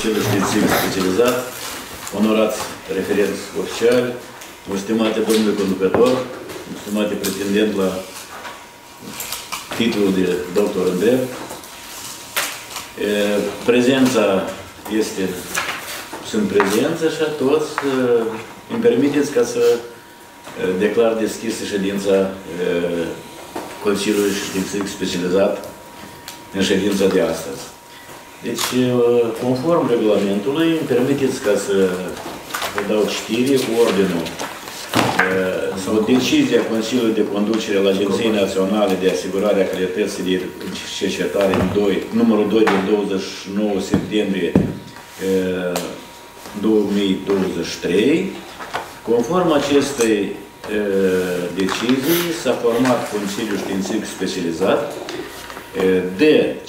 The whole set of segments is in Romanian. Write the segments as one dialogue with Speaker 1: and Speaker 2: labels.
Speaker 1: Consiliul Științific Specializat, onorați referenți oficiali, stimate domnule conducător, stimate pretendent la titlul de doctor în drept. Prezența este, sunt prezență și toți îmi permiteți ca să declar deschisă ședința Consiliului Științific Specializat în ședința de astăzi. Deci, conform regulamentului, îmi permiteți ca să vă dau citire cu ordinul sau decizia Consiliului de Conducere al Agenției Naționale de Asigurare a Calității de Cercetare numărul 2 din 29 septembrie 2023. Conform acestei decizii, s-a format Consiliul Științific Specializat de 551012374,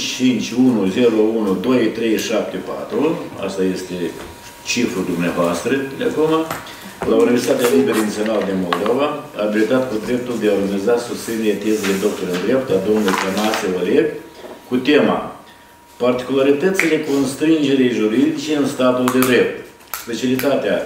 Speaker 1: asta este cifrul dumneavoastră de acum, la Universitatea Liberă Națională de Moldova, abilitat cu dreptul de a organiza susținerea tezei de doctor în drept a domnului Tănase Oleg, cu tema particularitățile constrângerii juridice în statul de drept. Specialitatea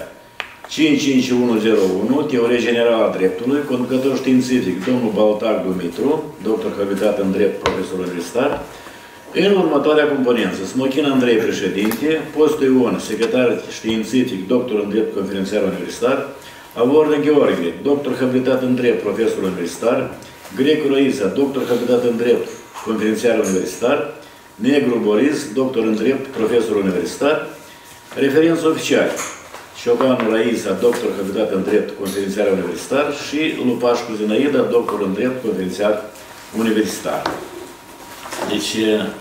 Speaker 1: 55101, Teorie Generală a Dreptului, conducător științific, domnul Baltar Dumitru, doctor habilitat în drept, profesor universitar, în următoarea componență: Smochin Andrei, președinte; Postu Ion, secretar științific, doctor în drept, conferențiar universitar; Avornă Gheorghe, doctor habilitat în drept, profesor universitar; Grecu Raisa, doctor habilitat în drept, conferențiar universitar; Negru Boris, doctor în drept, profesor universitar; referenți oficiali: Ciobanu Raisa, doctor habilitat în drept, conferențiar universitar, și Lupașcu Zinaida, doctor în drept, conferențiar universitar. Deci,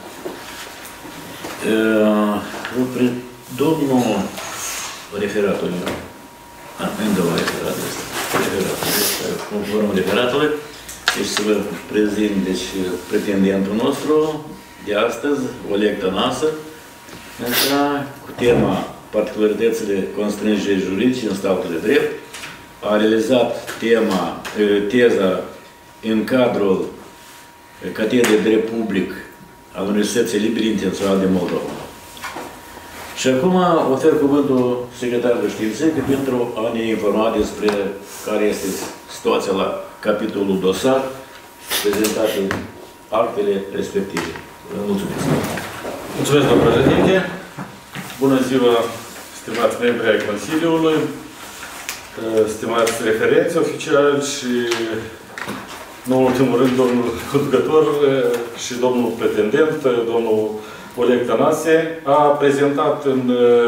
Speaker 1: domnul referatul, încă un referat este, conform referatului, deci să vă prezint, deci, pretendentul nostru de astăzi, Oleg Tănase, cu tema particularitățile constrângerii juridice în statul de drept, a realizat teza în cadrul Catedrei de Drept Public al Universității Libere Internaționale de Moldova. Și acum ofer cuvântul secretarului științific pentru a ne informa despre care este situația la capitolul dosar, prezentat în actele respective. Vă mulțumesc.
Speaker 2: Mulțumesc, domnul președinte. Bună ziua, stimați membri ai Consiliului, stimați referenți oficiali și, în ultimul rând, domnul conducător și domnul pretendent, domnul Oleg Tănase, a prezentat în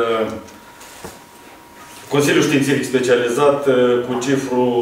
Speaker 2: Consiliul Științific Specializat cu cifrul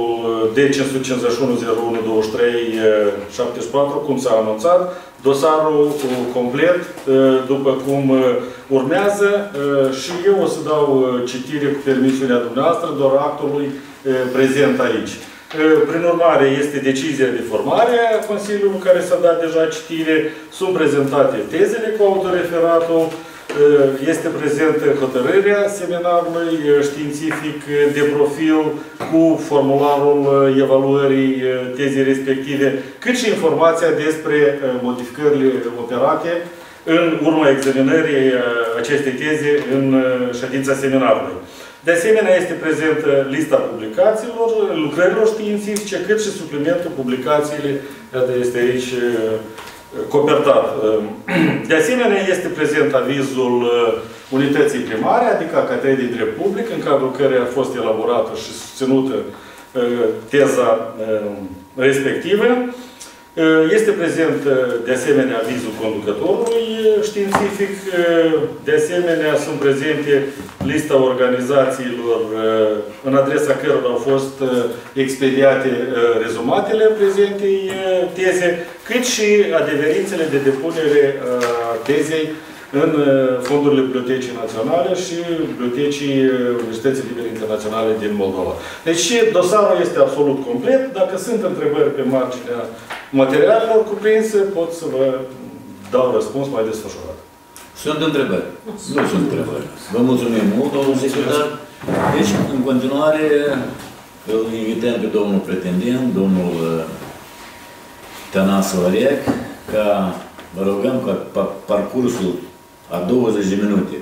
Speaker 2: D551012374, cum s-a anunțat, dosarul complet, după cum urmează, și eu o să dau citire cu permisiunea dumneavoastră, doar actului prezent aici. Prin urmare, este decizia de formare a Consiliului, care s-a dat deja citire, sunt prezentate tezele cu autoreferatul, este prezentă hotărârea seminarului științific de profil cu formularul evaluării tezei respective, cât și informația despre modificările operate în urma examinării acestei teze în ședința seminarului. De asemenea, este prezentă lista publicațiilor, lucrărilor științifice, cât și suplimentul publicațiile, iată, este aici copertat. De asemenea, este prezent avizul unității primare, adică a Catedrei de Drept Public, în cadrul căreia a fost elaborată și susținută teza respectivă. Este prezent, de asemenea, avizul conducătorului științific. De asemenea, sunt prezente lista organizațiilor în adresa cărora au fost expediate rezumatele prezentei teze, cât și adeverințele de depunere a tezei în fondurile Bibliotecii Naționale și Bibliotecii Universității Libere Internaționale din Moldova. Deci dosarul este absolut complet. Dacă sunt întrebări pe marginea materialelor cuprinse, pot să vă dau răspuns mai desfășurat.
Speaker 1: Sunt întrebări? Nu sunt întrebări. Vă mulțumim mult, domnul secretar. Deci, în continuare, îl invităm pe domnul pretendent, domnul Tănase Oleg, ca, vă rugăm ca parcursul a 20 de minute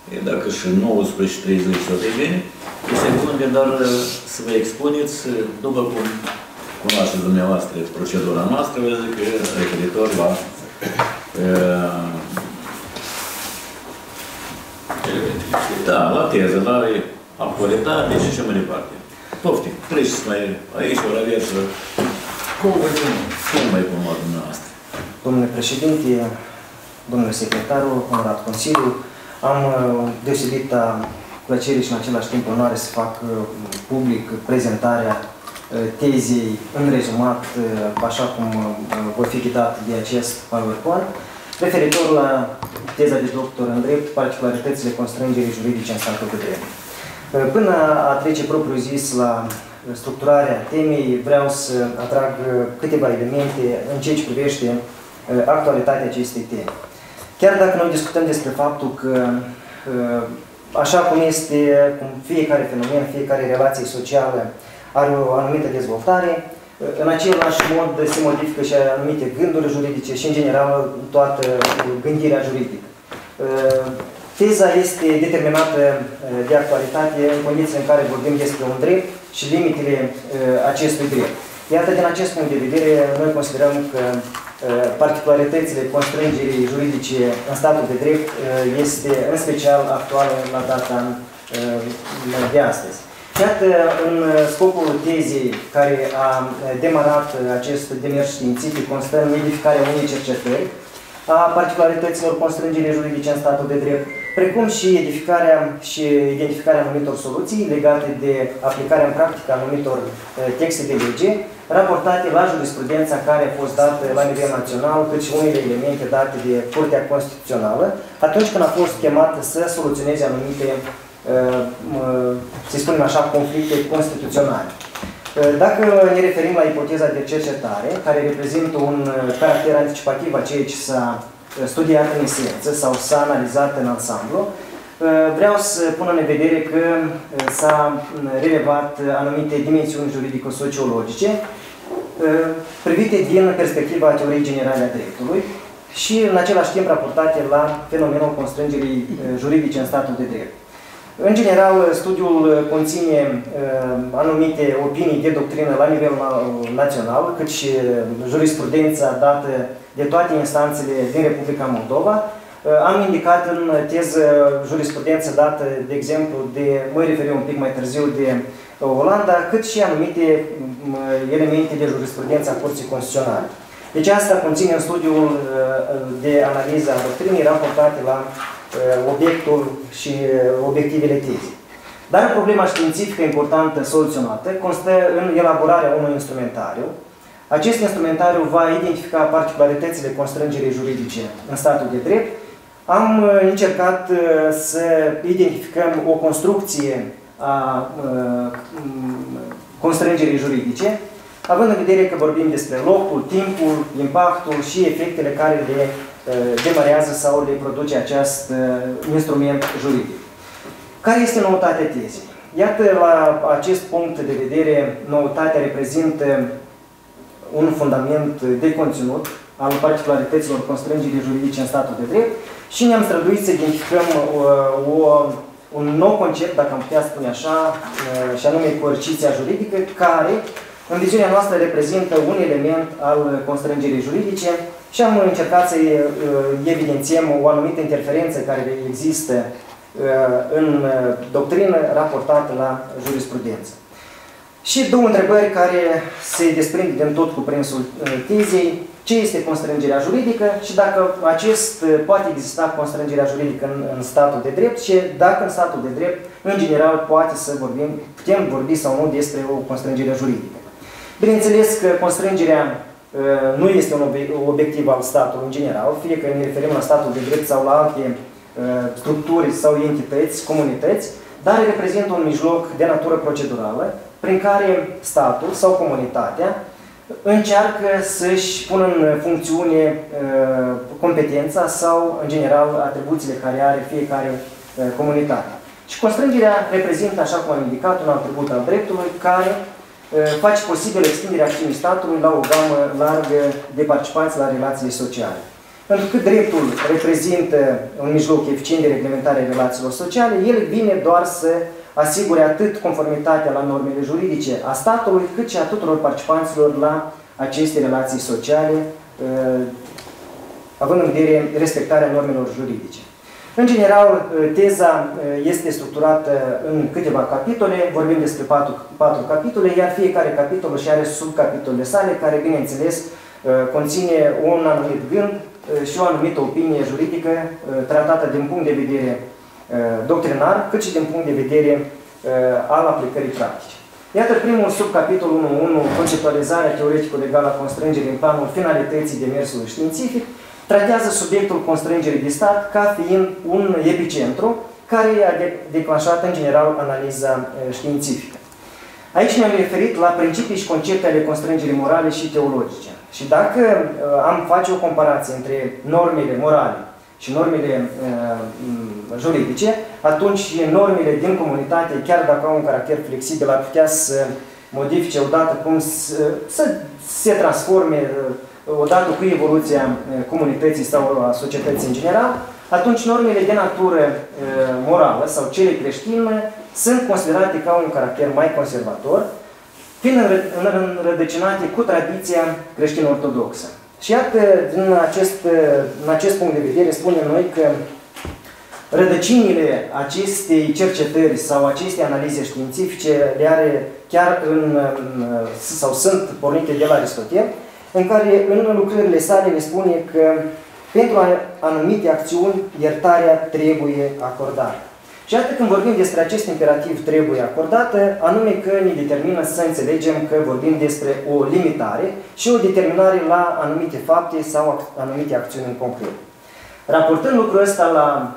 Speaker 1: Dacă și 19 și 30 o devine, este bine, dar să vă expuneți, după cum cunoașteți dumneavoastră procedura noastră, vă zic, referitor la la teză, la actualitate și așa mai departe. Poftim, treceți mai aici, o la viață. Cum mai comod dumneavoastră?
Speaker 3: Domnule președinte, domnule secretarul, onorat Consiliu, am deosebită plăcere și în același timp onoare să fac public prezentarea tezei în rezumat, așa cum voi fi ghidat de acest PowerPoint, referitor la teza de doctor în drept, particularitățile constrângerii juridice în statul de drept. Până a trece propriu zis la structurarea temei, vreau să atrag câteva elemente în ceea ce privește actualitatea acestei teme. Chiar dacă noi discutăm despre faptul că, așa cum este, cum fiecare fenomen, fiecare relație socială are o anumită dezvoltare, în același mod se modifică și anumite gânduri juridice și, în general, toată gândirea juridică. Teza este determinată de actualitate în condiții în care vorbim despre un drept și limitele acestui drept. Iată, din acest punct de vedere, noi considerăm că particularitățile constrângerii juridice în statul de drept este în special actuală la data de astăzi. Iată, în scopul tezei care a demarat acest demers științific constă în edificarea unei cercetări a particularităților constrângerii juridice în statul de drept, precum și edificarea și identificarea anumitor soluții legate de aplicarea în practică a anumitor texte de lege, raportate la jurisprudența care a fost dată la nivel național, cât și unele elemente date de Curtea Constituțională, atunci când a fost chemat să soluționeze anumite, să spunem așa, conflicte constituționale. Dacă ne referim la ipoteza de cercetare, care reprezintă un caracter anticipativ a ceea ce s-a studiat în esență sau s-a analizat în ansamblu, vreau să pun în vedere că s-a relevat anumite dimensiuni juridico-sociologice privite din perspectiva teoriei generale a dreptului și în același timp raportate la fenomenul constrângerii juridice în statul de drept. În general, studiul conține anumite opinii de doctrină la nivel național, cât și jurisprudența dată de toate instanțele din Republica Moldova. Am indicat în teză jurisprudență dată, de exemplu, mă referi un pic mai târziu de Olanda, cât și anumite elemente de jurisprudență a Curții Constituționale. Deci asta conține în studiul de analiză a doctrinii raportate la obiectul și obiectivele tezei. Dar problema științifică importantă soluționată constă în elaborarea unui instrumentariu. Acest instrumentariu va identifica particularitățile constrângerii juridice în statul de drept. Am încercat să identificăm o construcție a constrângerii juridice, având în vedere că vorbim despre locul, timpul, impactul și efectele care le demarează sau le produce acest instrument juridic. Care este noutatea tezei? Iată, la acest punct de vedere, noutatea reprezintă un fundament de conținut al particularităților constrângerii juridice în statul de drept și ne-am străduit să identificăm un nou concept, dacă am putea spune așa, și anume coerciția juridică, care, în viziunea noastră, reprezintă un element al constrângerii juridice și am încercat să evidențiem o anumită interferență care există în doctrină raportată la jurisprudență. Și două întrebări care se desprind din tot cuprinsul tezei: ce este constrângerea juridică și dacă poate exista constrângerea juridică în statul de drept și dacă în statul de drept, în general, putem vorbi sau nu despre o constrângere juridică. Bineînțeles că constrângerea nu este un obiectiv al statului în general, fie că ne referim la statul de drept sau la alte structuri sau entități, comunități, dar reprezintă un mijloc de natură procedurală prin care statul sau comunitatea încearcă să-și pună în funcțiune competența sau, în general, atribuțiile care are fiecare comunitate. Și constrângerea reprezintă, așa cum am indicat, un atribut al dreptului care face posibil extinderea acțiunii statului la o gamă largă de participanți la relațiile sociale. Pentru că dreptul reprezintă un mijloc eficient de reglementare a relațiilor sociale, el vine doar să asigure atât conformitatea la normele juridice a statului, cât și a tuturor participanților la aceste relații sociale, având în vedere respectarea normelor juridice. În general, teza este structurată în câteva capitole, vorbim despre patru capitole, iar fiecare capitol își are subcapitolele sale, care, bineînțeles, conține un anumit gând și o anumită opinie juridică tratată din punct de vedere doctrinar, cât și din punct de vedere al aplicării practice. Iată primul subcapitol 1.1, conceptualizarea teoretico-legală a constrângerii în planul finalității demersului științific, tratează subiectul constrângerii de stat ca fiind un epicentru care a declanșat în general analiza științifică. Aici ne-am referit la principii și concepte ale constrângerii morale și teologice. Și dacă am face o comparație între normele morale și normele juridice, atunci normele din comunitate, chiar dacă au un caracter flexibil, ar putea să modifice odată cum să se transforme odată cu evoluția comunității sau a societății în general, atunci normele de natură morală sau cele creștine sunt considerate ca un caracter mai conservator, fiind înrădăcinate cu tradiția creștin-ortodoxă. Și iată, în acest punct de vedere, spunem noi că rădăcinile acestei cercetări sau acestei analize științifice le are chiar sau sunt pornite de la Aristotel, în care în lucrările sale ne spune că pentru anumite acțiuni iertarea trebuie acordată. Și iată, când vorbim despre acest imperativ trebuie acordată, anume că ne determină să înțelegem că vorbim despre o limitare și o determinare la anumite fapte sau anumite acțiuni în concret. Raportând lucrul ăsta la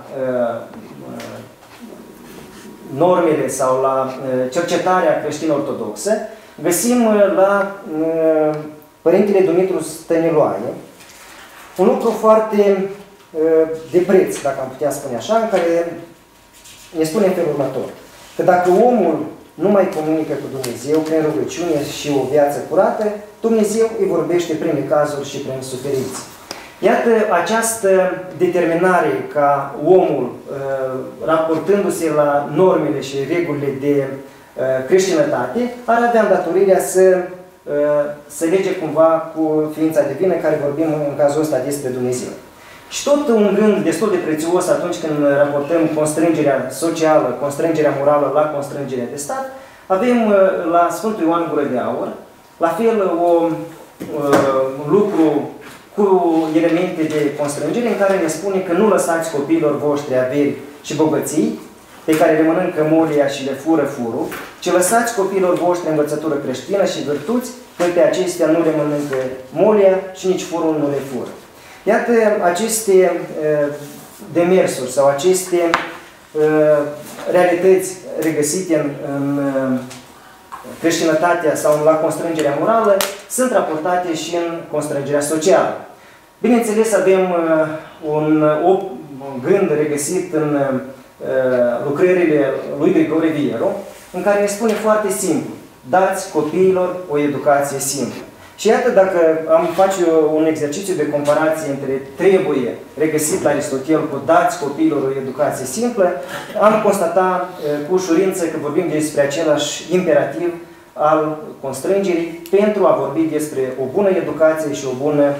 Speaker 3: normele sau la cercetarea creștin-ortodoxă, găsim la Părintele Dumitru Stăniloae un lucru foarte de preț, dacă am putea spune așa, în care ne spune în felul următor, că dacă omul nu mai comunică cu Dumnezeu prin rugăciune și o viață curată, Dumnezeu îi vorbește prin necazuri și prin suferințe. Iată, această determinare ca omul, raportându-se la normele și regulile de creștinătate, ar avea îndatorirea să lege cumva cu ființa divină, care vorbim în cazul ăsta despre Dumnezeu. Și tot un gând destul de prețios atunci când raportăm constrângerea socială, constrângerea morală la constrângerea de stat, avem la Sfântul Ioan Gură de Aur, la fel un lucru cu elemente de constrângere în care ne spune că nu lăsați copiilor voștri averi și bogății, pe care le mănâncă molia și le fură furul, ci lăsați copiilor voștri învățătură creștină și virtuți, că pe acestea nu le mănâncă molia și nici furul nu le fură. Iată aceste demersuri sau aceste realități regăsite în creștinătatea sau la constrângerea morală sunt raportate și în constrângerea socială. Bineînțeles, avem un gând regăsit în lucrările lui Grigore Vieru, în care ne spune foarte simplu: dați copiilor o educație simplă. Și iată, dacă am face un exercițiu de comparație între trebuie regăsit la Aristotel cu dați copiilor o educație simplă, am constatat cu ușurință că vorbim despre același imperativ al constrângerii pentru a vorbi despre o bună educație și o bună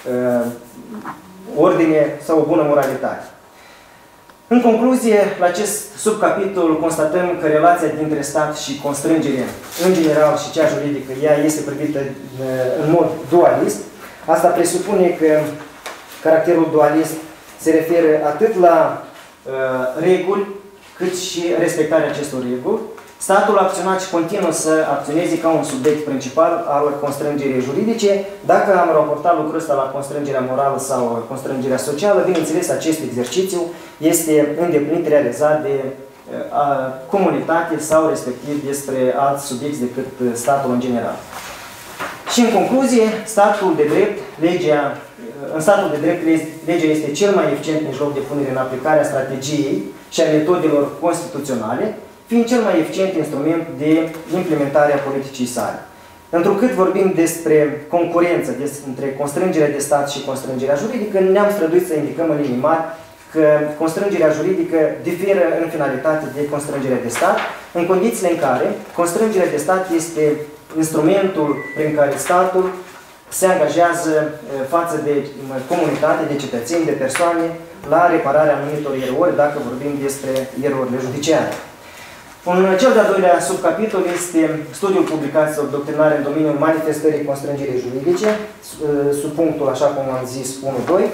Speaker 3: ordine sau o bună moralitate. În concluzie, la acest subcapitol constatăm că relația dintre stat și constrângere, în general și cea juridică, ea este privită în mod dualist. Asta presupune că caracterul dualist se referă atât la reguli, cât și respectarea acestor reguli. Statul a acționat și continuă să acționeze ca un subiect principal al constrângerii juridice. Dacă am raportat lucrul ăsta la constrângerea morală sau constrângerea socială, bineînțeles, acest exercițiu este îndeplinit, realizat de comunitate sau respectiv despre alți subiecti decât statul în general. Și în concluzie, statul de drept, în statul de drept, legea este cel mai eficient mijloc de punere în aplicare a strategiei și a metodelor constituționale, fiind cel mai eficient instrument de implementare a politicii sale. Întrucât vorbim despre concurență între constrângerea de stat și constrângerea juridică, ne-am străduit să indicăm în linii mari că constrângerea juridică diferă în finalitate de constrângerea de stat, în condițiile în care constrângerea de stat este instrumentul prin care statul se angajează față de comunitate, de cetățeni, de persoane, la repararea anumitor erori, dacă vorbim despre erorile judiciare. Cel de-al doilea subcapitol este studiul publicațiilor doctrinare în domeniul manifestării constrângerii juridice, sub punctul, așa cum am zis, 1-2.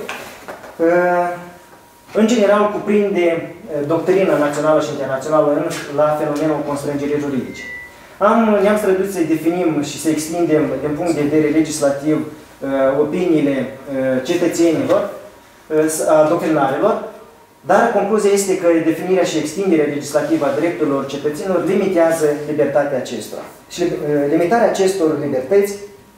Speaker 3: În general, cuprinde doctrina națională și internațională la fenomenul constrângerii juridice. Ne-am străduit să definim și să extindem, din punct de vedere legislativ, opiniile cetățenilor, a doctrinarilor, dar concluzia este că definirea și extinderea legislativă a drepturilor cetățenilor limitează libertatea acestora. Și limitarea acestor libertăți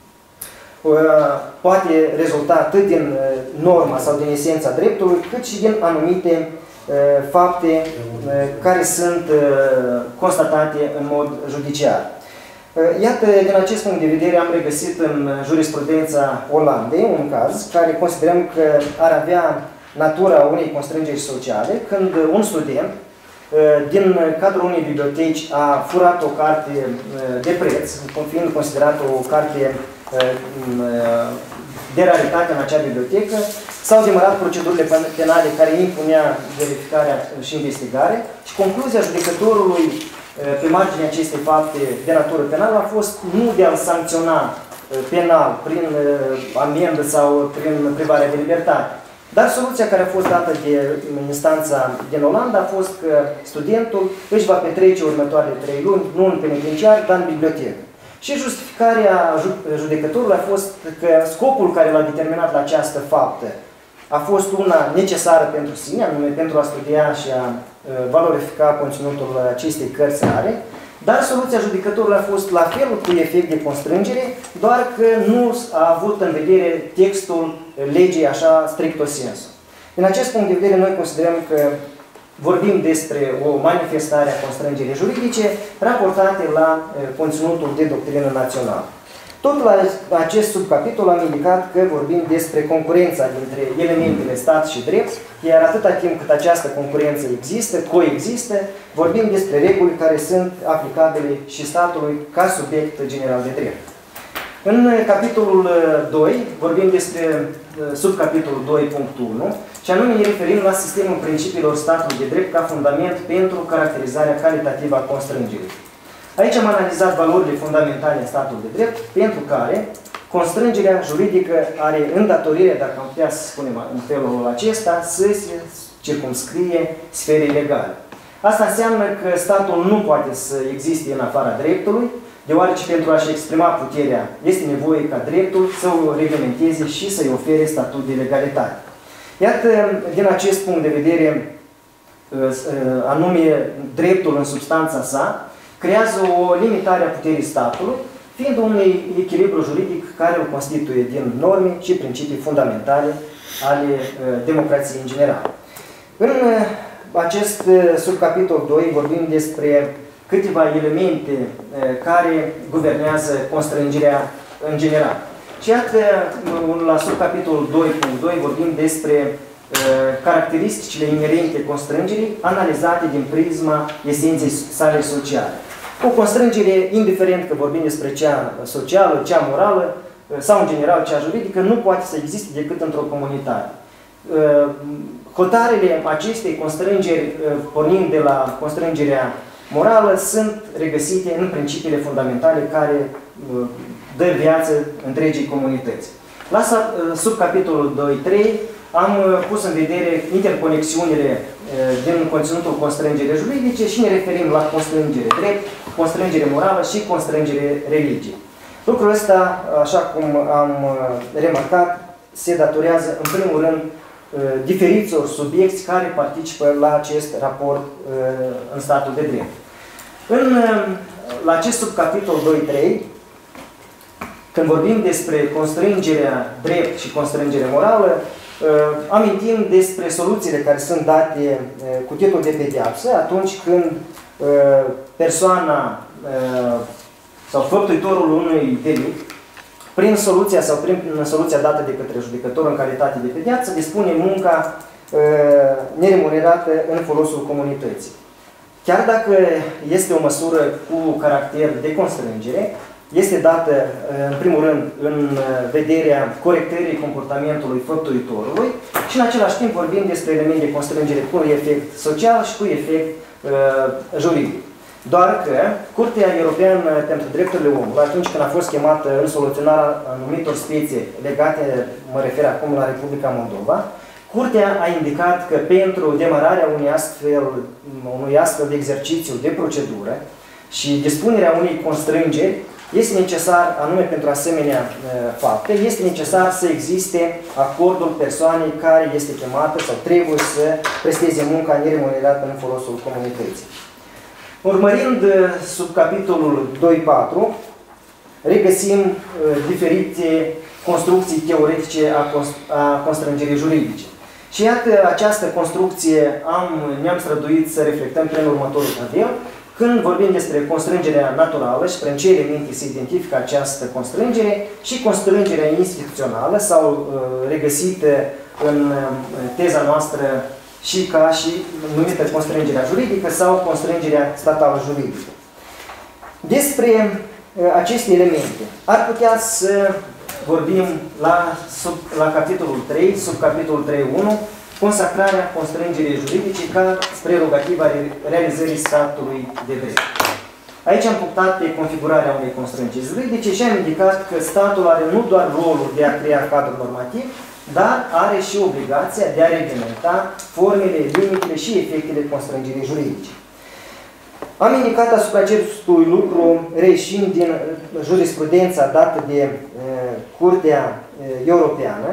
Speaker 3: poate rezulta atât din norma sau din esența dreptului, cât și din anumite fapte care sunt constatate în mod judiciar. Iată, din acest punct de vedere, am regăsit în jurisprudența Olandei un caz care considerăm că ar avea natura unei constrângeri sociale, când un student, din cadrul unei biblioteci, a furat o carte de preț, fiind considerată o carte de raritate în acea bibliotecă. S-au demarat procedurile penale care impunea verificarea și investigare și concluzia judecătorului pe marginea acestei fapte de natură penală a fost nu de a-l sancționa penal prin amendă sau prin privarea de libertate. Dar soluția care a fost dată de instanța din Olanda a fost că studentul își va petrece următoarele 3 luni, nu în penitenciar, dar în bibliotecă. Și justificarea judecătorului a fost că scopul care l-a determinat la această faptă a fost una necesară pentru sine, anume pentru a studia și a valorifica conținutul acestei cărți rare, dar soluția judecătorului a fost la fel cu efect de constrângere, doar că nu a avut în vedere textul legii așa stricto sensu. Din acest punct de vedere, noi considerăm că vorbim despre o manifestare a constrângerii juridice raportate la conținutul de doctrină națională. Tot la acest subcapitol am indicat că vorbim despre concurența dintre elementele stat și drept, iar atâta timp cât această concurență există, coexistă, vorbim despre reguli care sunt aplicabile și statului ca subiect general de drept. În capitolul 2 vorbim despre subcapitolul 2.1 și anume ne referim la sistemul principiilor statului de drept ca fundament pentru caracterizarea calitativă a constrângerii. Aici am analizat valorile fundamentale în statul de drept, pentru care constrângerea juridică are îndatorirea, dacă am putea să spunem în felul acesta, să se circumscrie sferei legale. Asta înseamnă că statul nu poate să existe în afara dreptului, deoarece pentru a-și exprima puterea este nevoie ca dreptul să o reglementeze și să-i ofere statut de legalitate. Iată, din acest punct de vedere, anume dreptul în substanța sa, creează o limitare a puterii statului, fiind un echilibru juridic care îl constituie din norme și principii fundamentale ale democrației în general. În acest subcapitol 2 vorbim despre câteva elemente care guvernează constrângerea în general. Și iată, la subcapitolul 2.2 vorbim despre caracteristicile inerente constrângerii analizate din prisma esenței sale sociale. O constrângere, indiferent că vorbim despre cea socială, cea morală sau în general cea juridică, nu poate să existe decât într-o comunitate. Hotarele acestei constrângeri, pornind de la constrângerea morală, sunt regăsite în principiile fundamentale care dă viață întregii comunități. La subcapitolul 2.3 am pus în vedere interconexiunile din conținutul constrângerii juridice și ne referim la constrângere drept, constrângere morală și constrângere religie. Lucrul ăsta, așa cum am remarcat, se datorează în primul rând diferiților subiecti care participă la acest raport în statul de drept. La acest subcapitol 2.3, când vorbim despre constrângerea drept și constrângerea morală, amintim despre soluțiile care sunt date cu titlul de pedeapsă atunci când persoana sau făptuitorul unui delict, prin soluția sau prin soluția dată de către judecător în calitate de pedeapsă, dispune munca neremunerată în folosul comunității. Chiar dacă este o măsură cu caracter de constrângere, este dată, în primul rând, în vederea corectării comportamentului făptuitorului și, în același timp, vorbim despre elemente de constrângere cu efect social și cu efect juridic. Doar că Curtea Europeană pentru Drepturile Omului, atunci când a fost chemată în soluționarea anumitor spețe legate, mă refer acum la Republica Moldova, Curtea a indicat că pentru demararea unui astfel de exercițiu de procedură și dispunerea unei constrângeri, este necesar, anume pentru asemenea fapte, este necesar să existe acordul persoanei care este chemată sau trebuie să presteze munca neremunerată în folosul comunității. Urmărind sub capitolul 2.4, regăsim diferite construcții teoretice a constrângerii juridice. Și iată, această construcție ne-am străduit să reflectăm prin următorul tabel, când vorbim despre constrângerea naturală și prin ce elemente se identifică această constrângere și constrângerea instituțională sau regăsită în teza noastră și ca și numită constrângerea juridică sau constrângerea statală juridică. Despre aceste elemente ar putea să vorbim la capitolul 3, sub capitolul 3.1, consacrarea constrângerii juridice ca prerogativa realizării statului de drept. Aici am punctat pe configurarea unei constrângeri juridice și am indicat că statul are nu doar rolul de a crea cadrul normativ, dar are și obligația de a reglementa formele, limitele și efectele constrângerii juridice. Am indicat asupra acestui lucru reieșind din jurisprudența dată de Curtea Europeană,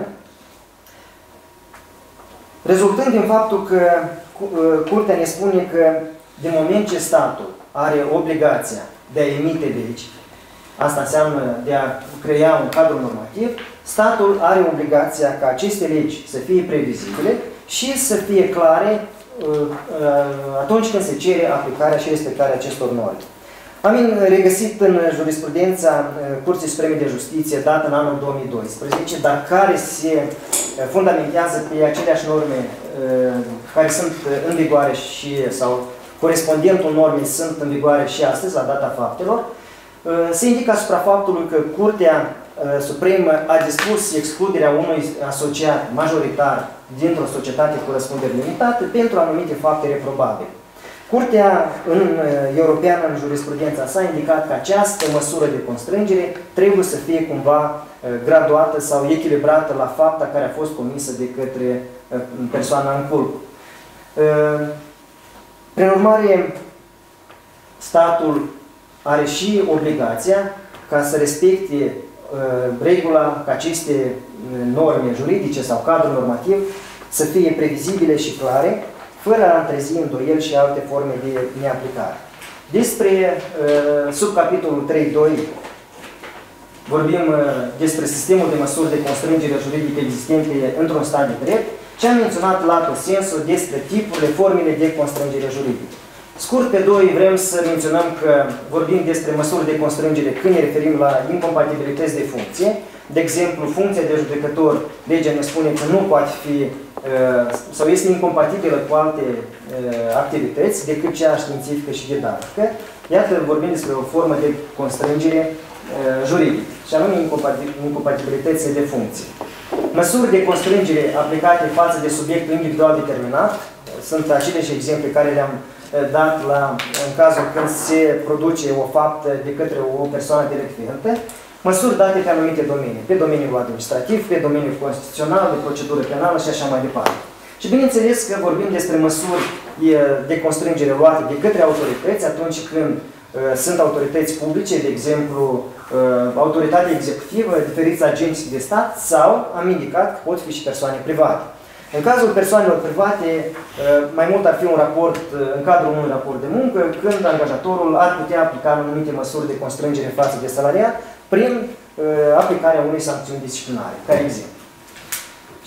Speaker 3: rezultând din faptul că Curtea ne spune că din moment ce statul are obligația de a emite legi, asta înseamnă de a crea un cadru normativ, statul are obligația ca aceste legi să fie previzibile și să fie clare atunci când se cere aplicarea și respectarea acestor norme. Am regăsit în jurisprudența Curții Supreme de Justiție, dată în anul 2012, dar care se fundamentează pe aceleași norme care sunt în vigoare sau corespondentul normei sunt în vigoare și astăzi, la data faptelor, se indică asupra faptului că Curtea Supremă a dispus excluderea unui asociat majoritar dintr-o societate cu răspundere limitată pentru anumite fapte reprobabile. Curtea Europeană, în jurisprudența sa, a indicat că această măsură de constrângere trebuie să fie cumva graduată sau echilibrată la fapta care a fost comisă de către persoana în culp. Prin urmare, statul are și obligația ca să respecte regula ca aceste norme juridice sau cadru normativ să fie previzibile și clare, fără a întrezi îndoieli și alte forme de neaplicare. Despre subcapitolul 3.2 vorbim despre sistemul de măsuri de constrângere juridică existente într-un stat de drept și am menționat latul sensul despre tipurile, formele de constrângere juridică. Scurt pe 2 vrem să menționăm că vorbim despre măsuri de constrângere când ne referim la incompatibilități de funcție. De exemplu, funcția de judecător, legea ne spune că nu poate fi sau este incompatibilă cu alte activități decât cea științifică și didactică. Iată, vorbim despre o formă de constrângere juridică, și anume incompatibilitățile de funcție. Măsuri de constrângere aplicate față de subiectul individual determinat sunt aceleși exemple care le-am dat în cazul când se produce o faptă de către o persoană delicventă, măsuri date pe anumite domenii, pe domeniul administrativ, pe domeniul constituțional, de procedură penală și așa mai departe. Și bineînțeles că vorbim despre măsuri de constrângere luate de către autorități atunci când sunt autorități publice, de exemplu, autoritatea executivă, diferiți agenți de stat sau, am indicat, că pot fi și persoane private. În cazul persoanelor private, mai mult ar fi un raport, în cadrul unui raport de muncă, când angajatorul ar putea aplica anumite măsuri de constrângere față de salariat prin aplicarea unei sancțiuni disciplinare, ca exemplu. Și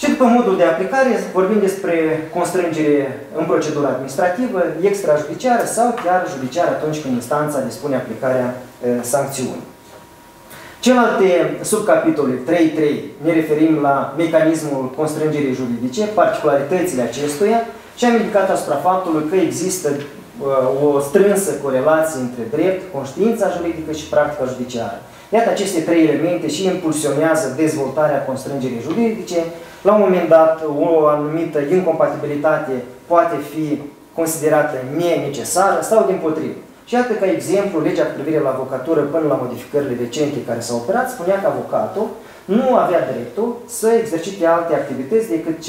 Speaker 3: Și după modul de aplicare vorbim despre constrângere în procedură administrativă, extrajudiciară sau chiar judiciară atunci când instanța dispune aplicarea sancțiunii. Celelalte subcapitole 3.3 ne referim la mecanismul constrângerii juridice, particularitățile acestuia și am indicat asupra faptului că există o strânsă corelație între drept, conștiința juridică și practica judiciară. Iată, aceste trei elemente și impulsionează dezvoltarea constrângerii juridice. La un moment dat, o anumită incompatibilitate poate fi considerată nenecesară sau dimpotrivă. Și iată, ca exemplu, legea cu privire la avocatură până la modificările recente care s-au operat, spunea că avocatul nu avea dreptul să exercite alte activități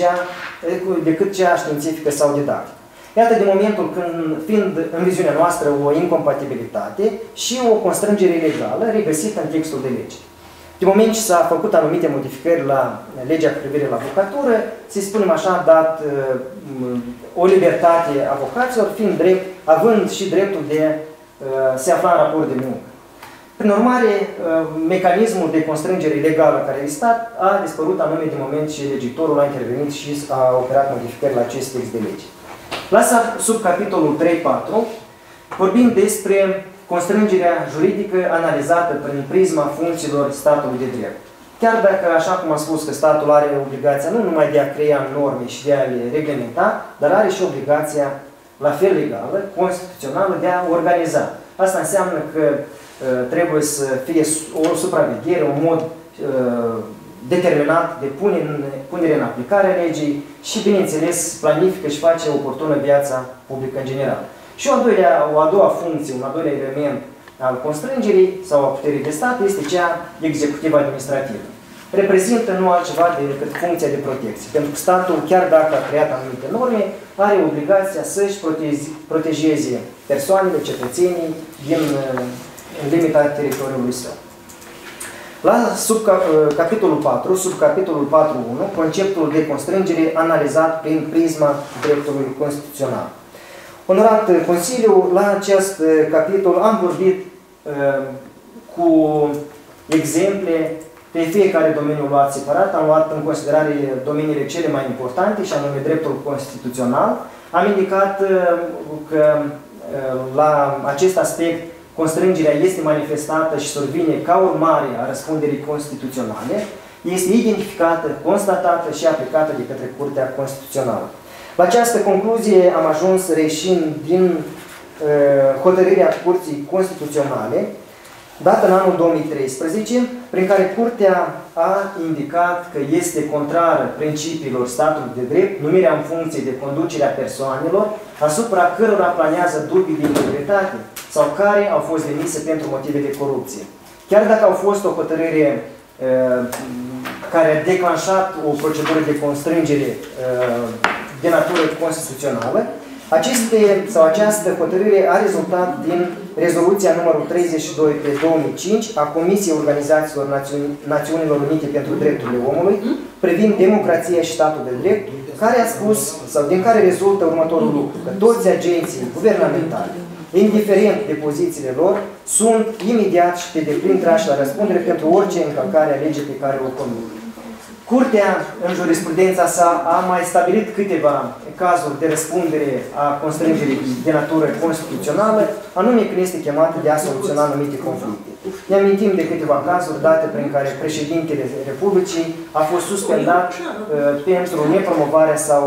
Speaker 3: decât cea științifică sau didactică. Iată, de momentul când, fiind în viziunea noastră o incompatibilitate și o constrângere legală regăsită în textul de lege. De moment ce s-a făcut anumite modificări la legea cu privire la avocatură, să spunem așa, dat o libertate avocaților, fiind drept, având și dreptul de se afla în raport de muncă. Prin urmare, mecanismul de constrângere legală care a existat a dispărut anume de moment ce legiuitorul a intervenit și a operat modificări la acest text de lege. La subcapitolul 3.4 vorbim despre constrângerea juridică analizată prin prisma funcțiilor statului de drept. Chiar dacă, așa cum am spus, că statul are obligația nu numai de a crea norme și de a le reglementa, dar are și obligația, la fel legală, constituțională, de a organiza. Asta înseamnă că trebuie să fie o supraveghere, un mod determinat de punere în aplicare a legii și, bineînțeles, planifică și face oportună viața publică în general. Și o a doua funcție, un al doilea element al constrângerii sau a puterii de stat este cea executivă administrativă. Reprezintă nu altceva decât funcția de protecție. Pentru că statul, chiar dacă a creat anumite norme, are obligația să-și protejeze persoanele, cetățenii din limita teritoriului său. La capitolul 4, subcapitolul 4.1, conceptul de constrângere analizat prin prisma dreptului constituțional. Onorat Consiliu, la acest capitol am vorbit cu exemple pe fiecare domeniu luat separat. Am luat în considerare domeniile cele mai importante, și anume dreptul constituțional. Am indicat că la acest aspect constrângerea este manifestată și survine ca urmare a răspunderii constituționale, este identificată, constatată și aplicată de către Curtea Constituțională. La această concluzie am ajuns reieșind din hotărârea Curții Constituționale, dată în anul 2013, prin care Curtea a indicat că este contrară principiilor statului de drept numirea în funcție de conducerea persoanelor asupra cărora planează dubii de integritate sau care au fost demise pentru motive de corupție. Chiar dacă au fost o hotărâre care a declanșat o procedură de constrângere de natură constituțională, această hotărâre a rezultat din rezoluția numărul 32 pe 2005 a Comisiei Organizațiilor Națiunilor Unite pentru Drepturile Omului privind democrația și statul de drept, care a spus, sau din care rezultă următorul lucru, că toți agenții guvernamentali, indiferent de pozițiile lor, sunt imediat și pe deplin trași la răspundere pentru orice încălcare a legii pe care o conduc. Curtea, în jurisprudența sa, a mai stabilit câteva cazuri de răspundere a constrângerii de natură constituțională, anume când este chemată de a soluționa anumite conflicte. Ne amintim de câteva cazuri date prin care președintele Republicii a fost suspendat pentru nepromovarea sau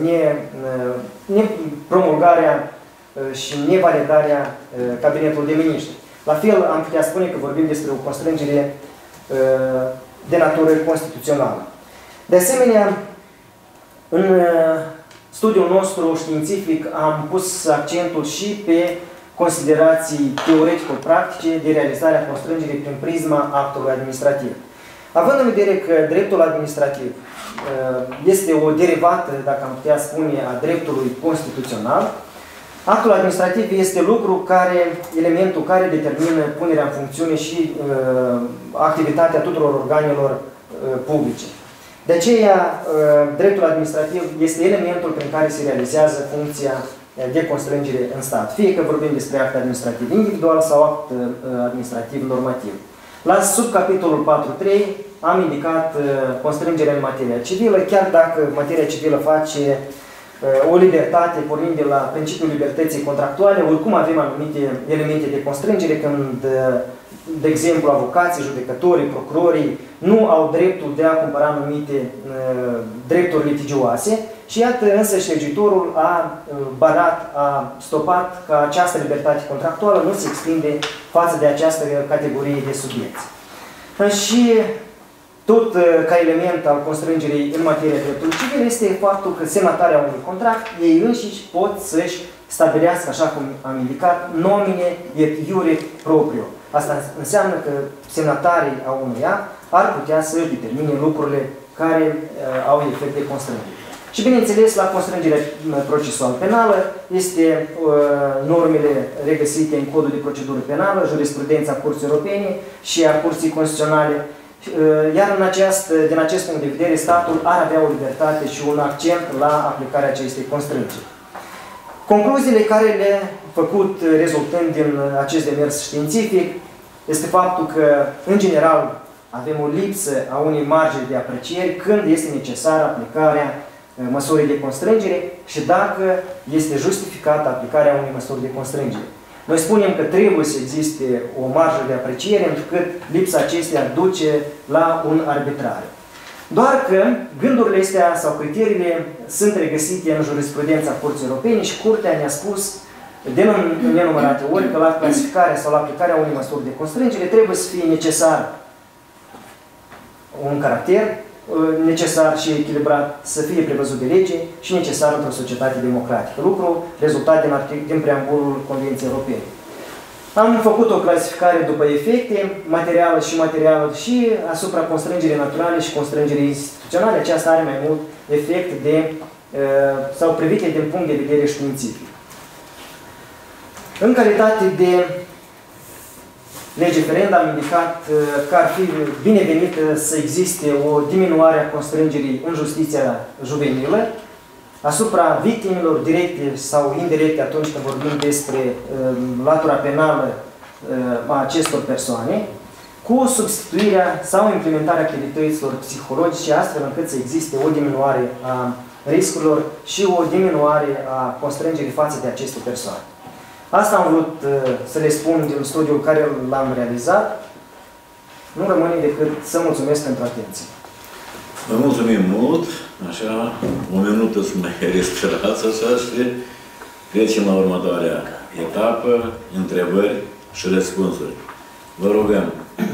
Speaker 3: nepromulgarea și nevalidarea cabinetului de miniștri. La fel, am putea spune că vorbim despre o constrângere de natură constituțională. De asemenea, în studiul nostru științific am pus accentul și pe considerații teoretico-practice de realizare a constrângerii prin prisma actului administrativ. Având în vedere că dreptul administrativ este o derivată, dacă am putea spune, a dreptului constituțional, actul administrativ este elementul care determină punerea în funcțiune și activitatea tuturor organelor publice. De aceea, dreptul administrativ este elementul prin care se realizează funcția de constrângere în stat, fie că vorbim despre act administrativ individual sau act administrativ normativ. La subcapitolul 4.3 am indicat constrângerea în materia civilă, chiar dacă materia civilă face o libertate pornind de la principiul libertății contractuale, oricum avem anumite elemente de constrângere când, de exemplu, avocații, judecătorii, procurorii nu au dreptul de a cumpăra anumite drepturi litigioase și iată însăși legiuitorul a barat, a stopat ca această libertate contractuală nu se extinde față de această categorie de subiecți. Și tot ca element al constrângerii în materie de dreptul civil este faptul că semnatarea unui contract, ei înșiși pot să-și stabilească, așa cum am indicat, nomine et iure proprio. Asta înseamnă că semnatarii a unui act ar putea să determine lucrurile care au efect de constrângere. Și bineînțeles, la constrângerea procesual penală este normele regăsite în Codul de Procedură Penală, jurisprudența Curții Europene și a Curții Constituționale. Iar din acest punct de vedere, statul ar avea o libertate și un accent la aplicarea acestei constrângeri. Concluziile care le-a făcut rezultând din acest demers științific este faptul că, în general, avem o lipsă a unei marjini de aprecieri când este necesară aplicarea măsurii de constrângere și dacă este justificată aplicarea unei măsuri de constrângere. Noi spunem că trebuie să existe o marjă de apreciere, pentru că lipsa acesteia duce la un arbitrare. Doar că gândurile astea sau criteriile sunt regăsite în jurisprudența Curții Europene și Curtea ne-a spus de nenumărate ori că la clasificarea sau la aplicarea unei măsuri de constrângere trebuie să fie necesar un caracter necesar și echilibrat, să fie prevăzut de lege și necesar într-o societate democratică. Lucru rezultat din preambulul Convenției Europene. Am făcut o clasificare după efecte, materială și materială și asupra constrângerii naturale și constrângerii instituționale. Aceasta are mai mult efect sau privite din punct de vedere științific. În calitate de lege ferend am indicat că ar fi binevenit să existe o diminuare a constrângerii în justiția juvenilă asupra victimelor directe sau indirecte atunci când vorbim despre latura penală a acestor persoane, cu substituirea sau implementarea activităților psihologice, astfel încât să existe o diminuare a riscurilor și o diminuare a constrângerii față de aceste persoane. Asta am vrut să le spun din studiul care l-am realizat. Nu rămâne decât să mulțumesc pentru atenție.
Speaker 1: Vă mulțumim mult. Așa, o minută să mai respirați așa și trecem la următoarea etapă, întrebări și răspunsuri. Vă rugăm,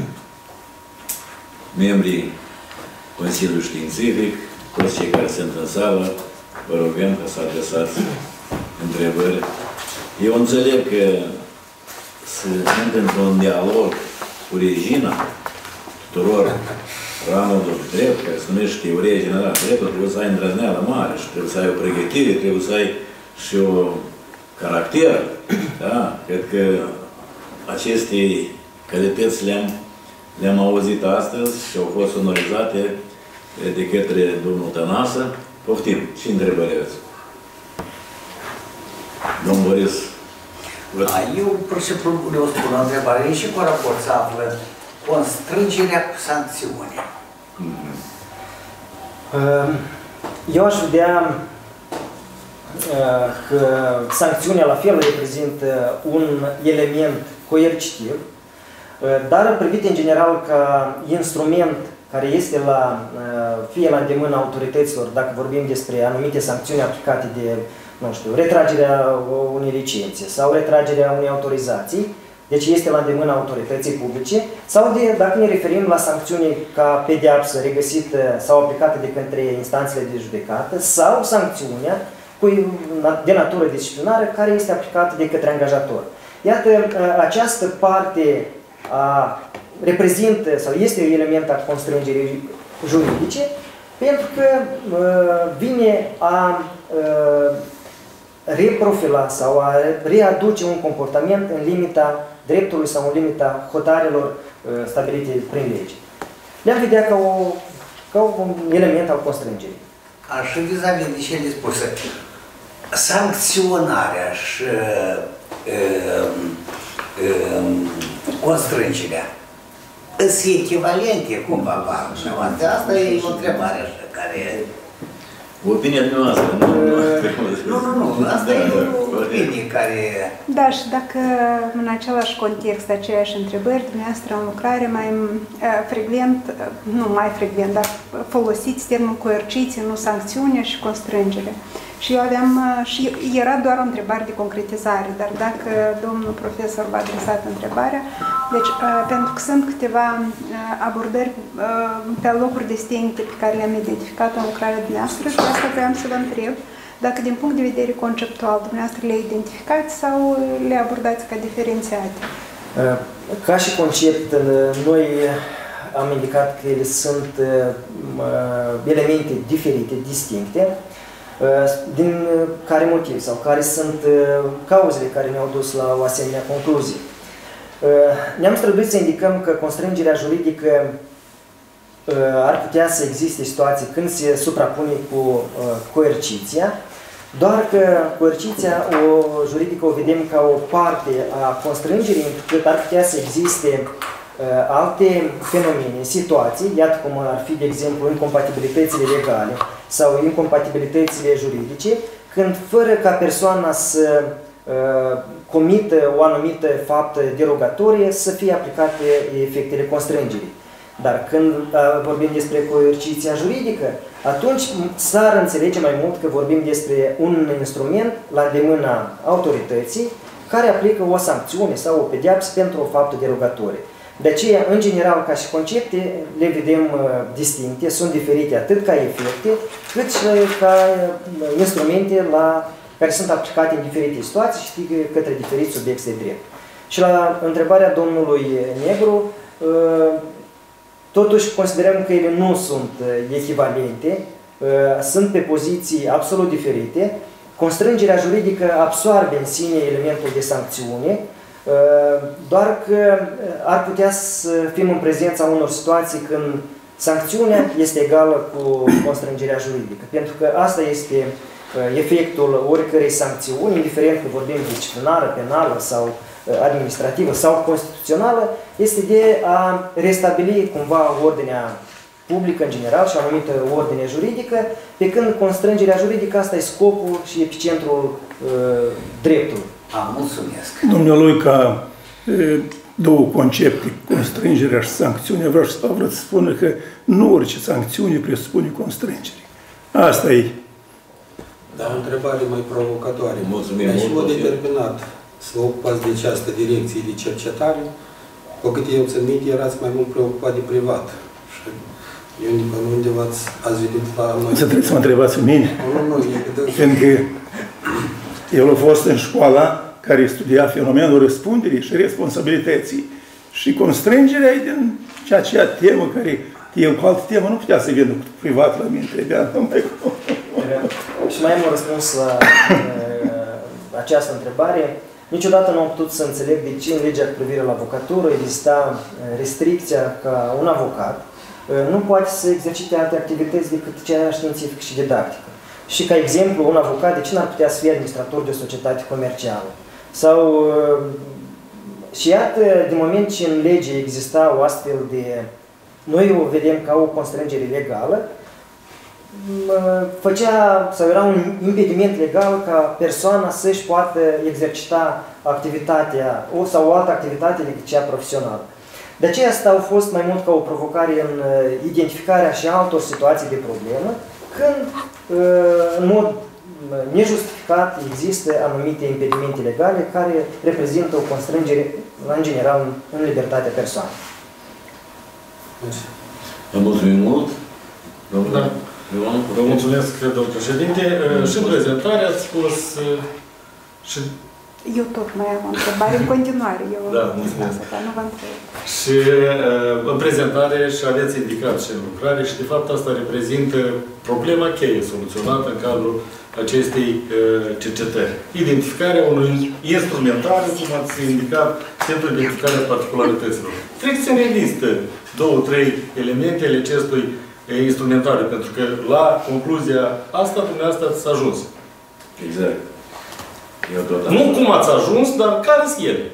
Speaker 1: membrii Consiliului Științific, toți cei care sunt în sală, vă rugăm ca să adresați întrebări. Eu înțeleg că sunt într-un dialog cu regina tuturor ramurilor de drept, care se numește teorie generală de drept, trebuie să ai îndrăzneală mare și trebuie să ai o pregătire, trebuie să ai și o caracter. Da? Cred că aceste calități le-am auzit astăzi și au fost sonorizate de către domnul Tănasă. Poftim, ce întrebări aveți? Domnul Boris.
Speaker 4: Eu pur și simplu le-o spun o întrebare. E și cu raport se află constrângerea cu sancțiunea.
Speaker 3: Eu aș vedea că sancțiunea la fel reprezintă un element coercitiv, dar privit în general ca instrument care este fie la îndemâna autorităților, dacă vorbim despre anumite sancțiuni aplicate de, nu știu, retragerea unei licențe sau retragerea unei autorizații, deci este la îndemâna autorității publice, sau dacă ne referim la sancțiuni ca pedeapsă regăsită sau aplicată de către instanțele de judecată, sau sancțiunea de natură disciplinară care este aplicată de către angajator. Iată, această parte reprezintă sau este un element al constrângerii juridice, pentru că vine a reprofila sau a readuce un comportament în limita dreptului sau în limita hotarelor stabilite prin lege. Le-am vedea ca un element al constrângerii.
Speaker 4: Așa vis-a-vis de cele spuse, sancționarea și constrângerea Sunt echivalente, cum va apar? Asta e o întrebare așa, care...
Speaker 1: Opinia noastră,
Speaker 4: Nu, asta e o opinie care...
Speaker 5: Da, și dacă în același context, aceeași întrebări, dumneavoastră în lucrare mai frecvent, nu mai frecvent, dar folosiți termenul coerciție, nu sancțiune și constrângere. Și eu aveam, și era doar o întrebare de concretizare, dar dacă domnul profesor v-a adresat întrebarea, deci pentru că sunt câteva abordări pe locuri distincte pe care le-am identificat în lucrarea dumneavoastră și asta vreau să vă întreb, dacă din punct de vedere conceptual dumneavoastră le identificați sau le abordați ca diferențiate?
Speaker 3: Ca și concept, noi am indicat că ele sunt elemente diferite, distincte. Din care motiv sau care sunt cauzele care ne-au dus la o asemenea concluzie. Ne-am străduit să indicăm că constrângerea juridică ar putea să existe situații când se suprapune cu coerciția, doar că coerciția juridică o vedem ca o parte a constrângerii, încât ar putea să existe alte fenomene, situații, iată cum ar fi, de exemplu, incompatibilitățile legale sau incompatibilitățile juridice, când fără ca persoana să comită o anumită faptă derogatorie, să fie aplicate efectele constrângerii. Dar când vorbim despre coerciția juridică, atunci s-ar înțelege mai mult că vorbim despre un instrument la îndemâna autorității care aplică o sancțiune sau o pedeapsă pentru o faptă derogatorie. De aceea, în general, ca și concepte, le vedem distincte, sunt diferite atât ca efecte, cât și ca instrumente care sunt aplicate în diferite situații și către diferiți subiecti de drept. Și la întrebarea domnului Negru, totuși considerăm că ele nu sunt echivalente, sunt pe poziții absolut diferite. Constrângerea juridică absorbe în sine elementul de sancțiune, doar că ar putea să fim în prezența unor situații când sancțiunea este egală cu constrângerea juridică. Pentru că asta este efectul oricărei sancțiuni, indiferent că vorbim disciplinară, penală sau administrativă sau constituțională, este de a restabili cumva ordinea publică în general și o anumită ordine juridică, pe când constrângerea juridică, asta e scopul și epicentrul dreptului.
Speaker 4: Mulțumesc.
Speaker 6: Dumnealui, ca două concepte, constrângerea și sancțiunea, vreau să spună că nu orice sancțiune presupune constrângere. Asta e.
Speaker 7: Da, o întrebare mai provocatoare.
Speaker 1: Mulțumim
Speaker 7: Dar și
Speaker 1: mult,
Speaker 7: vă determinat să vă ocupați de această direcție de cercetare, cu cât eu țin minte, erați mai mult preocupat de privat. Și eu unde ați venit la noi.
Speaker 6: Să trebuie să mă întrebați pe mine.
Speaker 7: Nu, e că
Speaker 6: Pentru că el a fost în școala care studia fenomenul răspunderii și responsabilității. Și constrângerea e din aceea temă care eu cu altă temă nu putea să vină cu privat la mine, trebuia numai cu...
Speaker 3: Și mai am un răspuns la această întrebare. Niciodată nu am putut să înțeleg de ce în legea cu privire la avocatură exista restricția ca un avocat nu poate să exercite alte activități decât cea științifică și didactică. Și ca exemplu, un avocat, de ce n-ar putea să fie administrator de o societate comercială? Sau, și iată, din moment ce în lege exista o astfel de, noi o vedem ca o constrângere legală, sau era un impediment legal ca persoana să-și poată exercita activitatea sau o altă activitate decât cea profesională. De aceea asta a fost mai mult ca o provocare în identificarea și altor situații de problemă, când în mod nejustificat există anumite impedimente legale care reprezintă o constrângere, în general, în libertatea persoanei.
Speaker 1: Vă mulțumim mult.
Speaker 2: Da. Vă mulțumesc, domnul președinte. Și în prezentare ați spus și...
Speaker 5: Eu tot mai am o întrebare în continuare.
Speaker 2: Da, mulțumesc.
Speaker 5: Nu vă întreb.
Speaker 2: Și în prezentare și aveți indicat și în lucrare și de fapt asta reprezintă problema cheie soluționată în cadrul acestei cercetări. Identificarea unui instrumentariu, cum ați indicat, pentru identificarea particularităților. Treceți în revistă 2-3 elemente ale acestui instrumentariu, pentru că la concluzia asta dumneavoastră ați ajuns.
Speaker 1: Exact.
Speaker 2: Nu cum ați ajuns, dar care sunt ele?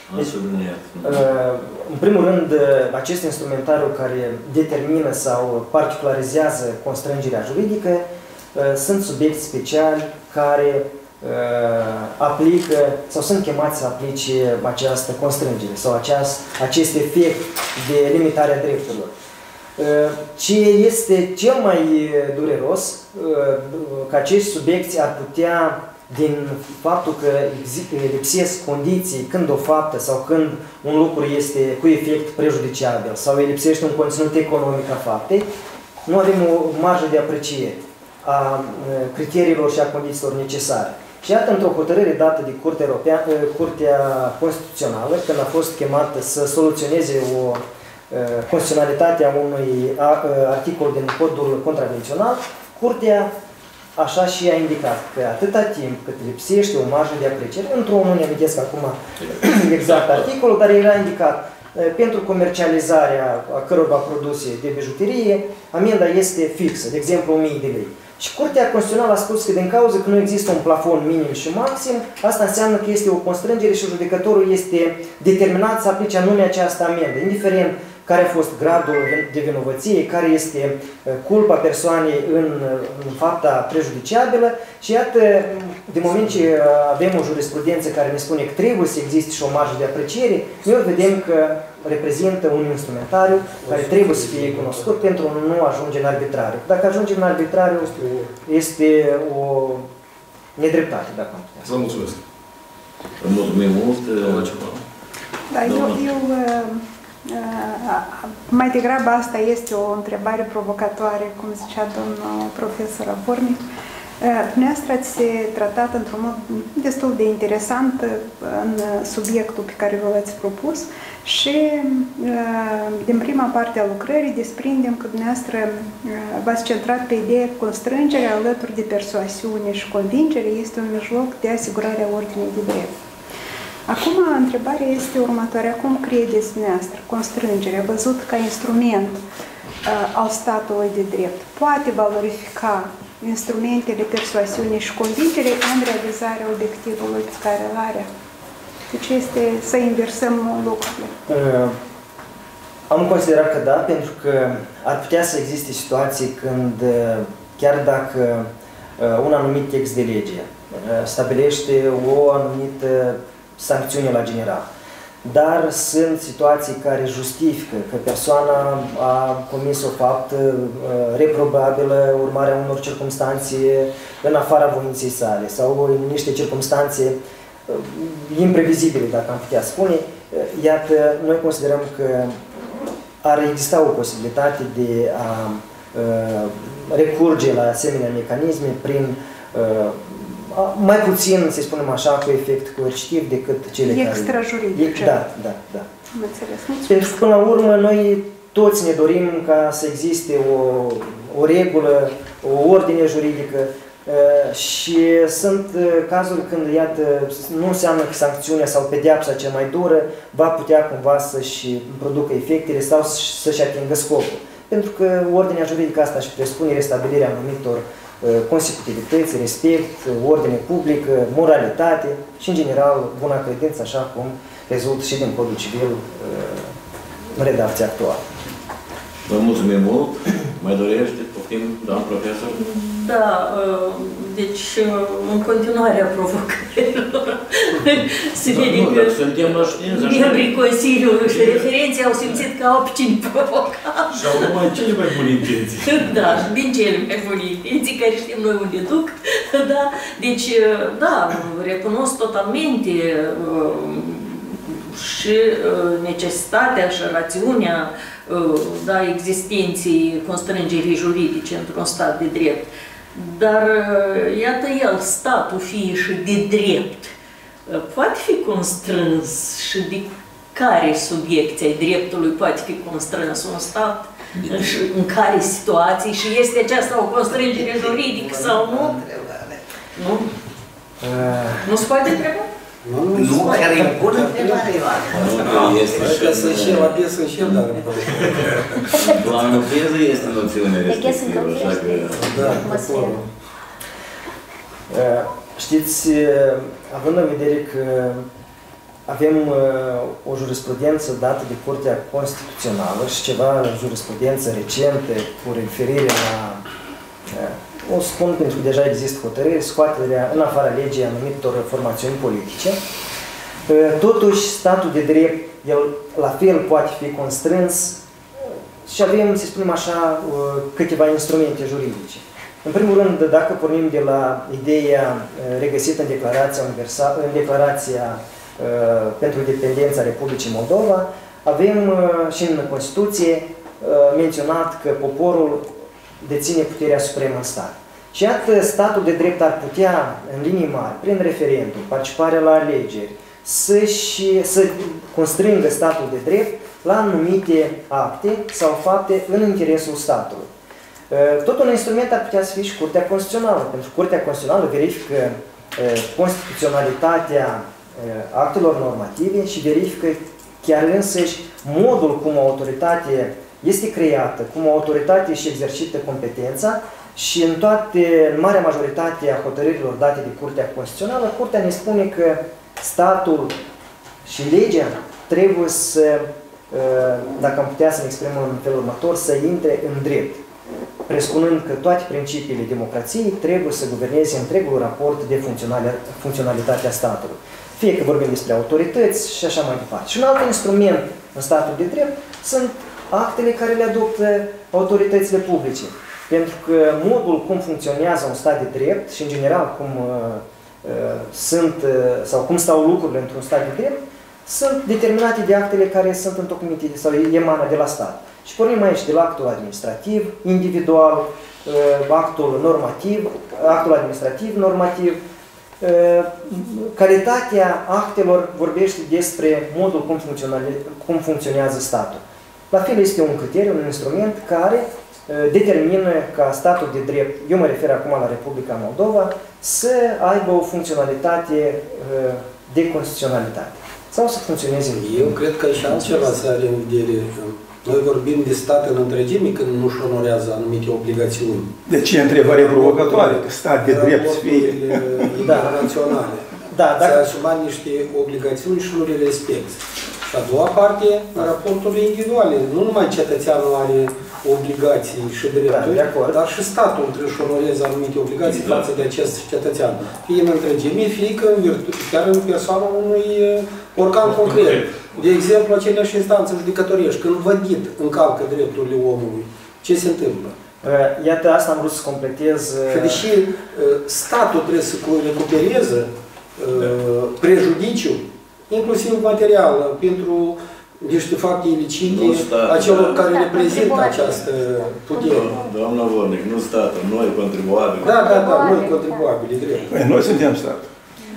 Speaker 3: În primul rând, acest instrumentariu care determină sau particularizează constrângerea juridică sunt subiecti speciali care aplică sau sunt chemați să aplice această constrângere sau acest efect de limitare a drepturilor. Ce este cel mai dureros, că acești subiecti ar putea, din faptul că lipsesc condiții când o faptă sau când un lucru este cu efect prejudiciabil sau lipsește un conținut economic a faptei, nu avem o marjă de apreciere a criteriilor și a condițiilor necesare. Și iată, într-o hotărâre dată de Curtea Constituțională, când a fost chemată să soluționeze o constituționalitatea unui articol din Codul Contravențional, Curtea așa și a indicat că atâta timp cât lipsește o marjă de apreciere, într-o nu ne amintesc acum exact articolul, dar era indicat pentru comercializarea a cărorva produse de bijuterie, amenda este fixă, de exemplu 1000 de lei. Și Curtea Constituțională a spus că din cauza că nu există un plafon minim și maxim, asta înseamnă că este o constrângere și judecătorul este determinat să aplice anume această amendă, indiferent care a fost gradul de vinovăție, care este culpa persoanei în fapta prejudiciabilă și iată, de moment ce avem o jurisprudență care ne spune că trebuie să existe și o marjă de apreciere, noi vedem că reprezintă un instrumentariu care trebuie să fie cunoscut pentru a nu ajunge în arbitrariu. Dacă ajunge în arbitrariu, este o nedreptate, dacă am putea.
Speaker 2: Vă mulțumesc.
Speaker 1: Vă mulțumim mult.
Speaker 5: Da, eu mai degrabă asta este o întrebare provocatoare, cum zicea domnul profesor Avornic. Dumneavoastră ați tratat într-un mod destul de interesant în subiectul pe care vă l-ați propus și din prima parte a lucrării desprindem că dumneavoastră v-ați centrat pe ideea că constrângerea alături de persoasiune și convingere este un mijloc de asigurare a ordinii de drept. Acum, întrebarea este următoarea. Cum credeți dumneavoastră constrângerea, văzut ca instrument al statului de drept, poate valorifica instrumentele persoasiune și convingere în realizarea obiectivului pe care îl are? Deci este să inversăm lucrurile.
Speaker 3: Am considerat că da, pentru că ar putea să existe situații când, chiar dacă un anumit text de lege stabilește o anumită sancțiune la general, dar sunt situații care justifică că persoana a comis o faptă reprobabilă urmarea unor circumstanțe în afara voinței sale sau în niște circumstanțe imprevizibile, dacă am putea spune. Iată, noi considerăm că ar exista o posibilitate de a recurge la asemenea mecanisme prin mai puțin, să spunem așa, cu efect coercitiv decât cele care...
Speaker 5: Extrajuridice.
Speaker 3: Da.
Speaker 5: Am înțeles.
Speaker 3: Pentru că, până la urmă, noi toți ne dorim ca să existe o regulă, o ordine juridică și sunt cazuri când, iată, nu înseamnă că sancțiunea sau pedeapsa cea mai dură va putea cumva să-și producă efectele sau să-și atingă scopul. Pentru că ordinea juridică asta își presupune restabilirea anumitor consecutivități, respect, ordine publică, moralitate și, în general, buna credință, așa cum rezultă și din Codul Civil în redacția actuală.
Speaker 1: Vă mulțumim mult. Mai dorește? Poftim, doamnă profesor?
Speaker 8: Da, deci în continuarea provocărilor se vede că membrii Consiliului și referenții au simțit că au pe cine provoca.
Speaker 2: Și au numai cele mai bune intenții.
Speaker 8: Da, din cele mai bune intenții, care știm noi unde duc. Da, deci, da, recunosc totalmente și necesitatea și rațiunea existenței constrângerii juridice într-un stat de drept. Dar, iată el, statul fie și de drept, poate fi constrâns și de care subiecte ai dreptului poate fi constrâns un stat, în care situații și este aceasta o constrângere juridică sau nu? Nu? Nu se poate întreba?
Speaker 4: Nu, chiar e bună întrebare, Ioan.
Speaker 7: Că sunt și el, abia sunt și el, dar...
Speaker 1: La anofeză este noțiunea respectivă, așa că...
Speaker 3: Știți, având în vedere că avem o jurisprudență dată de Curtea Constituțională și ceva jurisprudență recentă cu referire la, o spun pentru că deja există hotărâri, scoaterea în afara legii anumitor formațiuni politice. Totuși, statul de drept, el la fel poate fi constrâns și avem, să spunem așa, câteva instrumente juridice. În primul rând, dacă pornim de la ideea regăsită în Declarația pentru Independența Republicii Moldova, avem și în Constituție menționat că poporul deține puterea supremă în stat. Și iată, statul de drept ar putea, în linii mari, prin referendum, participarea la alegeri, să constrângă statul de drept la anumite acte sau fapte în interesul statului. Tot un instrument ar putea să fie și Curtea Constituțională, pentru că Curtea Constituțională verifică constituționalitatea actelor normative și verifică chiar însăși modul cum o autoritate este creată, cum o autoritate își exercită competența și în marea majoritate a hotărârilor date de Curtea Constituțională, Curtea ne spune că statul și legea trebuie să, dacă am putea să ne exprimăm în felul următor, să intre în drept, presupunând că toate principiile democrației trebuie să guverneze întregul raport de funcționalitatea statului. Fie că vorbim despre autorități și așa mai departe. Și un alt instrument în statul de drept sunt actele care le adoptă autoritățile publice. Pentru că modul cum funcționează un stat de drept și în general cum stau lucrurile într-un stat de drept, sunt determinate de actele care sunt întocmite sau emană de la stat. Și pornim aici de la actul administrativ, individual, actul administrativ, normativ. Calitatea actelor vorbește despre modul cum funcționează statul. La fel este un criteriu, un instrument care determină ca statul de drept, eu mă refer acum la Republica Moldova, să aibă o funcționalitate de constituționalitate. Sau să funcționeze.
Speaker 7: Eu cred că și altceva să are în vedere. Noi vorbim de stat în întregime când nu-și onorează anumite obligațiuni.
Speaker 6: Deci e întrebare provocatoare, că stat de drept să fie
Speaker 7: internaționale. Să asuma niște obligațiuni și nu le respecti. Și a doua parte, raporturile individuale. Nu numai cetățeanul are obligații și drepturi, dar și statul trebuie să onoreze anumite obligații față de acest cetățean. Fie în întregime, fie că chiar în persoana unui organ concret. De exemplu, aceleași instanțe judecătorești, când vădit încalcă drepturile omului, ce se întâmplă?
Speaker 3: Iată, asta am vrut să completez.
Speaker 7: Și deși statul trebuie să recupereze prejudiciu, inclusiv material, pentru niște fapte ilicite a celor care reprezintă această putere.
Speaker 1: Doamna Vornic, nu statul, noi contribuabili.
Speaker 7: Da, noi contribuabili, drept.
Speaker 6: Păi noi suntem statul.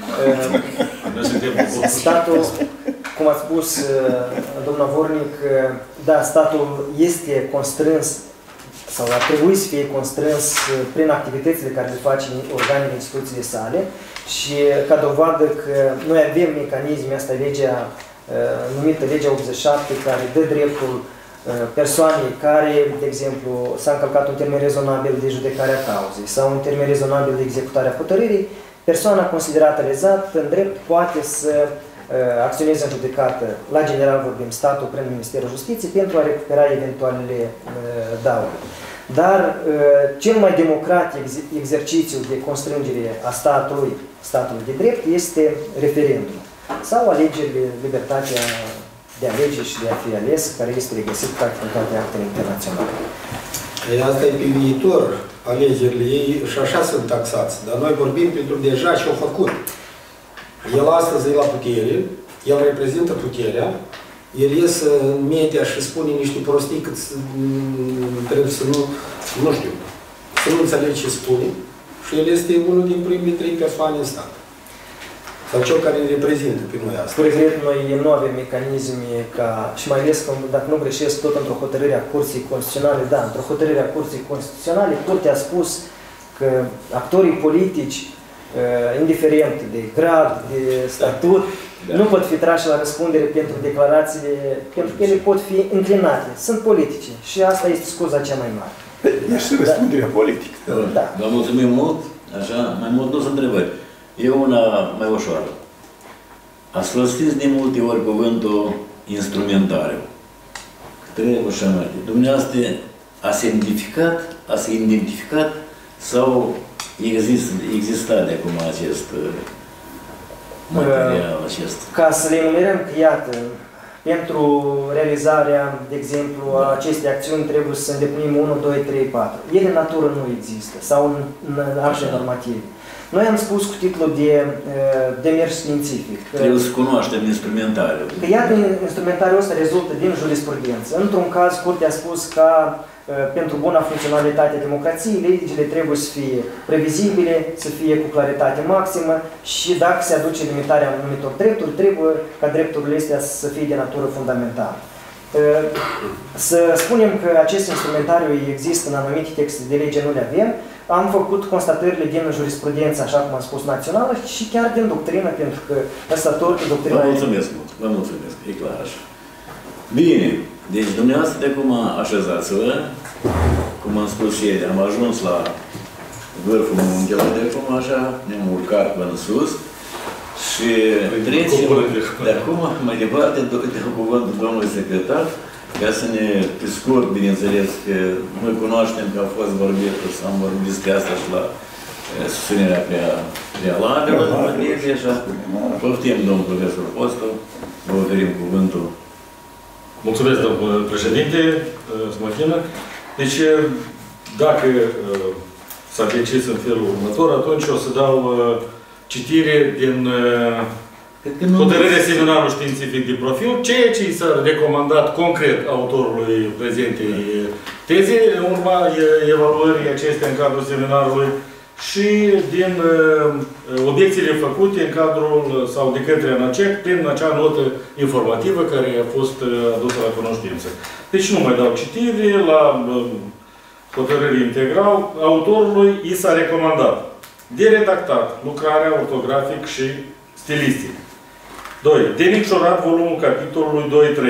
Speaker 3: Statul, cum a spus doamna Vornic, da, statul este constrâns sau ar trebui să fie constrâns prin activitățile care le face organele, instituțiile sale și ca dovadă că noi avem mecanisme, asta e legea numită legea 87, care dă dreptul persoanei care, de exemplu, s-a încălcat un termen rezonabil de judecare a cauzei sau un termen rezonabil de executare a hotărârii, persoana considerată lezată în drept poate să acționeze în judecată, la general vorbim, statul prin Ministerul Justiției, pentru a recupera eventualele daune. Dar cel mai democratic exercițiu de constrângere a statului de drept este referendum sau alegerile, libertatea de alege și de a fi ales, care este regăsit practic în toate actele internaționale.
Speaker 7: Asta e pe viitor, alegerile ei și așa sunt taxați, dar noi vorbim pentru deja ce au făcut. El astăzi e la putere, el reprezintă puterea, el iese în media și spune niște prostii cât trebuie să nu știu, să nu înțelegi ce spune și el este unul din primele 3 persoane în stat. Sau cel care îl reprezintă pe noi astăzi.
Speaker 3: Prezent, noi nu avem mecanisme ca, și mai ales că, dacă nu greșesc, tot într-o hotărâre a Curții Constituționale, da, într-o hotărâre a Curții Constituționale, Curtea a spus că actorii politici, indiferent de grad, de statut, nu pot fi trași la răspundere pentru declarațiile, pentru că ele pot fi înclinate. Sunt politice și asta este scuza cea mai mare.
Speaker 6: Este răspunderea politică.
Speaker 1: Da. Vă mulțumim mult, așa, mai mult nu sunt întrebări. E una mai ușoară. Ați folosit de multe ori cuvântul instrumentariu. Trebuie așa mai departe. Dumneavoastră ați identificat sau exista de acum acest material, acest...
Speaker 3: Ca să le enumerăm că, iată, pentru realizarea, de exemplu, a acestei acțiuni trebuie să îndeplinim 1, 2, 3, 4. Ele în natură nu există, sau în acte normative. Noi am spus cu titlul de demers științific.
Speaker 1: Trebuie să cunoaștem instrumentariul.
Speaker 3: Că iată, instrumentariul ăsta rezultă din jurisprudență. Într-un caz, Curtea a spus că pentru buna funcționalitate a democrației, legile trebuie să fie previzibile, să fie cu claritate maximă și dacă se aduce limitarea anumitor drepturi, trebuie ca drepturile astea să fie de natură fundamentală. Să spunem că acest instrumentariu există în anumite texte de lege, nu le avem. Am făcut constatările din jurisprudență, așa cum am spus, națională și chiar din doctrină, pentru că ăsta tot doctrina...
Speaker 1: Vă mulțumesc mult, vă mulțumesc, e clar așa. Bine, deci dumneavoastră de acum așezați-vă, cum am spus și ieri, am ajuns la vârful muntelui de acum așa, ne-am urcat până sus și trecem de acum mai departe, dau cuvântul domnului secretar, ca să ne, pe scurt, bineînțeles, că noi cunoaștem că a fost vorbit, că am vorbit despre asta și la susținerea prealabilă, și așa. Poftim, domnul profesor Postul, vă oferim cuvântul.
Speaker 2: Mulțumesc, domnul președinte, Smătină. Deci, dacă s-a decis în felul următor, atunci o să dau citire din hotărârea seminarului științific de profil, ceea ce i s-a recomandat concret autorului prezentei teze, în urma evaluării acestea în cadrul seminarului și din obiecțiile făcute în cadrul sau de către ANACEC prin acea notă informativă care a fost adusă la cunoștință. Deci nu mai dau citire, la hotărâre integral, autorului i s-a recomandat de redactat lucrarea ortografic și stilistic. 2. De micșorat volumul capitolului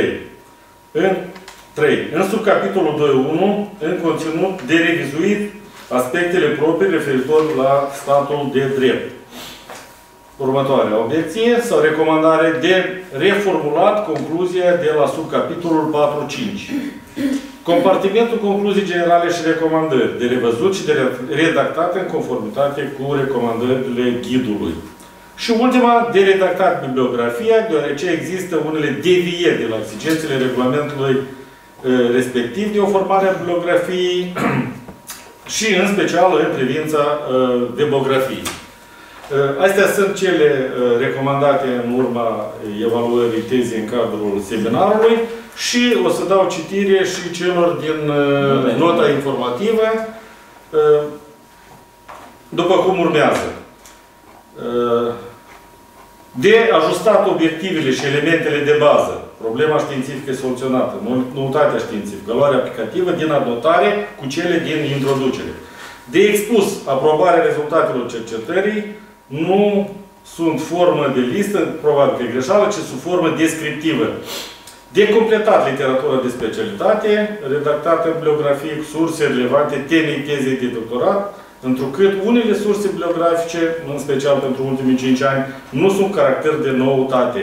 Speaker 2: 2.3. În subcapitolul 2.1, în conținut de revizuit aspectele proprii referitor la statul de drept. Următoarea obiecție sau recomandare de reformulat concluzia de la subcapitolul 4.5. Compartimentul concluzii generale și recomandări de revăzut și de redactat în conformitate cu recomandările ghidului. Și ultima, de redactat bibliografia, deoarece există unele devieri de la exigențele regulamentului respectiv de o formare a bibliografiei și în special în privința demografiei. Astea sunt cele recomandate în urma evaluării tezei în cadrul seminarului și o să dau citire și celor din nota informativă după cum urmează. De ajustat obiectivele și elementele de bază, problema științifică soluționată, noutatea științifică, valoarea aplicativă din adnotare cu cele din introducere. De expus aprobarea rezultatelor cercetării nu sunt formă de listă, probabil că e greșeală, ci sub formă descriptivă. De completat literatura de specialitate, redactată în bibliografie cu surse relevante temei tezei de doctorat, întrucât unele surse bibliografice, în special pentru ultimii 5 ani, nu sunt caracter de noutate.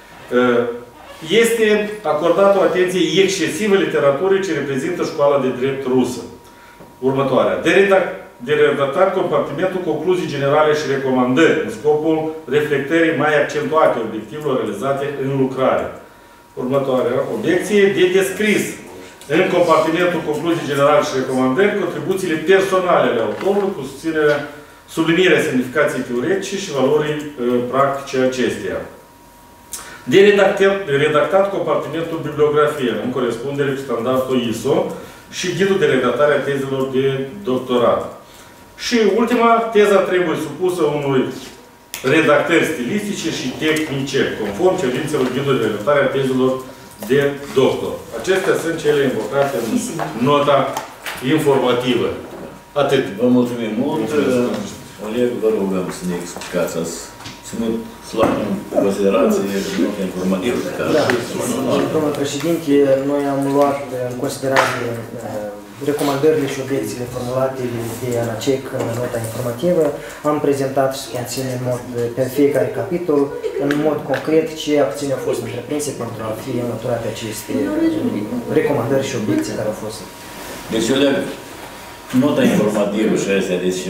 Speaker 2: Este acordată o atenție excesivă literaturii ce reprezintă școala de drept rusă. Următoarea. De redactat compartimentul concluzii generale și recomandări în scopul reflectării mai accentuate obiectivelor realizate în lucrare. Următoarea obiecție. De descris în compartimentul concluzii generale și recomandări contribuțiile personale ale autorului cu sublinierea semnificației teoretice și valorii practice acesteia. De redactat compartimentul bibliografie în corespundere cu standardul ISO și ghidul de redactare a tezelor de doctorat. Și ultima, teza trebuie supusă unui redactări stilistice și tehnice, conform cerințelor ghidului de redactare a tezelor de doctor. Acestea sunt cele invocate în nota informativă. Atât.
Speaker 1: Vă mulțumim mult. Oleg, vă rugăm să ne explicați. Ați ținut slab în considerație nota informativă.
Speaker 3: Da, domnul președinte, noi am luat în considerație recomandările și obiecțiile formulate de ANACEC în nota informativă. Am prezentat și conțin în mod, pe fiecare capitol, în mod concret, ce acțiuni au fost întreprinse pentru a fi înlăturate aceste recomandări și obiecții care au fost.
Speaker 1: Deci, eu leg nota informativă și astea, deci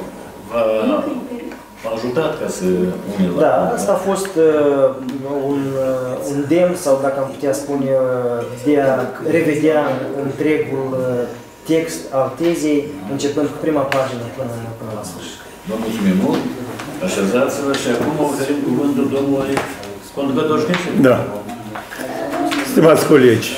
Speaker 1: v-a ajutat ca să une la...
Speaker 3: Da, asta a fost un demn, sau dacă am putea spune, de a revedea întregul text al tezei, începând cu prima pagină până la sfârșit.
Speaker 1: Vă mulțumim mult, așezați-vă și acum oferim cuvântul domnului conducător științific.
Speaker 6: Da. Stimați colegi,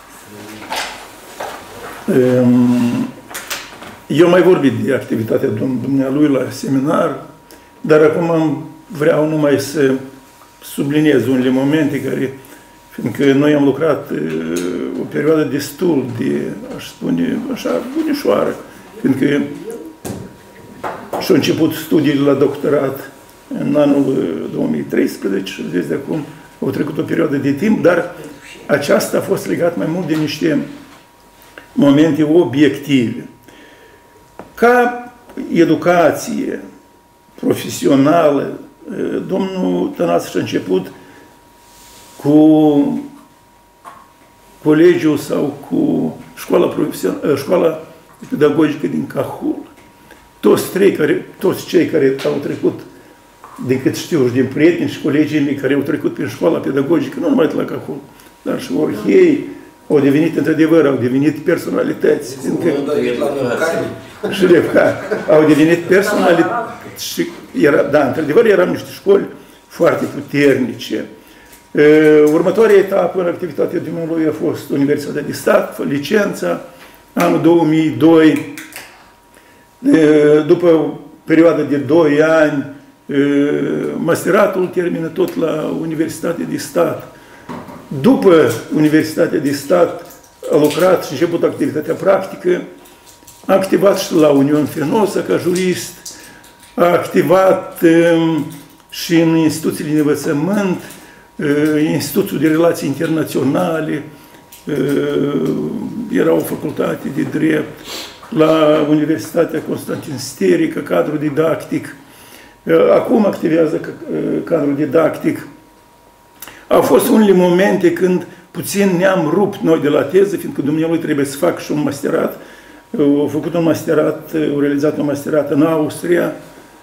Speaker 6: eu mai vorbit de activitatea dumnealui la seminar, dar acum vreau numai să subliniez unele momente care, fiindcă noi am lucrat o perioadă destul de, aș spune, așa, bunișoară, fiindcă și-au început studiile la doctorat în anul 2013 și de acum au trecut o perioadă de timp, dar aceasta a fost legat mai mult de niște momente obiective. Ca educație profesională, domnul Tănase și-a început cu colegiul sau cu școala pedagogică din Cahul. Toți cei care au trecut, din cât știu și din prieteni și colegii mei care au trecut prin școala pedagogică, nu numai de la Cahul, dar și Orhei, au devenit, într-adevăr, au devenit personalități. Și Levca, au devenit personalități. Și da, într-adevăr, erau niște școli foarte puternice. Următoarea etapă în activitatea dumnealui a fost Universitatea de Stat, licența, anul 2002. După o perioadă de 2 ani, masteratul termină tot la Universitatea de Stat. După Universitatea de Stat a lucrat și a început activitatea practică, a activat și la Uniunea Fenosa ca jurist, a activat și în instituțiile de învățământ, Institutul de Relații Internaționale, era o facultate de drept, la Universitatea Constantin Steri, ca cadru didactic. Acum activează ca cadru didactic. Au fost unele momente când puțin ne-am rupt noi de la teză, fiindcă dumnealui trebuie să fac și un masterat. Au făcut un masterat, au realizat un masterat în Austria,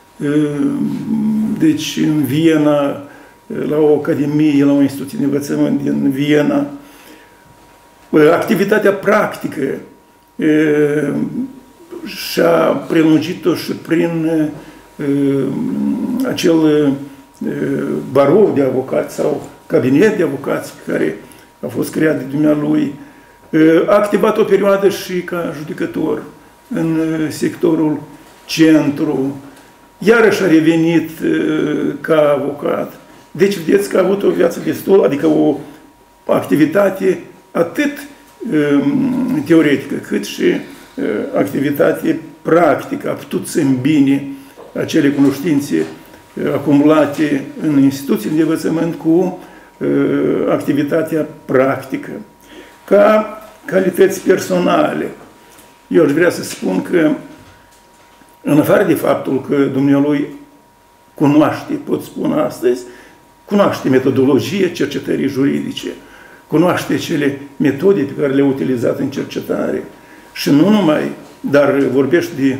Speaker 6: deci în Viena, la o academie, la o instituție de învățământ din Viena. Activitatea practică și-a prelungit-o și prin acel barou de avocați sau cabinet de avocați care a fost creat de dumnealui. A activat o perioadă și ca judecător în sectorul centru. Iarăși a revenit ca avocat. Deci vedeți că a avut o viață destul, adică o activitate atât teoretică cât și activitate practică. A putut să îmbine acele cunoștințe acumulate în instituțiile de învățământ cu activitatea practică. Ca calități personale, eu aș vrea să spun că, în afară de faptul că dumnealui cunoaște, pot spune astăzi, cunoaște metodologia cercetării juridice, cunoaște cele metode pe care le-a utilizat în cercetare și nu numai, dar vorbește de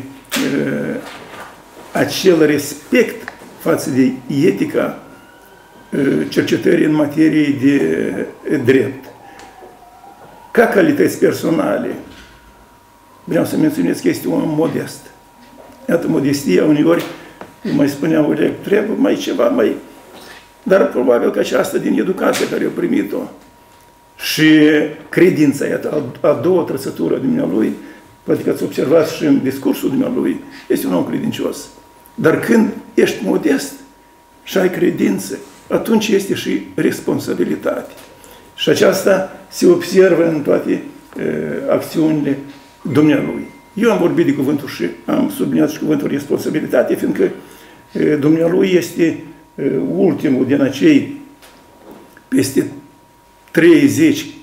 Speaker 6: acel respect față de etica cercetării în materie de drept. Ca calități personale, vreau să menționez că este un om modest. Iată, modestia uneori, mai spunea Oleg, trebuie mai ceva, mai... Dar probabil că aceasta din educația care a primit-o și credința, iată, a doua trăsătură a dumnealui, poate că ați observat și în discursul dumnealui, este un om credincios. Dar când ești modest și ai credință, atunci este și responsabilitate. Și aceasta se observă în toate acțiunile dumnealui. Eu am vorbit de cuvântul și am subliniat și cuvântul responsabilitate, fiindcă dumnealui este ultimul din acei peste 30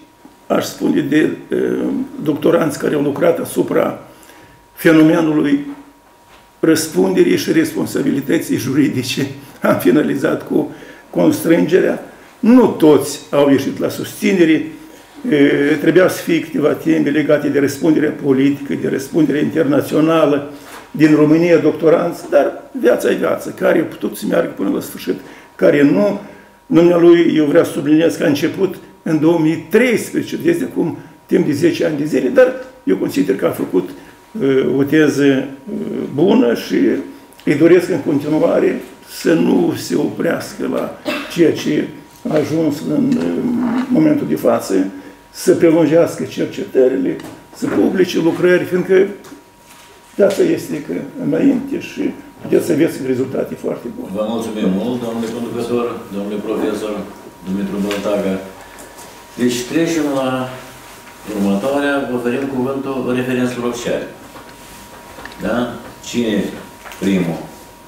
Speaker 6: aș spune, de doctoranți care au lucrat asupra fenomenului răspunderii și responsabilității juridice. Am finalizat cu constrângerea. Nu toți au ieșit la susținere. Trebuia să fie câteva teme legate de răspunderea politică, de răspunderea internațională, din România, doctoranți, dar viața e viață. Care a putut să meargă până la sfârșit, care nu. Dumnealui, eu vreau să subliniez că a început în 2013, deci de acum timp de 10 ani de zile, dar eu consider că a făcut o teză bună și îi doresc în continuare să nu se oprească la ceea ce a ajuns în momentul de față, să prelungească cercetările, să publice lucrări, fiindcă viața este că înainte și puteți să aveți rezultate foarte bune.
Speaker 1: Vă mulțumim mult, domnule conducător, domnule profesor Dumitru Băltaga. Deci trecem la următoarea, oferim cuvântul referenților oficiale. Da? Cine e primul?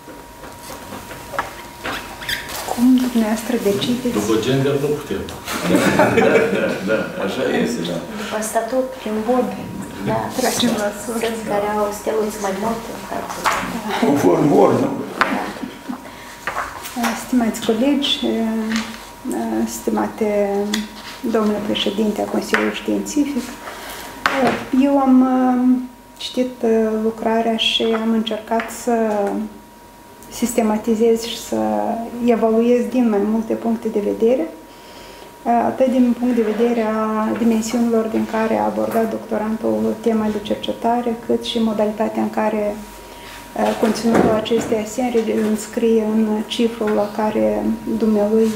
Speaker 5: Cum dumneavoastră decideți?
Speaker 2: După gender nu putem.
Speaker 1: Da, așa este, da.
Speaker 9: După statut, prin vot. Da,
Speaker 5: Tragem la sus.
Speaker 9: sunt care au steluți mai mult în cartul.
Speaker 6: Conform ordinului.
Speaker 5: Stimați colegi, stimate domnule președinte a Consiliului Științific, eu am citit lucrarea și am încercat să sistematizez și să evaluez din mai multe puncte de vedere, atât din punct de vedere a dimensiunilor din care a abordat doctorantul tema de cercetare, cât și modalitatea în care conținutul acesteia se înscrie în cifrul la care dumnealui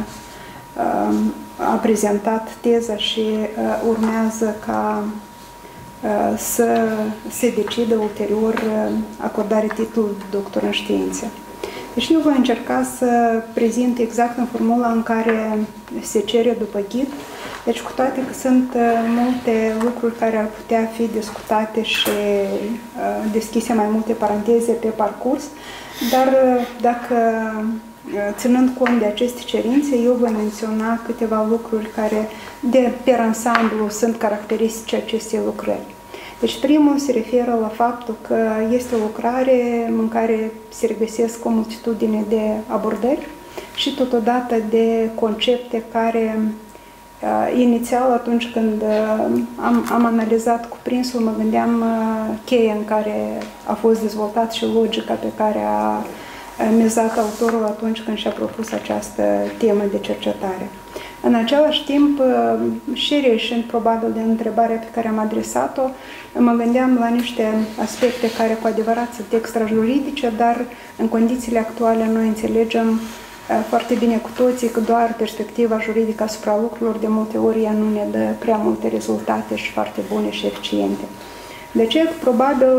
Speaker 5: a prezentat teza și urmează ca să se decidă ulterior acordarea titlului de doctor în științe. Deci eu voi încerca să prezint exact în formula în care se cere după ghid, deci cu toate că sunt multe lucruri care ar putea fi discutate și deschise mai multe paranteze pe parcurs, dar dacă ținând cont de aceste cerințe, eu voi menționa câteva lucruri care pe ansamblu sunt caracteristice acestei lucrări. Deci primul se referă la faptul că este o lucrare în care se regăsesc o multitudine de abordări și totodată de concepte care inițial, atunci când am analizat cuprinsul, mă gândeam cheia în care a fost dezvoltat și logica pe care a mizat autorul atunci când și-a propus această temă de cercetare. În același timp, și reieșind probabil din întrebarea pe care am adresat-o, mă gândeam la niște aspecte care cu adevărat sunt extrajuridice, dar în condițiile actuale noi înțelegem foarte bine cu toții că doar perspectiva juridică asupra lucrurilor de multe ori ea nu ne dă prea multe rezultate și foarte bune și eficiente. De ce? Probabil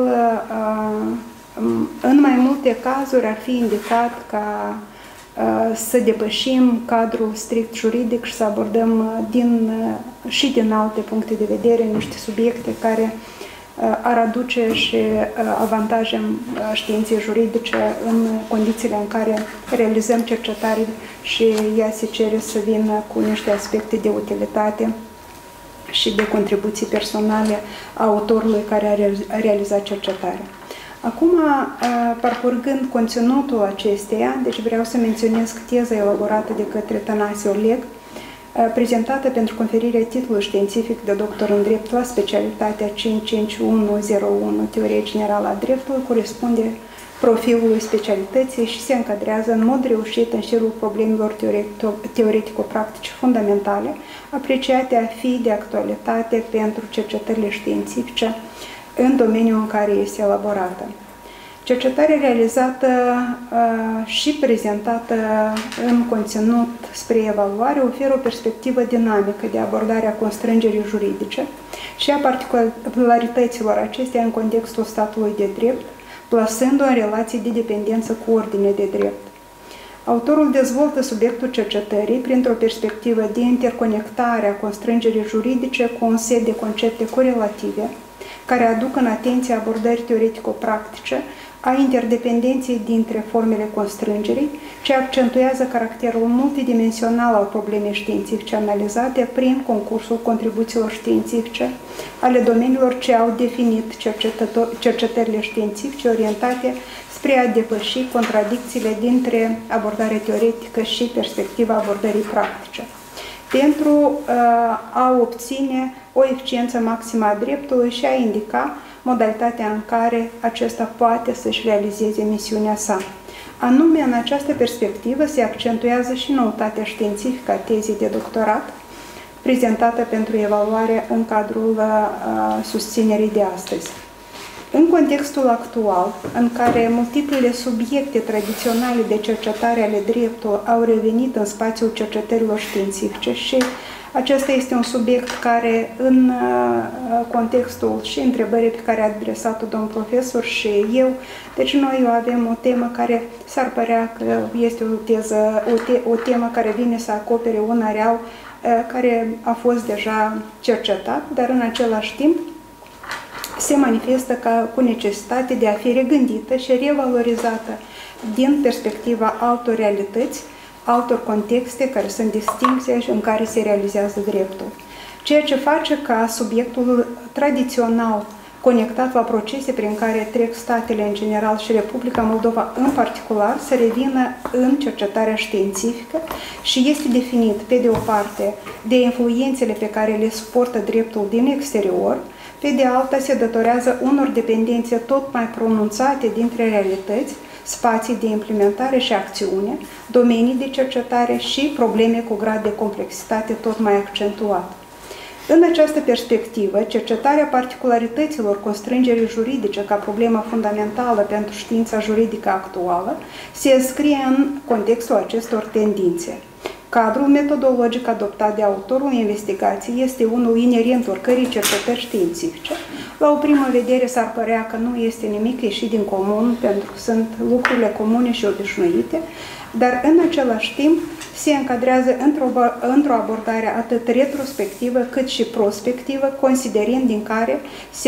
Speaker 5: în mai multe cazuri ar fi indicat ca să depășim cadrul strict juridic și să abordăm și din alte puncte de vedere niște subiecte care ar aduce și avantaje științei juridice în condițiile în care realizăm cercetare și ea se cere să vină cu niște aspecte de utilitate și de contribuții personale a autorului care a realizat cercetarea. Acum, parcurgând conținutul acesteia, deci vreau să menționez că teza elaborată de către Tănase Oleg, prezentată pentru conferirea titlului științific de doctor în drept la specialitatea 55101, Teorie Generală a Dreptului, corespunde profilului specialității și se încadrează în mod reușit în șirul problemelor teoretico-practice fundamentale, apreciate a fi de actualitate pentru cercetările științifice în domeniul în care este elaborată. Cercetarea realizată și prezentată în conținut spre evaluare oferă o perspectivă dinamică de abordare a constrângerii juridice și a particularităților acestea în contextul statului de drept, plasându-o în relații de dependență cu ordine de drept. Autorul dezvoltă subiectul cercetării printr-o perspectivă de interconectare a constrângerii juridice cu un set de concepte corelative, care aduc în atenție abordări teoretico-practice a interdependenței dintre formele constrângerii, ce accentuează caracterul multidimensional al problemei științifice analizate prin concursul contribuțiilor științifice ale domeniilor ce au definit cercetările științifice orientate spre a depăși contradicțiile dintre abordarea teoretică și perspectiva abordării practice, pentru a obține o eficiență maximă a dreptului și a indica modalitatea în care acesta poate să-și realizeze misiunea sa. Anume, în această perspectivă se accentuează și noutatea științifică a tezei de doctorat, prezentată pentru evaluare în cadrul susținerii de astăzi. În contextul actual, în care multiplele subiecte tradiționale de cercetare ale dreptului au revenit în spațiul cercetărilor științifice și acesta este un subiect care, în contextul și întrebării pe care a adresat-o domnul profesor și eu, deci noi avem o temă care s-ar părea că este o temă care vine să acopere un areal care a fost deja cercetat, dar în același timp se manifestă cu necesitate de a fi regândită și revalorizată din perspectiva altor realități, altor contexte care sunt distincte și în care se realizează dreptul. Ceea ce face ca subiectul tradițional conectat la procese prin care trec statele în general și Republica Moldova în particular să revină în cercetarea științifică și este definit, pe de o parte, de influențele pe care le suportă dreptul din exterior, pe de alta se datorează unor dependențe tot mai pronunțate dintre realități, spații de implementare și acțiune, domenii de cercetare și probleme cu grad de complexitate tot mai accentuat. În această perspectivă, cercetarea particularităților constrângerii juridice ca problemă fundamentală pentru știința juridică actuală se înscrie în contextul acestor tendințe. Cadrul metodologic adoptat de autorul investigației este unul inerent oricărei cercetări științifice. La o primă vedere s-ar părea că nu este nimic ieșit din comun, pentru că sunt lucrurile comune și obișnuite, dar în același timp se încadrează într-o abordare atât retrospectivă cât și prospectivă, considerând din care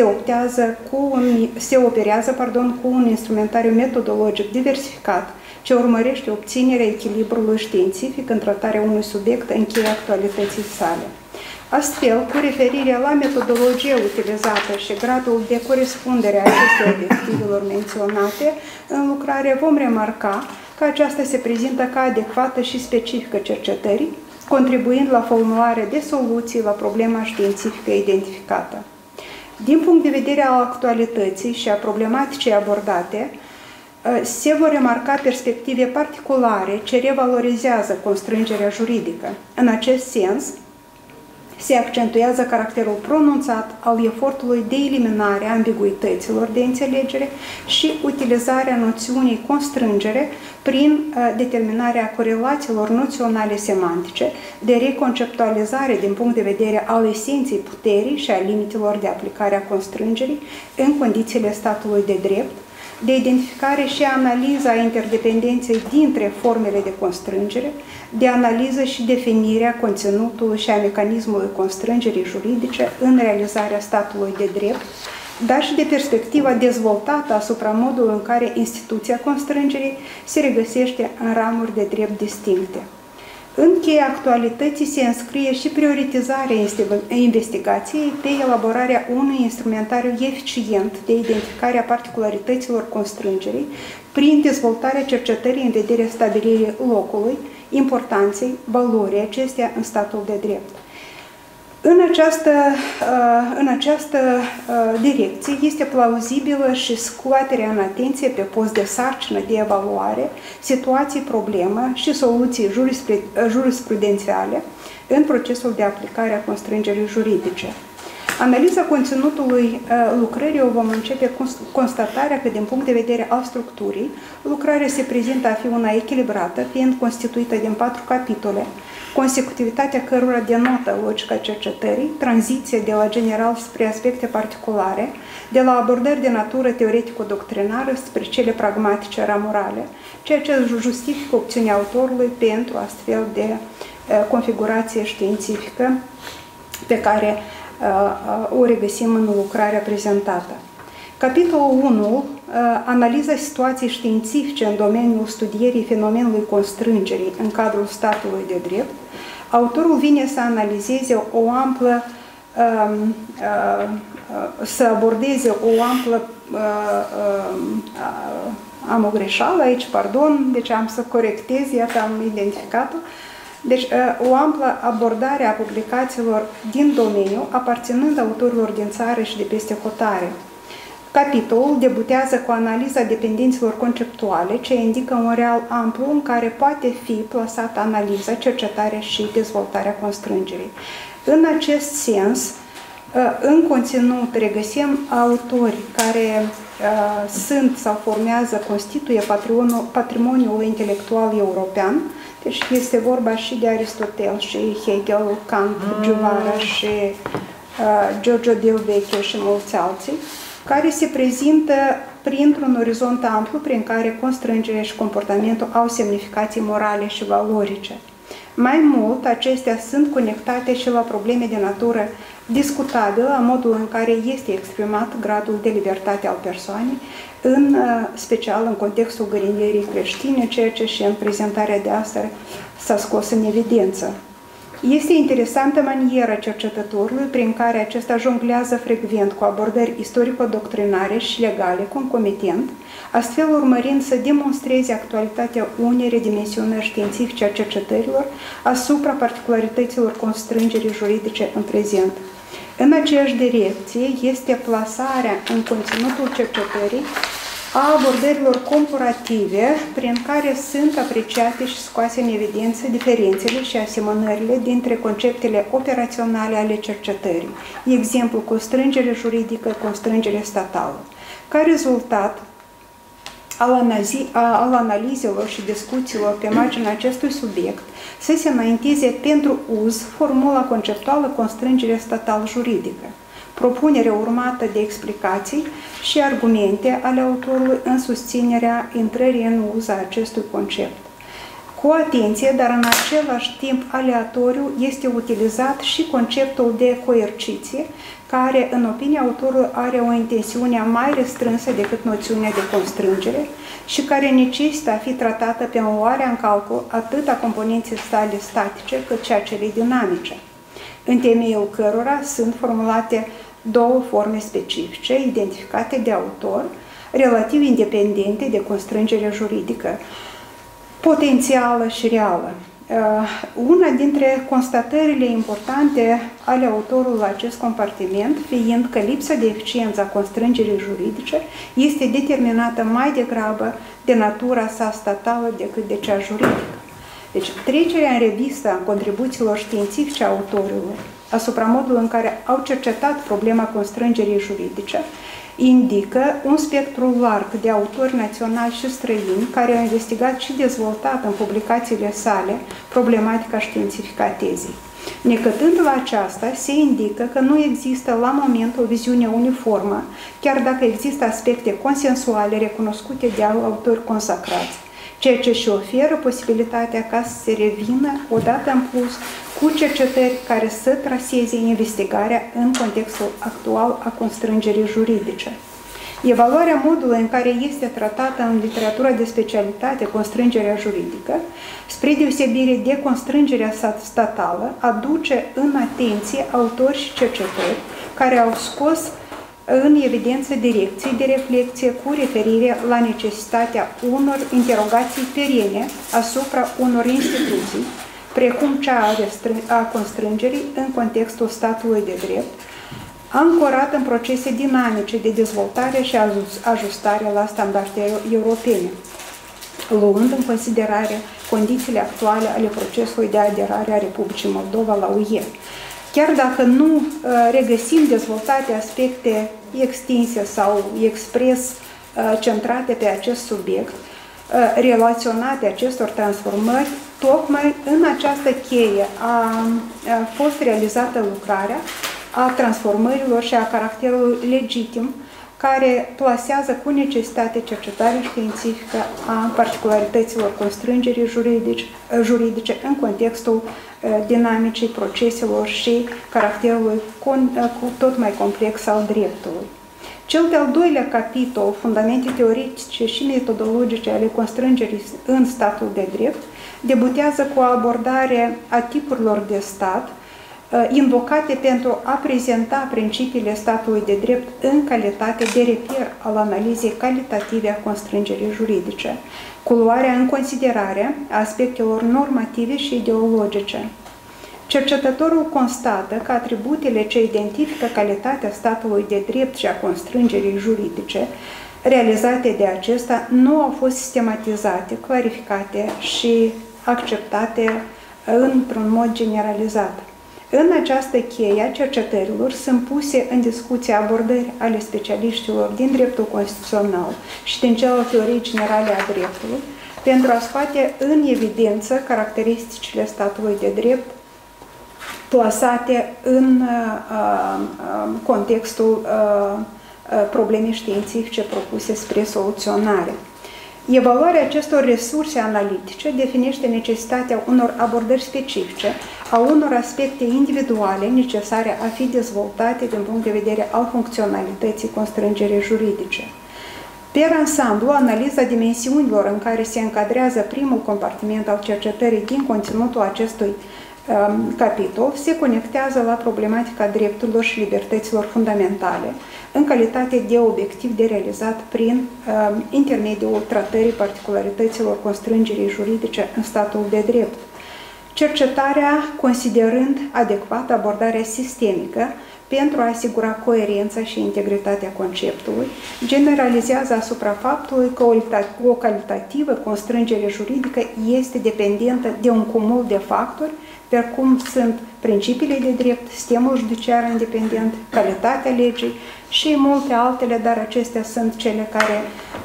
Speaker 5: se operează cu un instrumentariu metodologic diversificat, ce urmărește obținerea echilibrului științific în tratarea unui subiect în cheia actualității sale. Astfel, cu referire la metodologia utilizată și gradul de corespundere a acestei obiectivelor menționate în lucrare, vom remarca că aceasta se prezintă ca adecvată și specifică cercetării, contribuind la formularea de soluții la problema științifică identificată. Din punct de vedere al actualității și a problematicii abordate, se vor remarca perspective particulare ce revalorizează constrângerea juridică. În acest sens, se accentuează caracterul pronunțat al efortului de eliminare a ambiguităților de înțelegere și utilizarea noțiunii constrângere prin determinarea corelațiilor noționale semantice, de reconceptualizare din punct de vedere al esenței puterii și a limitelor de aplicare a constrângerii în condițiile statului de drept, de identificare și analiză a interdependenței dintre formele de constrângere, de analiză și definirea conținutului și a mecanismului constrângerii juridice în realizarea statului de drept, dar și de perspectiva dezvoltată asupra modului în care instituția constrângerii se regăsește în ramuri de drept distincte. În cheia actualității se înscrie și prioritizarea investigației pe elaborarea unui instrumentariu eficient de identificare a particularităților constrângerii prin dezvoltarea cercetării în vederea stabilirii locului, importanței, valorii acesteia în statul de drept. În această direcție este plauzibilă și scoaterea în atenție pe post de sarcină de evaluare, situații problemă și soluții jurisprudențiale în procesul de aplicare a constrângerii juridice. Analiza conținutului lucrării o vom începe cu constatarea că, din punct de vedere al structurii, lucrarea se prezintă a fi una echilibrată, fiind constituită din 4 capitole, consecutivitatea cărora denotă logica cercetării, tranziție de la general spre aspecte particulare, de la abordări de natură teoretico-doctrinară spre cele pragmatice ramurale, ceea ce justifică opțiunea autorului pentru astfel de configurație științifică pe care o regăsim în lucrarea prezentată. Capitolul 1, analiza situației științifice în domeniul studierii fenomenului constrângerii în cadrul statului de drept. Autorul vine să analizeze o amplă, să abordeze o amplă, am o greșeală aici, pardon, deci am să corectez, iată am identificat-o. Deci, o amplă abordare a publicațiilor din domeniu, aparținând autorilor din țară și de peste hotare. Capitolul debutează cu analiza dependențelor conceptuale, ce indică un real amplu în care poate fi plasată analiza, cercetarea și dezvoltarea constrângerii. În acest sens, în conținut regăsim autori care sunt sau formează, constituie patrimoniul intelectual european. Deci este vorba și de Aristotel, și Hegel, Kant, Guevara și Giorgio Del Vecchio și mulți alții, care se prezintă printr-un orizont amplu prin care constrângerea și comportamentul au semnificații morale și valorice. Mai mult, acestea sunt conectate și la probleme de natură discutabilă, a modul în care este exprimat gradul de libertate al persoanei, în special în contextul gândirii creștine, ceea ce și în prezentarea de astăzi s-a scos în evidență. Este interesantă maniera cercetătorului prin care acesta jonglează frecvent cu abordări istorico-doctrinare și legale concomitent, astfel urmărind să demonstreze actualitatea unei dimensionări științifice a cercetărilor asupra particularităților constrângerii juridice în prezent. În aceeași direcție este plasarea în conținutul cercetării a abordărilor comparative prin care sunt apreciate și scoase în evidență diferențele și asemănările dintre conceptele operaționale ale cercetării, exemplu constrângere juridică, constrângere statală. Ca rezultat al analizelor și discuțiilor pe marginea acestui subiect, să se înainteze pentru uz formula conceptuală constrângere statal-juridică, propunere urmată de explicații și argumente ale autorului în susținerea intrării în uz a acestui concept. Cu atenție, dar în același timp aleatoriu, este utilizat și conceptul de coerciție, care, în opinia autorului, are o intensiune mai restrânsă decât noțiunea de constrângere și care necesită a fi tratată pe o luare în calcul atât a componenței sale statice, cât și a celei dinamice, în temeiul cărora sunt formulate două forme specifice, identificate de autor, relativ independente de constrângere juridică, potențială și reală. Una dintre constatările importante ale autorului la acest compartiment fiind că lipsa de eficiență a constrângerii juridice este determinată mai degrabă de natura sa statală decât de cea juridică. Deci, trecerea în revistă a contribuțiilor științifice a autorului asupra modului în care au cercetat problema constrângerii juridice indică un spectru larg de autori naționali și străini care au investigat și dezvoltat în publicațiile sale problematica științifică a tezei. Necătând la aceasta, se indică că nu există la moment o viziune uniformă, chiar dacă există aspecte consensuale recunoscute de autori consacrați, ceea ce și oferă posibilitatea ca să se revină odată în plus cu cercetări care să traseze investigarea în contextul actual a constrângerii juridice. Evaluarea modului în care este tratată în literatura de specialitate constrângerea juridică, spre deosebire de constrângerea statală, aduce în atenție autori și cercetători care au scos în evidență direcții de reflexie cu referire la necesitatea unor interogații perene asupra unor instituții, precum cea a constrângerii în contextul statului de drept, ancorat în procese dinamice de dezvoltare și ajustare la standardele europene, luând în considerare condițiile actuale ale procesului de aderare a Republicii Moldova la UE. Chiar dacă nu regăsim dezvoltate aspecte extinse sau expres centrate pe acest subiect, relaționate acestor transformări, tocmai în această cheie a fost realizată lucrarea a transformărilor și a caracterului legitim, care plasează cu necesitate cercetarea științifică a particularităților constrângerii juridice în contextul dinamicii proceselor și caracterului tot mai complex al dreptului. Cel de-al doilea capitol, fundamente teoretice și metodologice ale constrângerii în statul de drept, debutează cu o abordare a tipurilor de stat, invocate pentru a prezenta principiile statului de drept în calitate de reper al analizei calitative a constrângerii juridice, cu luarea în considerare a aspectelor normative și ideologice. Cercetătorul constată că atributele ce identifică calitatea statului de drept și a constrângerii juridice realizate de acesta nu au fost sistematizate, clarificate și acceptate într-un mod generalizat. În această cheie a cercetărilor sunt puse în discuție abordări ale specialiștilor din dreptul constituțional și din celelalte teorii generale a dreptului, pentru a scoate în evidență caracteristicile statului de drept plasate în contextul problemei științifice propuse spre soluționare. Evaluarea acestor resurse analitice definește necesitatea unor abordări specifice, a unor aspecte individuale necesare a fi dezvoltate din punct de vedere al funcționalității constrângerii juridice. Per ansamblu, analiza dimensiunilor în care se încadrează primul compartiment al cercetării din conținutul acestui capitol se conectează la problematica drepturilor și libertăților fundamentale, în calitate de obiectiv de realizat prin intermediul tratării particularităților constrângerii juridice în statul de drept. Cercetarea, considerând adecvată abordarea sistemică pentru a asigura coerența și integritatea conceptului, generalizează asupra faptului că o calitativă constrângere juridică este dependentă de un cumul de factori, precum sunt principiile de drept, sistemul judiciar independent, calitatea legii și multe altele, dar acestea sunt cele care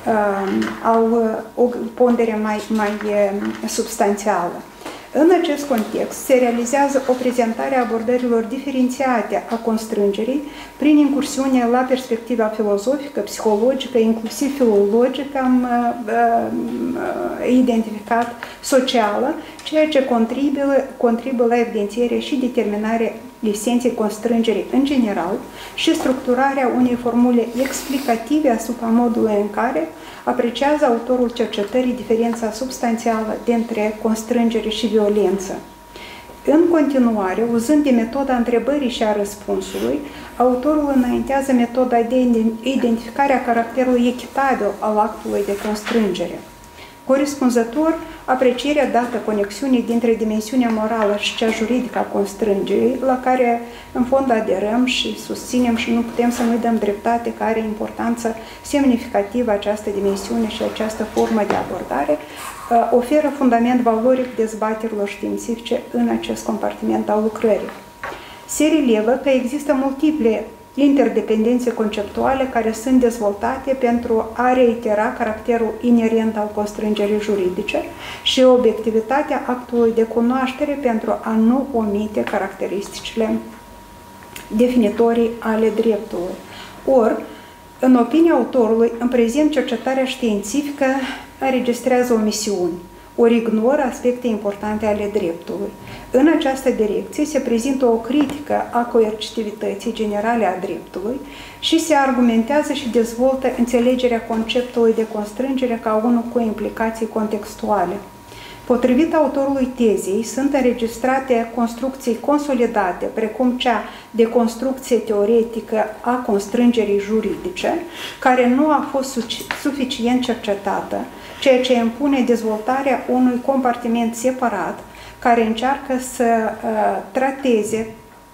Speaker 5: au o pondere mai substanțială. În acest context se realizează o prezentare a abordărilor diferențiate a constrângerii prin incursiune la perspectiva filozofică, psihologică, inclusiv filologică, am identificat socială, ceea ce contribuie la evidențierea și determinarea esenței constrângerii în general și structurarea unei formule explicative asupra modului în care apreciază autorul cercetării diferența substanțială dintre constrângere și violență. În continuare, uzând de metoda întrebării și a răspunsului, autorul înaintează metoda de identificare a caracterului echitabil al actului de constrângere. Corespunzător, aprecierea dată conexiunii dintre dimensiunea morală și cea juridică a constrângerii, la care în fond aderăm și susținem și nu putem să nu-i dăm dreptate, că are importanță semnificativă această dimensiune și această formă de abordare, oferă fundament valoric dezbaterilor științifice în acest compartiment al lucrării. Se relevă că există multiple interdependențe conceptuale care sunt dezvoltate pentru a reitera caracterul inerent al constrângerii juridice și obiectivitatea actului de cunoaștere pentru a nu omite caracteristicile definitorii ale dreptului. Ori, în opinia autorului, în prezent cercetarea științifică înregistrează omisiuni, ori ignoră aspecte importante ale dreptului. În această direcție se prezintă o critică a coercitivității generale a dreptului și se argumentează și dezvoltă înțelegerea conceptului de constrângere ca unul cu implicații contextuale. Potrivit autorului tezei, sunt înregistrate construcții consolidate, precum cea de construcție teoretică a constrângerii juridice, care nu a fost suficient cercetată, ceea ce impune dezvoltarea unui compartiment separat, care încearcă să trateze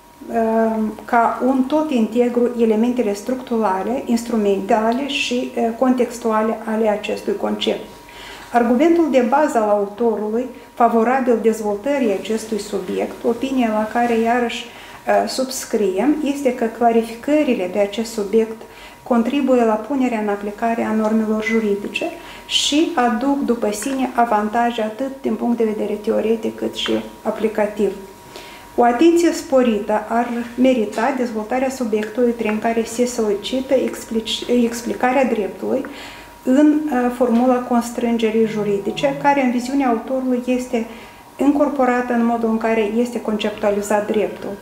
Speaker 5: ca un tot integru elementele structurale, instrumentale și contextuale ale acestui concept. Argumentul de bază al autorului, favorabil dezvoltării acestui subiect, opinia la care iarăși subscriem, este că clarificările pe acest subiect contribuie la punerea în aplicare a normelor juridice și aduc după sine avantaje atât din punct de vedere teoretic cât și aplicativ. O atenție sporită ar merita dezvoltarea subiectului prin care se solicită explicarea dreptului în formula constrângerii juridice, care în viziunea autorului este incorporată în modul în care este conceptualizat dreptul.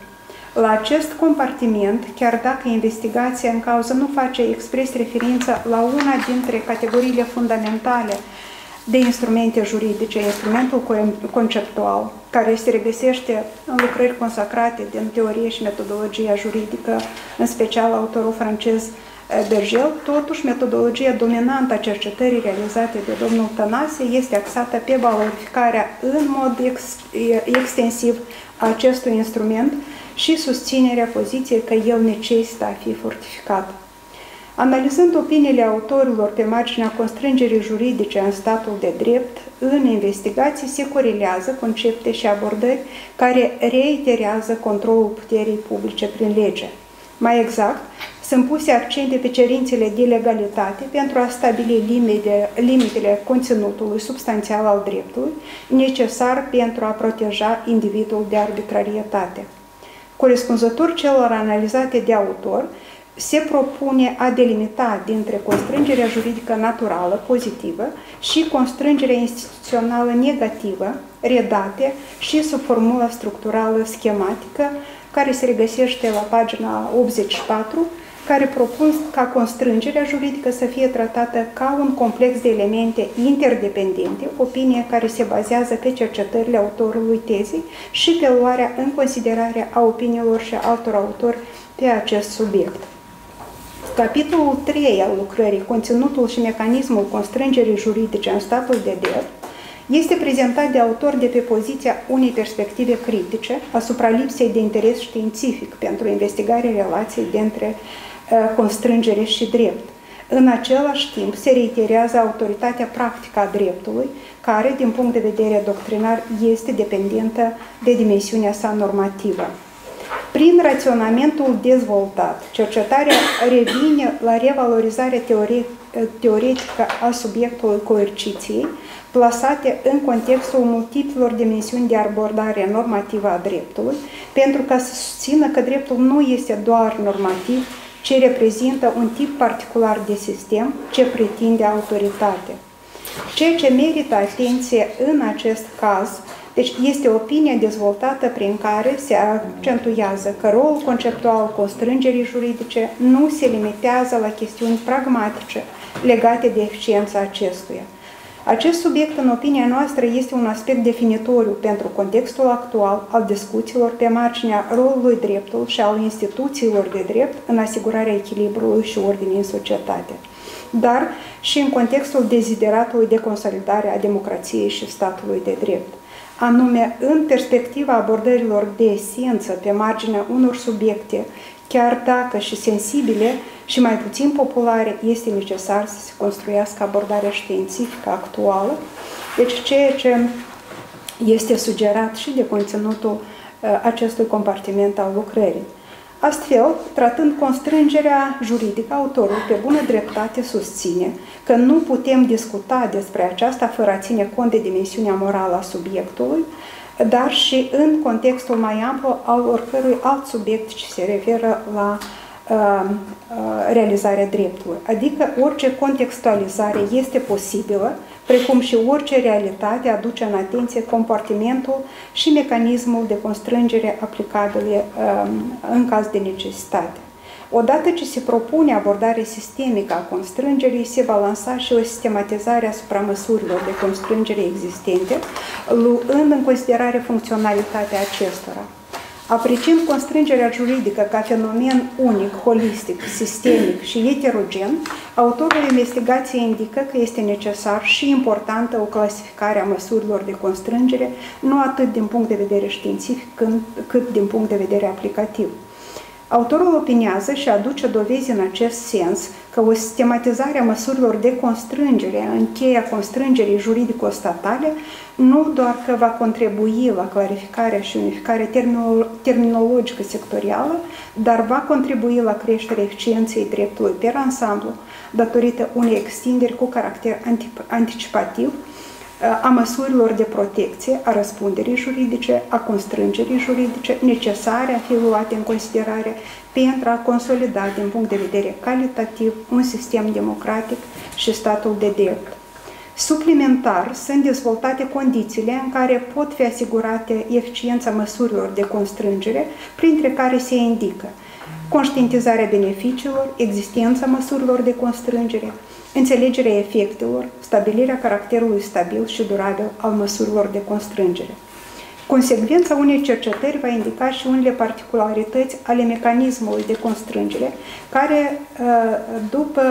Speaker 5: La acest compartiment, chiar dacă investigația în cauză nu face expres referință la una dintre categoriile fundamentale de instrumente juridice, instrumentul conceptual, care se regăsește în lucrări consacrate din teorie și metodologia juridică, în special autorul francez Bergel, totuși metodologia dominantă a cercetării realizate de domnul Tănase este axată pe valorificarea în mod extensiv a acestui instrument și susținerea poziției că el necesită a fi fortificat. Analizând opiniile autorilor pe marginea constrângerii juridice în statul de drept, în investigații se corelează concepte și abordări care reiterează controlul puterii publice prin lege. Mai exact, sunt puse accente pe cerințele de legalitate pentru a stabili limitele conținutului substanțial al dreptului, necesar pentru a proteja individul de arbitrarietate. Corespunzător celor analizate de autor, se propune a delimita dintre constrângerea juridică naturală, pozitivă, și constrângerea instituțională negativă, redate și sub formula structurală schematică, care se regăsește la pagina 84, care propun ca constrângerea juridică să fie tratată ca un complex de elemente interdependente, opinie care se bazează pe cercetările autorului tezei și pe luarea în considerare a opiniilor și altor autori pe acest subiect. Capitolul 3 al lucrării, conținutul și mecanismul constrângerii juridice în statul de drept, este prezentat de autor de pe poziția unei perspective critice asupra lipsei de interes științific pentru investigarea relației dintre constrângere și drept. În același timp, se reiterează autoritatea practică a dreptului, care, din punct de vedere doctrinar, este dependentă de dimensiunea sa normativă. Prin raționamentul dezvoltat, cercetarea revine la revalorizarea teoretică a subiectului coerciției, plasate în contextul multiplor dimensiuni de abordare normativă a dreptului, pentru ca să susțină că dreptul nu este doar normativ, ci reprezintă un tip particular de sistem ce pretinde autoritate. Ceea ce merită atenție în acest caz, deci este opinia dezvoltată prin care se accentuează că rolul conceptual al constrângerii juridice nu se limitează la chestiuni pragmatice legate de eficiența acestuia. Acest subiect, în opinia noastră, este un aspect definitoriu pentru contextul actual al discuțiilor pe marginea rolului dreptului și al instituțiilor de drept în asigurarea echilibrului și ordinii în societate, dar și în contextul dezideratului de consolidare a democrației și statului de drept. Anume, în perspectiva abordărilor de esență pe marginea unor subiecte, chiar dacă și sensibile și mai puțin populare, este necesar să se construiască abordarea științifică actuală, deci ceea ce este sugerat și de conținutul acestui compartiment al lucrării. Astfel, tratând constrângerea juridică, autorul pe bună dreptate susține că nu putem discuta despre aceasta fără a ține cont de dimensiunea morală a subiectului, dar și în contextul mai amplu al oricărui alt subiect ce se referă la realizarea dreptului. Adică orice contextualizare este posibilă, precum și orice realitate aduce în atenție comportamentul și mecanismul de constrângere aplicabile în caz de necesitate. Odată ce se propune abordare sistemică a constrângerii, se va lansa și o sistematizare asupra măsurilor de constrângere existente, luând în considerare funcționalitatea acestora. Apreciind constrângerea juridică ca fenomen unic, holistic, sistemic și heterogen, autorul investigației indică că este necesar și importantă o clasificare a măsurilor de constrângere, nu atât din punct de vedere științific, cât din punct de vedere aplicativ. Autorul opinează și aduce dovezi în acest sens că o sistematizare a măsurilor de constrângere în cheia constrângerii juridico-statale nu doar că va contribui la clarificarea și unificarea terminologică sectorială, dar va contribui la creșterea eficienței dreptului per ansamblu, datorită unei extinderi cu caracter anticipativ a măsurilor de protecție, a răspunderii juridice, a constrângerii juridice, necesare a fi luate în considerare pentru a consolida din punct de vedere calitativ un sistem democratic și statul de drept. Suplimentar, sunt dezvoltate condițiile în care pot fi asigurate eficiența măsurilor de constrângere, printre care se indică conștientizarea beneficiilor, existența măsurilor de constrângere, înțelegerea efectelor, stabilirea caracterului stabil și durabil al măsurilor de constrângere. Consecvența unei cercetări va indica și unele particularități ale mecanismului de constrângere, care, după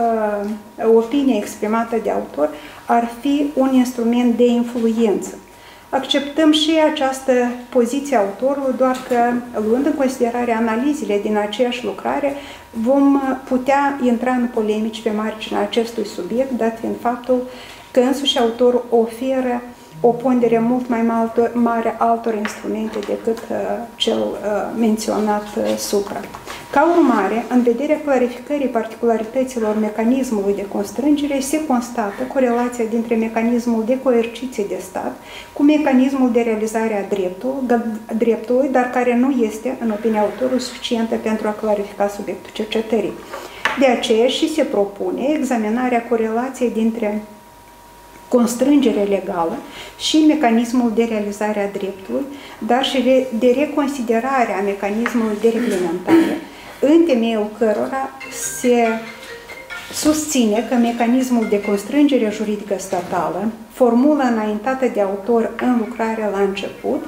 Speaker 5: opinia exprimată de autor, ar fi un instrument de influență. Acceptăm și această poziție a autorului, doar că, luând în considerare analizele din aceeași lucrare, vom putea intra în polemici pe marginea acestui subiect, dat fiind faptul că însuși autorul oferă o pondere mult mai mare altor instrumente decât cel menționat supra. Ca urmare, în vederea clarificării particularităților mecanismului de constrângere, se constată corelația dintre mecanismul de coerciție de stat cu mecanismul de realizare a dreptului, dar care nu este, în opinia autorului, suficientă pentru a clarifica subiectul cercetării. De aceea și se propune examinarea corelației dintre constrângere legală și mecanismul de realizare a dreptului, dar și de reconsiderare a mecanismului de reglementare, în temeiul cărora se susține că mecanismul de constrângere juridică statală, formula înaintată de autor în lucrarea la început,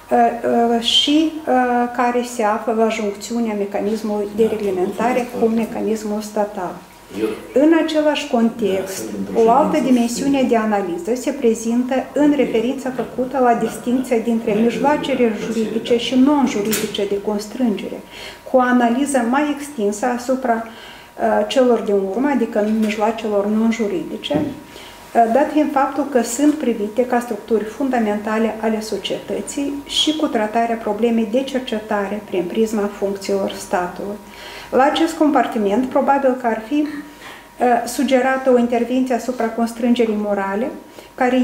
Speaker 5: și care se află la juncțiunea mecanismului de reglementare cu mecanismul statal. În același context, o altă dimensiune de analiză se prezintă în referința făcută la distincția dintre mijloacele juridice și non-juridice de constrângere, cu o analiză mai extinsă asupra celor din urmă, adică mijloacelor non-juridice, dat fiind faptul că sunt privite ca structuri fundamentale ale societății și cu tratarea problemei de cercetare prin prisma funcțiilor statului. La acest compartiment, probabil că ar fi sugerată o intervenție asupra constrângerii morale, care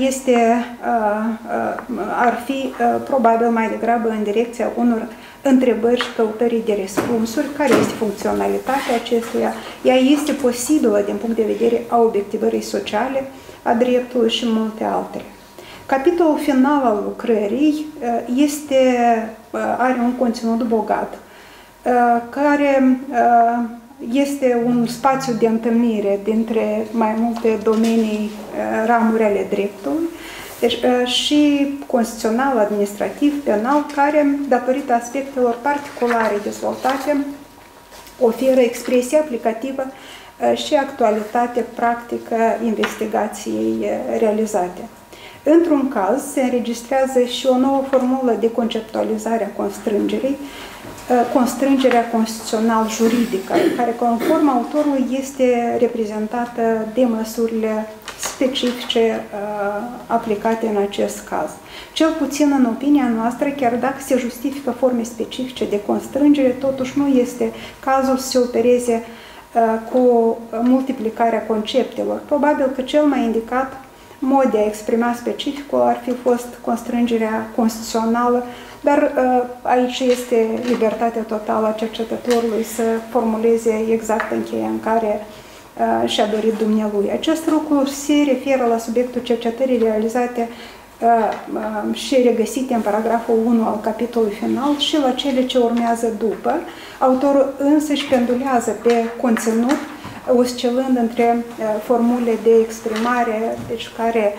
Speaker 5: ar fi probabil mai degrabă în direcția unor întrebări și căutării de răspunsuri, care este funcționalitatea acestuia, ea este posibilă din punct de vedere a obiectivării sociale, a dreptului și multe altele. Capitolul final al lucrării are un conținut bogat, care este un spațiu de întâlnire dintre mai multe domenii, ramuri ale dreptului, deci, și constituțional, administrativ, penal, care, datorită aspectelor particulare dezvoltate, oferă expresie aplicativă și actualitate practică investigației realizate. Într-un caz, se înregistrează și o nouă formulă de conceptualizare a constrângerii, constrângerea constituțional-juridică, care, conform autorului, este reprezentată de măsurile specifice aplicate în acest caz. Cel puțin în opinia noastră, chiar dacă se justifică forme specifice de constrângere, totuși nu este cazul să se opereze cu multiplicarea conceptelor. Probabil că cel mai indicat mod de a exprima specificul ar fi fost constrângerea constituțională, dar aici este libertatea totală a cercetătorului să formuleze exact în cheia în care și-a dorit dumnealui. Acest lucru se referă la subiectul cercetării realizate și regăsite în paragraful 1 al capitolului final și la cele ce urmează după. Autorul însă își pendulează pe conținut, oscilând între formule de exprimare, care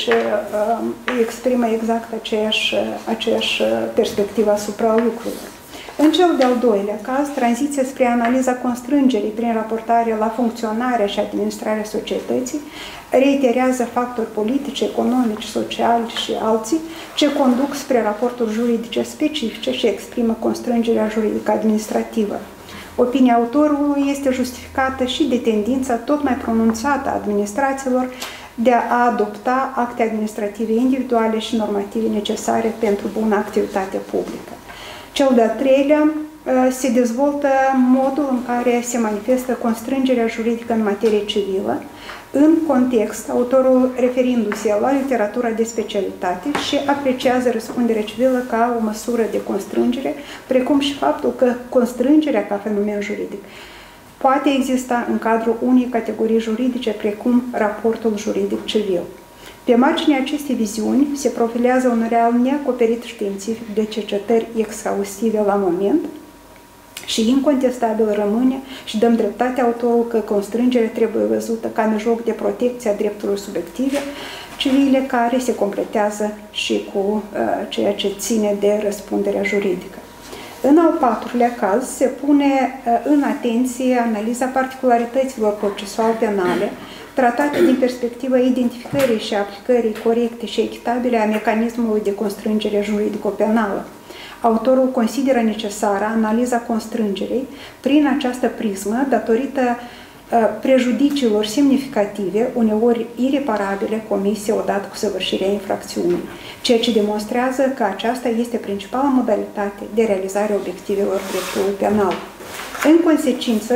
Speaker 5: exprimă exact aceeași perspectivă asupra lucrurilor. În cel de-al doilea caz, tranziția spre analiza constrângerii prin raportare la funcționarea și administrarea societății reiterează factori politici, economici, sociali și alții ce conduc spre raporturi juridice specifice și exprimă constrângerea juridică administrativă. Opinia autorului este justificată și de tendința tot mai pronunțată a administrațiilor de a adopta acte administrative individuale și normative necesare pentru bună activitate publică. Cel de-al treilea se dezvoltă modul în care se manifestă constrângerea juridică în materie civilă, în context, autorul referindu-se la literatura de specialitate și apreciază răspunderea civilă ca o măsură de constrângere, precum și faptul că constrângerea ca fenomen juridic poate exista în cadrul unei categorii juridice, precum raportul juridic civil. Pe marginea acestei viziuni se profilează un real neacoperit științific de cercetări exhaustive la moment și incontestabil rămâne și dăm dreptate autorul că constrângerea trebuie văzută ca mijloc de protecție a drepturilor subiective civile, care se completează și cu ceea ce ține de răspunderea juridică. În al patrulea caz se pune în atenție analiza particularităților procesual penale, tratate din perspectiva identificării și aplicării corecte și echitabile a mecanismului de constrângere juridico-penală. Autorul consideră necesară analiza constrângerii prin această prismă, datorită prejudiciilor semnificative, uneori ireparabile, comise odată cu săvârșirea infracțiunii, ceea ce demonstrează că aceasta este principala modalitate de realizare a obiectivelor dreptului penal. În consecință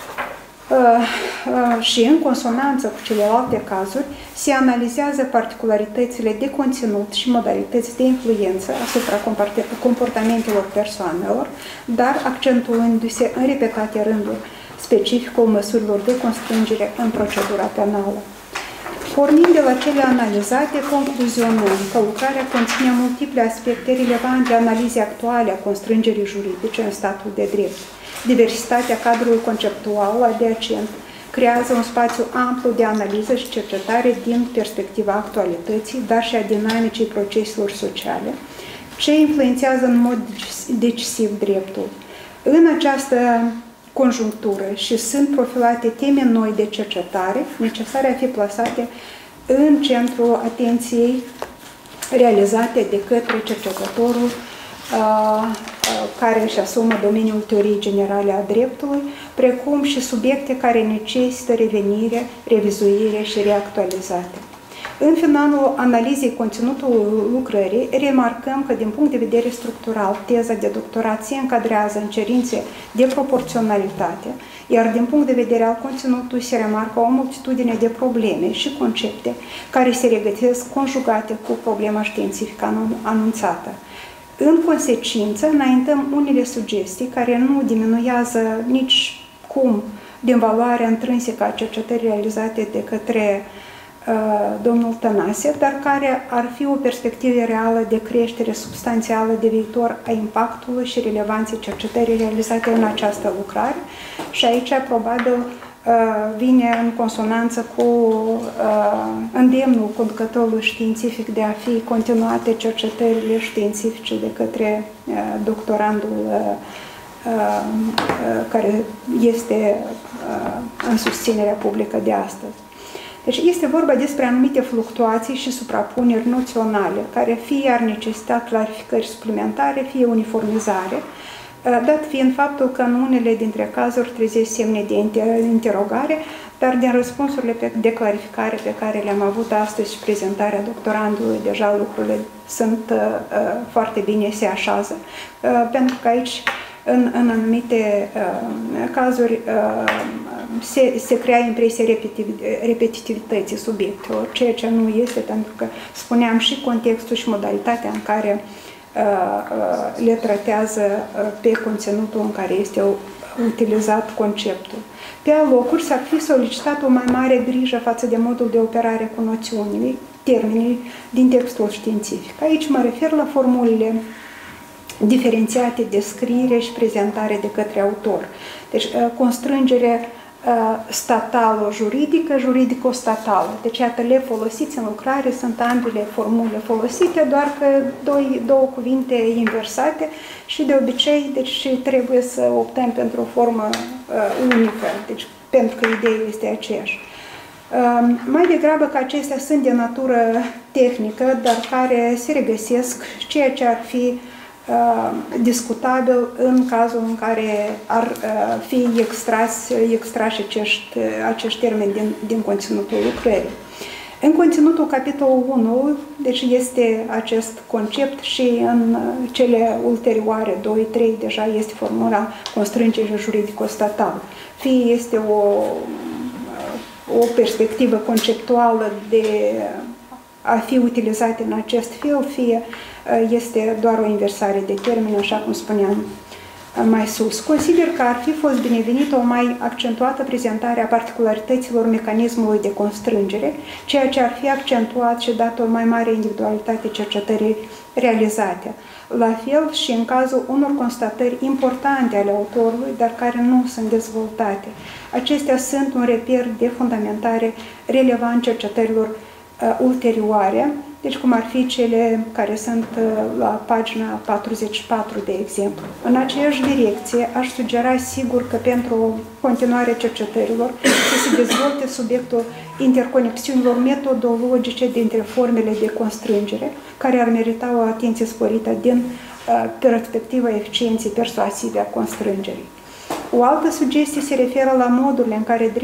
Speaker 5: și în consonanță cu celelalte cazuri, se analizează particularitățile de conținut și modalități de influență asupra comportamentelor persoanelor, dar accentuându-se în repetate rânduri specificul măsurilor de constrângere în procedura penală. Pornind de la cele analizate, concluzionăm că lucrarea conține multiple aspecte relevante analizei actuale a constrângerii juridice în statul de drept. Diversitatea cadrului conceptual adiacent creează un spațiu amplu de analiză și cercetare din perspectiva actualității, dar și a dinamicii proceselor sociale, ce influențează în mod decisiv dreptul. În această conjunctură și sunt profilate teme noi de cercetare, necesare a fi plasate în centrul atenției realizate de către cercetătorul care își asumă domeniul teoriei generale a dreptului, precum și subiecte care necesită revenire, revizuire și reactualizate. În finalul analizei conținutului lucrării, remarcăm că, din punct de vedere structural, teza de doctorat se încadrează în cerințe de proporționalitate, iar din punct de vedere al conținutului se remarcă o multitudine de probleme și concepte care se regăsesc conjugate cu problema științifică anunțată. În consecință, înaintăm unele sugestii care nu diminuează nici cum din valoarea intrinsecă a cercetării realizate de către domnul Tănase, dar care ar fi o perspectivă reală de creștere substanțială de viitor a impactului și relevanței cercetării realizate în această lucrare. Și aici, probabil, vine în consonanță cu îndemnul conducătorului științific de a fi continuate cercetările științifice de către doctorandul care este în susținerea publică de astăzi. Deci este vorba despre anumite fluctuații și suprapuneri noționale, care fie ar necesita clarificări suplimentare, fie uniformizare, dat fiind faptul că în unele dintre cazuri trezesc semne de interogare, dar din răspunsurile de clarificare pe care le-am avut astăzi și prezentarea doctorandului, deja lucrurile sunt foarte bine, se așează, pentru că aici, în anumite cazuri, se crea impresia repetitivității subiectelor, ceea ce nu este, pentru că spuneam și contextul și modalitatea în care le tratează pe conținutul în care este utilizat conceptul. Pe alocuri s-ar fi solicitat o mai mare grijă față de modul de operare cu noțiunile, termenii din textul științific. Aici mă refer la formulele diferențiate de scriere și prezentare de către autor. Deci, constrângere statală-juridică, juridico-statală. Deci, iată, le folosiți în lucrare, sunt ambele formule folosite, doar că două cuvinte inversate și de obicei, deci trebuie să optăm pentru o formă unică, deci pentru că ideea este aceeași. Mai degrabă că acestea sunt de natură tehnică, dar care se regăsesc ceea ce ar fi discutabil în cazul în care ar fi extrași acești termeni din conținutul lucrării. În conținutul capitolul 1, deci este acest concept și în cele ulterioare 2-3 deja este formula constrângere juridico-statală. Fie este o perspectivă conceptuală de a fi utilizate în acest fel, fie este doar o inversare de termeni, așa cum spuneam mai sus. Consider că ar fi fost binevenită o mai accentuată prezentare a particularităților mecanismului de constrângere, ceea ce ar fi accentuat și dat o mai mare individualitate cercetării realizate. La fel și în cazul unor constatări importante ale autorului, dar care nu sunt dezvoltate. Acestea sunt un reper de fundamentare relevant cercetărilor ulterioare, deci cum ar fi cele care sunt la pagina 44, de exemplu. În aceeași direcție, aș sugera sigur că pentru continuarea cercetărilor să se dezvolte subiectul interconexiunilor metodologice dintre formele de constrângere, care ar merita o atenție sporită din perspectiva eficienței persuasive a constrângerii. O altă sugestie se referă la modurile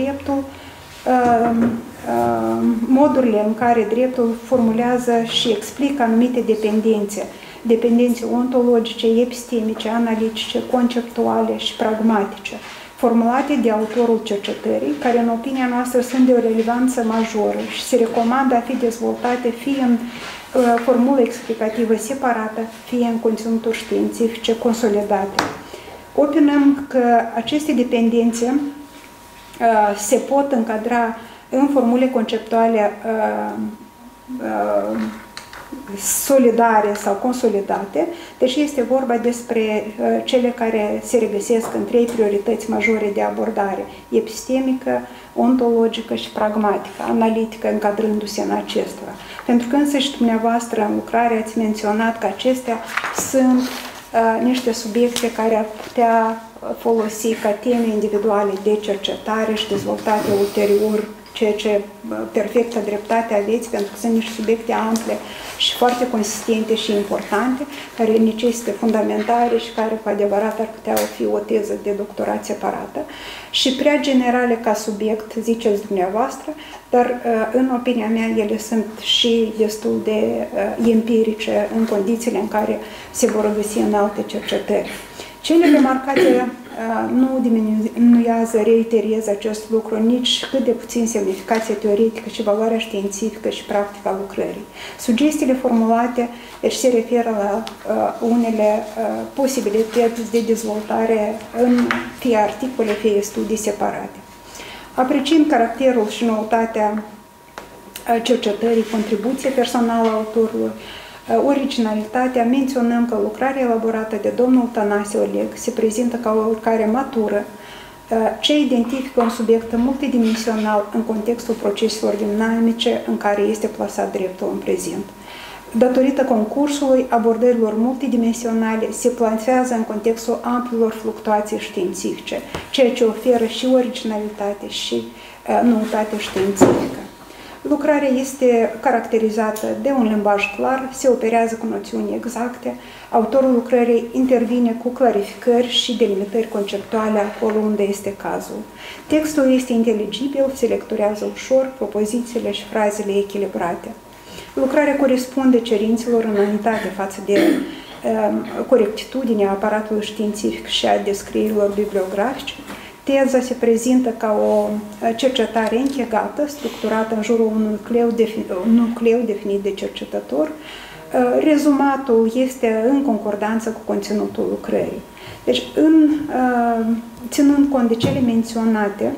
Speaker 5: în care dreptul formulează și explică anumite dependențe ontologice, epistemice, analitice, conceptuale și pragmatice, formulate de autorul cercetării, care în opinia noastră sunt de o relevanță majoră și se recomandă a fi dezvoltate fie în formulă explicativă separată, fie în conținuturi științifice consolidate. Opinăm că aceste dependențe se pot încadra în formule conceptuale solidare sau consolidate, deci este vorba despre cele care se regăsesc în 3 priorități majore de abordare: epistemică, ontologică și pragmatică, analitică încadrându-se în acestora. Pentru că însăși dumneavoastră în lucrare ați menționat că acestea sunt niște subiecte care ar putea folosi ca teme individuale de cercetare și dezvoltate ulterior, ceea ce perfectă dreptate aveți, pentru că sunt niște subiecte ample și foarte consistente și importante, care necesită fundamentare și care cu adevărat ar putea fi o teză de doctorat separată și prea generale ca subiect, ziceți dumneavoastră, dar în opinia mea ele sunt și destul de empirice în condițiile în care se vor găsi în alte cercetări. Cele remarcate nu diminuează, reiterez acest lucru, nici cât de puțin semnificația teoretică și valoarea științifică și practică a lucrării. Sugestiile formulate se referă la unele posibilități de dezvoltare în fie articole, fie studii separate. Apreciind caracterul și noutatea cercetării, contribuția personală a autorului, originalitatea, menționăm că lucrarea elaborată de domnul Tănase Oleg se prezintă ca o lucrare matură, ce identifică un subiect multidimensional în contextul proceselor dinamice în care este plasat dreptul în prezent. Datorită concursului, abordărilor multidimensionale se plasează în contextul amplilor fluctuații științifice, ceea ce oferă și originalitate și noutate științifică. Lucrarea este caracterizată de un limbaj clar, se operează cu noțiuni exacte, autorul lucrării intervine cu clarificări și delimitări conceptuale acolo unde este cazul. Textul este inteligibil, se lecturează ușor, propozițiile și frazele echilibrate. Lucrarea corespunde cerințelor înaintate față de corectitudinea aparatului științific și a descrierilor bibliografice. Teza se prezintă ca o cercetare închegată, structurată în jurul unui nucleu definit de cercetător. Rezumatul este în concordanță cu conținutul lucrării. Deci, ținând cont de cele menționate,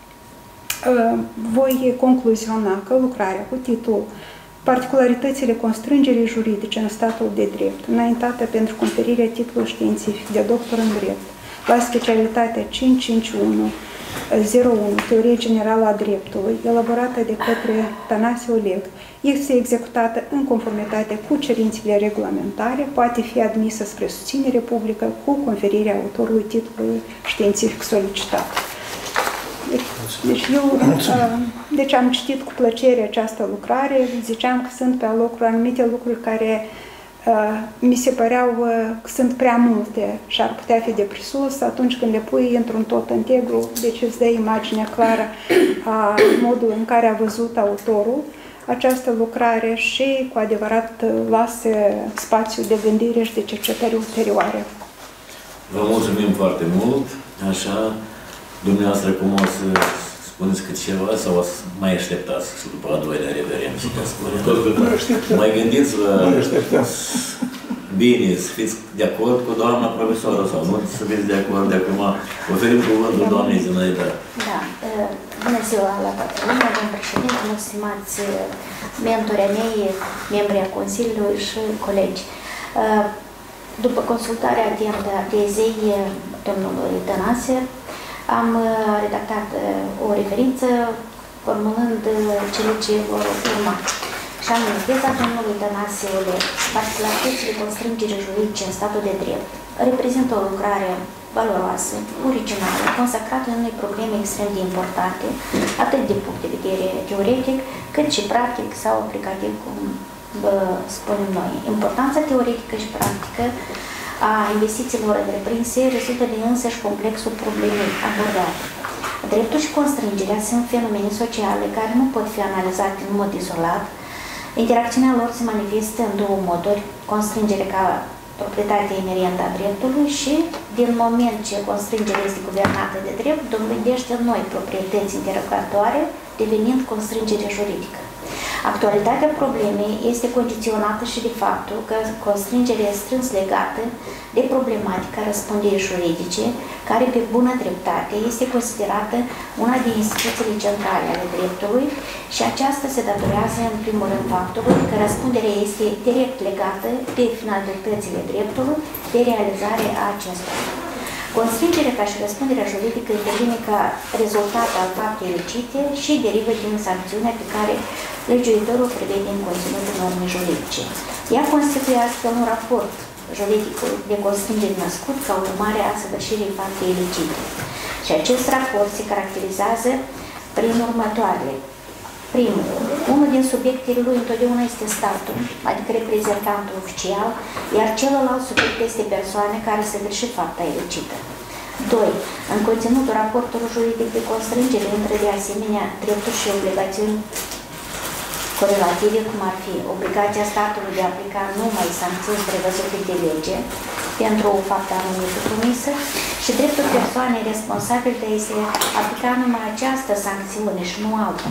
Speaker 5: voi concluziona că lucrarea cu titlul Particularitățile constrângerii juridice în statul de drept, înaintată pentru conferirea titlului științific de doctor în drept, la specialitatea 55101, Teorie Generală a Dreptului, elaborată de către Tănase Oleg, este executată în conformitate cu cerințele regulamentare, poate fi admisă spre susținere publică cu conferirea autorului titlului științific solicitat. Deci am citit cu plăcere această lucrare, ziceam că sunt pe alocuri anumite lucruri care mi se păreau că sunt prea multe și ar putea fi de presus atunci când le pui într-un tot integru, deci îți dă imaginea clară a modului în care a văzut autorul această lucrare și cu adevărat lasă spațiu de gândire și de cercetări ulterioare.
Speaker 1: Vă mulțumim foarte mult, așa, dumneavoastră cum o să spuneți cât ceva sau o să mai așteptați după a doilea reverend și mai gândiți-vă bine, să fiți de acord cu doamna profesoră sau nu să fiți de acord de acum. Oferim cuvântul doamnei Zinaida.
Speaker 9: Da. Bună ziua la toată lumea, domnul președinte, stimați mentori ai mei, membrii a Consiliului și colegi. După consultarea atentă a tezei domnului Tănase, am redactat o referință formulând cele ce vor urma. Și anume, teza domnului Tănase Oleg, particularitățile constrângere juridice în statul de drept, reprezintă o lucrare valoroasă, originală, consacrată în unei probleme extrem de importante, atât din punct de vedere teoretic, cât și practic sau aplicativ, cum spunem noi. Importanța teoretică și practică a investițiilor întreprinse rezultă din însăși complexul problemei abordate. Dreptul și constrângerea sunt fenomene sociale care nu pot fi analizate în mod izolat. Interacțiunea lor se manifestă în două moduri, constrângere ca proprietatea inerentă a dreptului și, din moment ce constrângerea este guvernată de drept, dobândește noi proprietăți interogatoare, devenind constrângere juridică. Actualitatea problemei este condiționată și de faptul că constrângerea este strâns legată de problematica răspunderii juridice, care pe bună dreptate este considerată una din instituțiile centrale ale dreptului și aceasta se datorează în primul rând faptului că răspunderea este direct legată de finalitățile dreptului, de realizare a acestora. Constrângerea ca și răspunderea juridică intervine ca rezultat al faptei ilicite și derivă din sancțiunea pe care legiuitorul prevede în conținutul normei juridice. Ea constituie astfel un raport juridic de constrângere născut ca urmare a săvârșirii faptei ilicite. Și acest raport se caracterizează prin următoarele. Primul, unul din subiectele lui întotdeauna este statul, adică reprezentantul oficial, iar celălalt subiect este persoane care săvârșesc fapta ilicită. 2. În conținutul raportului juridic de constrângere intră de asemenea drepturi și obligațiuni corelative, cum ar fi obligația statului de a aplica numai sancțiuni prevăzute de lege pentru o faptă anumită comisă și dreptul persoanei responsabile de a se aplica numai această sancțiune și nu alta.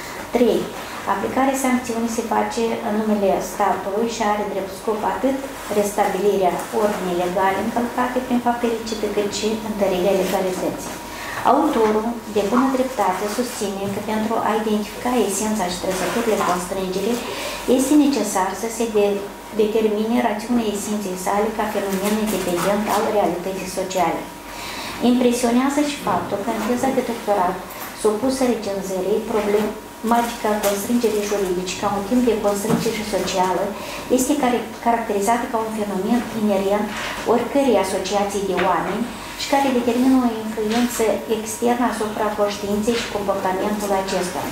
Speaker 9: 3. Aplicarea sancțiunii se face în numele statului și are drept scop atât restabilirea ordinii legale încălcate prin fapte ilicite, cât și întărirea legalității. Autorul, de bună dreptate, susține că pentru a identifica esența și trăsăturile constrângerii, este necesar să se determine rațiunea esenței sale ca fenomen independent al realității sociale. Impresionează și faptul că în teza de doctorat supusă recenzării, problematica constrângerii juridice ca un timp de constrângere socială este caracterizată ca un fenomen inerent oricărei asociații de oameni și care determină o influență externă asupra conștiinței și comportamentului acestora.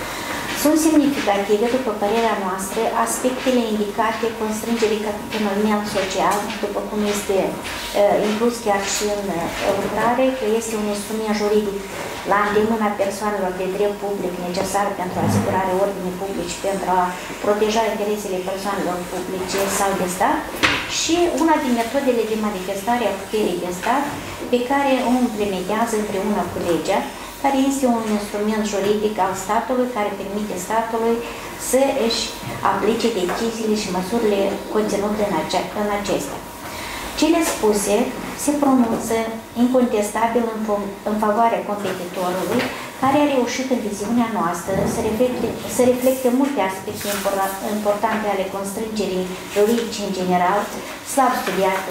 Speaker 9: Sunt semnificative, după părerea noastră, aspectele indicate constrângerii ca fenomen social, după cum este inclus chiar și în lucrare, că este un instrument juridic la îndemâna persoanelor de drept public necesar pentru asigurarea ordinii publice, pentru a proteja interesele persoanelor publice sau de stat și una din metodele de manifestare a puterii de stat pe care o implementează împreună cu legea, care este un instrument juridic al statului care permite statului să își aplice deciziile și măsurile conținute în acestea. Cele spuse se pronunță incontestabil în favoarea competitorului, care a reușit în viziunea noastră să reflecte multe aspecte importante ale constrângerii juridice în general, slab studiate,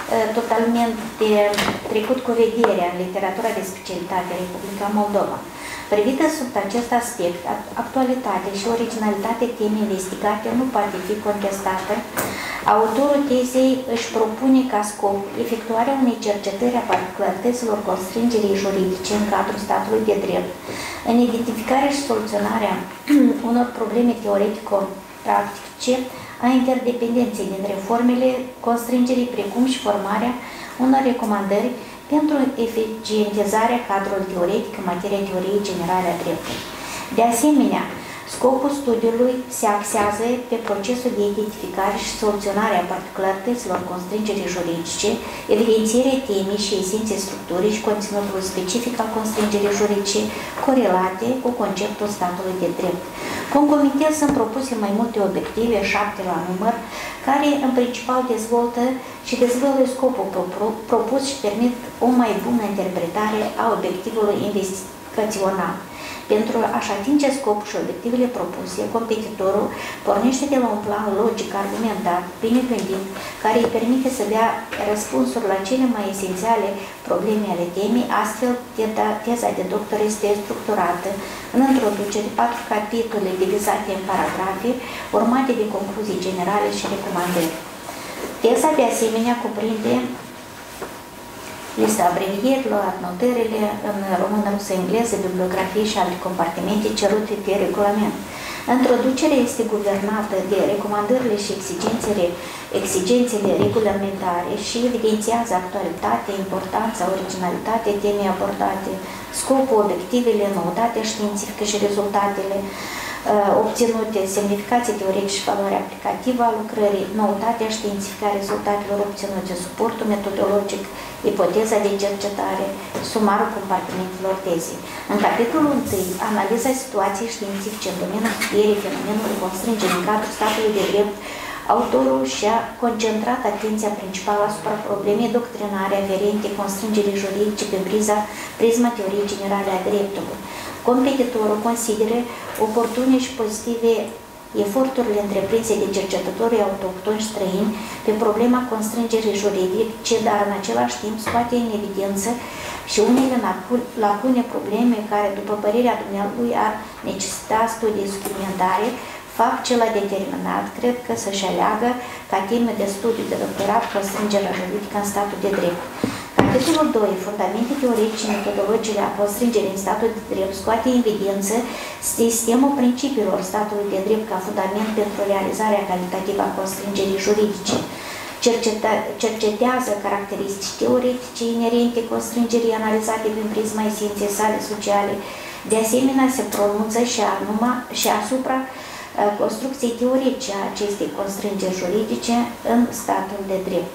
Speaker 9: totalmente trecut cu vederea în literatura de specialitate a Republica Moldova. Privită sub acest aspect, actualitatea și originalitatea temei investigate nu poate fi contestată. Autorul tezei își propune ca scop efectuarea unei cercetări a particularităților constrângerii juridice în cadrul statului de drept, în identificarea și soluționarea unor probleme teoretico-practice a interdependenței dintre formele constrângerii, precum și formarea unor recomandări pentru eficientizarea cadrului teoretic în materie teoriei generale a dreptului. De asemenea, Scopul studiului se axează pe procesul de identificare și soluționare a particularităților constrângerii juridice, evidențierea temei și esenței structurii și conținutului specific al constrângerii juridice corelate cu conceptul statului de drept. Concomitent sunt propuse mai multe obiective, 7 la număr, care în principal dezvoltă și dezvăluie scopul propus și permit o mai bună interpretare a obiectivului investigațional. Pentru a-și atinge scopul și obiectivele propuse, competitorul pornește de la un plan logic, argumentat, bine gândit, care îi permite să dea răspunsuri la cele mai esențiale probleme ale temei. Astfel, teza de doctor este structurată în introducere 4 capitole divizate în paragrafe, urmate de concluzii generale și recomandări. Teza, de asemenea, cuprinde lista abrevierilor, notările în română, rusă, engleză, bibliografie și alte compartimente cerute de regulament. Introducerea este guvernată de recomandările și exigențele regulamentare și evidențiază actualitatea, importanța, originalitatea temei abordate, scopul, obiectivele, noutatea științifică și rezultatele obținute, semnificații teoretice și valoarea aplicativă a lucrării, noutatea științifică a rezultatelor obținute, suportul metodologic, ipoteza de cercetare, sumarul compartimentelor tezei. În capitolul 1, analiza situației științifice în domeniul studierii fenomenului constrângere în cadrul statului de drept, autorul și-a concentrat atenția principală asupra problemei doctrinare aferente constrângerii juridice pe prisma teoriei generale a dreptului. Competitorul consideră oportune și pozitive eforturile întreprinse de cercetătorii autohtoni străini pe problema constrângerii juridice, dar în același timp scoate în evidență și unele lacune probleme care, după părerea dumnealui, ar necesita studii suplimentare, fapt ce l-a determinat, cred că să-și aleagă ca temă de studiu de doctorat constrângerea juridică în statul de drept. Capitolul 2. Fundamente teoretice și metodologice a constrângerii în statul de drept scoate în evidență sistemul principiilor statului de drept ca fundament pentru realizarea calitativă a constrângerii juridice. Cercetează caracteristici teoretice inerente constrângerii analizate prin prisma esenței sale sociale. De asemenea, se pronunță și asupra construcției teoretice a acestei constrângeri juridice în statul de drept.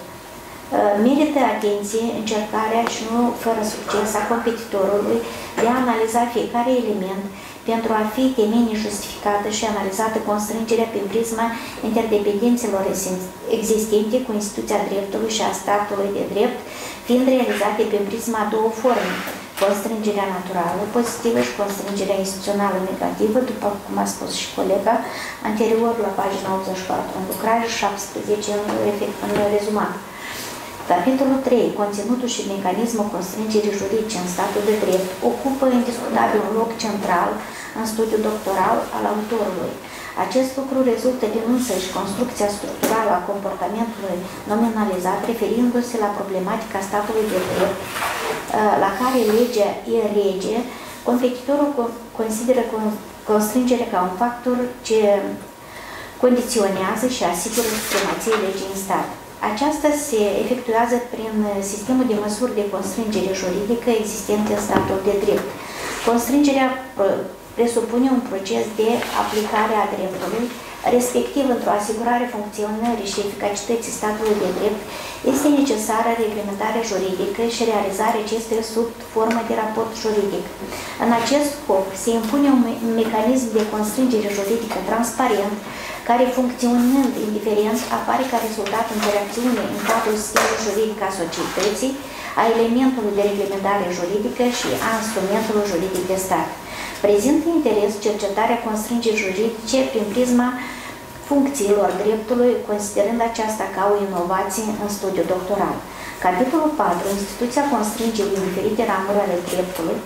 Speaker 9: Merită atenție încercarea și nu fără succes a competitorului de a analiza fiecare element pentru a fi temenii justificată și analizată constrângerea prin prisma interdependențelor existente cu instituția dreptului și a statului de drept, fiind realizate prin prisma a două forme, constrângerea naturală pozitivă și constrângerea instituțională negativă, după cum a spus și colega anterior la pagina 84 în lucrare și 17 în rezumat. Capitolul 3. Conținutul și mecanismul constrângerii juridice în statul de drept ocupă indiscutabil un loc central în studiul doctoral al autorului. Acest lucru rezultă din însăși construcția structurală a comportamentului nominalizat, referindu-se la problematica statului de drept, la care legea e rege. Competitorul consideră constrângerea ca un factor ce condiționează și asigură supremației legii în stat. Aceasta se efectuează prin sistemul de măsuri de constrângere juridică existent în statul de drept. Constrângerea presupune un proces de aplicare a dreptului, respectiv într-o asigurare funcționării și eficacității statului de drept, este necesară reglementarea juridică și realizarea acesteia sub formă de raport juridic. În acest scop se impune un mecanism de constrângere juridică transparent, care, funcționând indiferent, apare ca rezultat interacțiune în cadrul sistemului juridic a societății, a elementului de reglementare juridică și a instrumentului juridic de stat. Prezintă interes cercetarea constrângerii juridice prin prisma funcțiilor dreptului, considerând aceasta ca o inovație în studiul doctoral. Capitolul 4. Instituția constrângerii în diferite ramuri ale dreptului.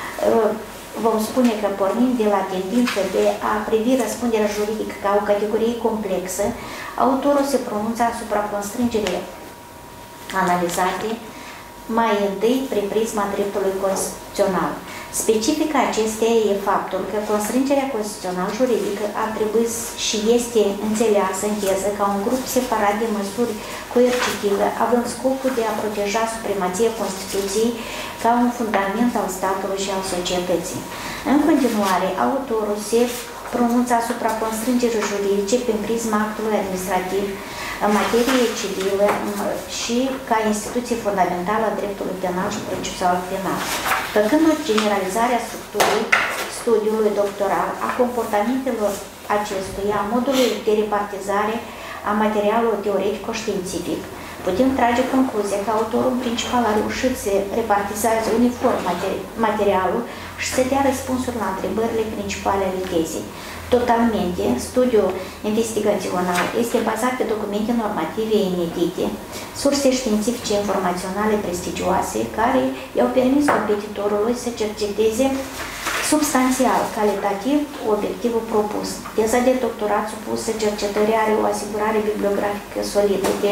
Speaker 9: Vom spune că pornind de la tendință de a privi răspunderea juridică ca o categorie complexă, autorul se pronunță asupra constrângerii analizate mai întâi prin prisma dreptului constituțional. Specific acesteia e faptul că constrângerea constituțional-juridică ar trebui și este înțeleasă în teză ca un grup separat de măsuri coercitive, având scopul de a proteja supremația Constituției ca un fundament al statului și al societății. În continuare, autorul se pronunță asupra constrângerii juridice prin prisma actului administrativ în materie civilă și ca instituție fundamentală a dreptului penal și procesual penal, făcând o generalizare a structurii studiului doctoral, a comportamentelor acestuia, a modului de repartizare a materialului teoretic-științific, putem trage concluzia că autorul principal a reușit să repartizeze uniform materialul și să dea răspunsuri la întrebările principale ale tezei. Totalmente, studiul investigațional este bazat pe documente normative inedite, surse științifice informaționale prestigioase, care i-au permis competitorului să cerceteze substanțial, calitativ, obiectivul propus. Teza de doctorat supusă cercetării are o asigurare bibliografică solidă de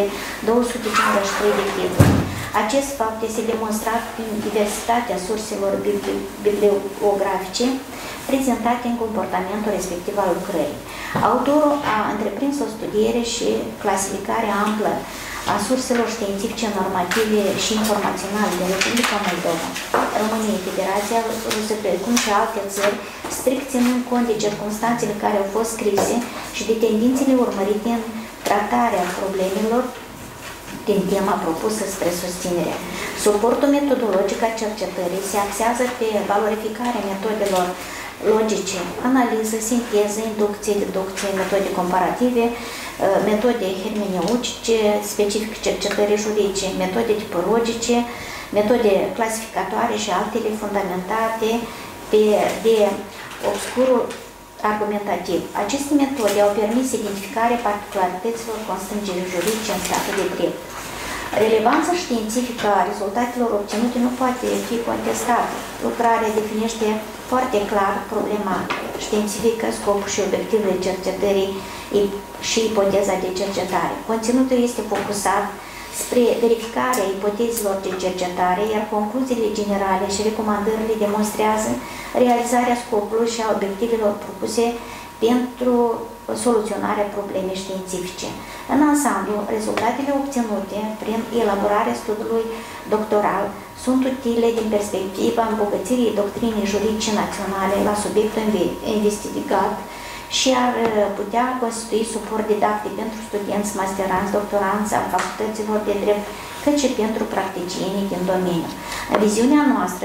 Speaker 9: 253 de titluri. Acest fapt este demonstrat prin diversitatea surselor bibliografice prezentate în comportamentul respectiv al lucrării. Autorul a întreprins o studiere și clasificare amplă a surselor științifice, normative și informaționale din Republica Moldova, România, Federația Rusă, precum și alte țări, strict ținând cont de circunstanțele care au fost scrise și de tendințele urmărite în tratarea problemelor din tema propusă spre susținere. Suportul metodologic al cercetării se axează pe valorificarea metodelor logice, analiză, sinteză, inducție, deducție, metode comparative, metode hermeneutice, specific cercetării juridice, metode tipologice, metode clasificatoare și altele fundamentate de obscurul argumentativ. Aceste metode au permis identificarea particularităților constrângerii juridice în statul de drept. Relevanța științifică a rezultatelor obținute nu poate fi contestată. Lucrarea definește foarte clar problema științifică, scopul și obiectivele cercetării și ipoteza de cercetare. Conținutul este focusat spre verificarea ipotezelor de cercetare, iar concluziile generale și recomandările demonstrează realizarea scopului și a obiectivelor propuse pentru soluționarea problemei științifice. În ansamblu, rezultatele obținute prin elaborarea studiului doctoral sunt utile din perspectiva îmbogățirii doctrinii juridice naționale la subiectul investigat și ar putea constitui suport didactic pentru studenți, masteranți, doctoranți al facultăților de drept, cât și pentru practicienii din domeniu. În viziunea noastră,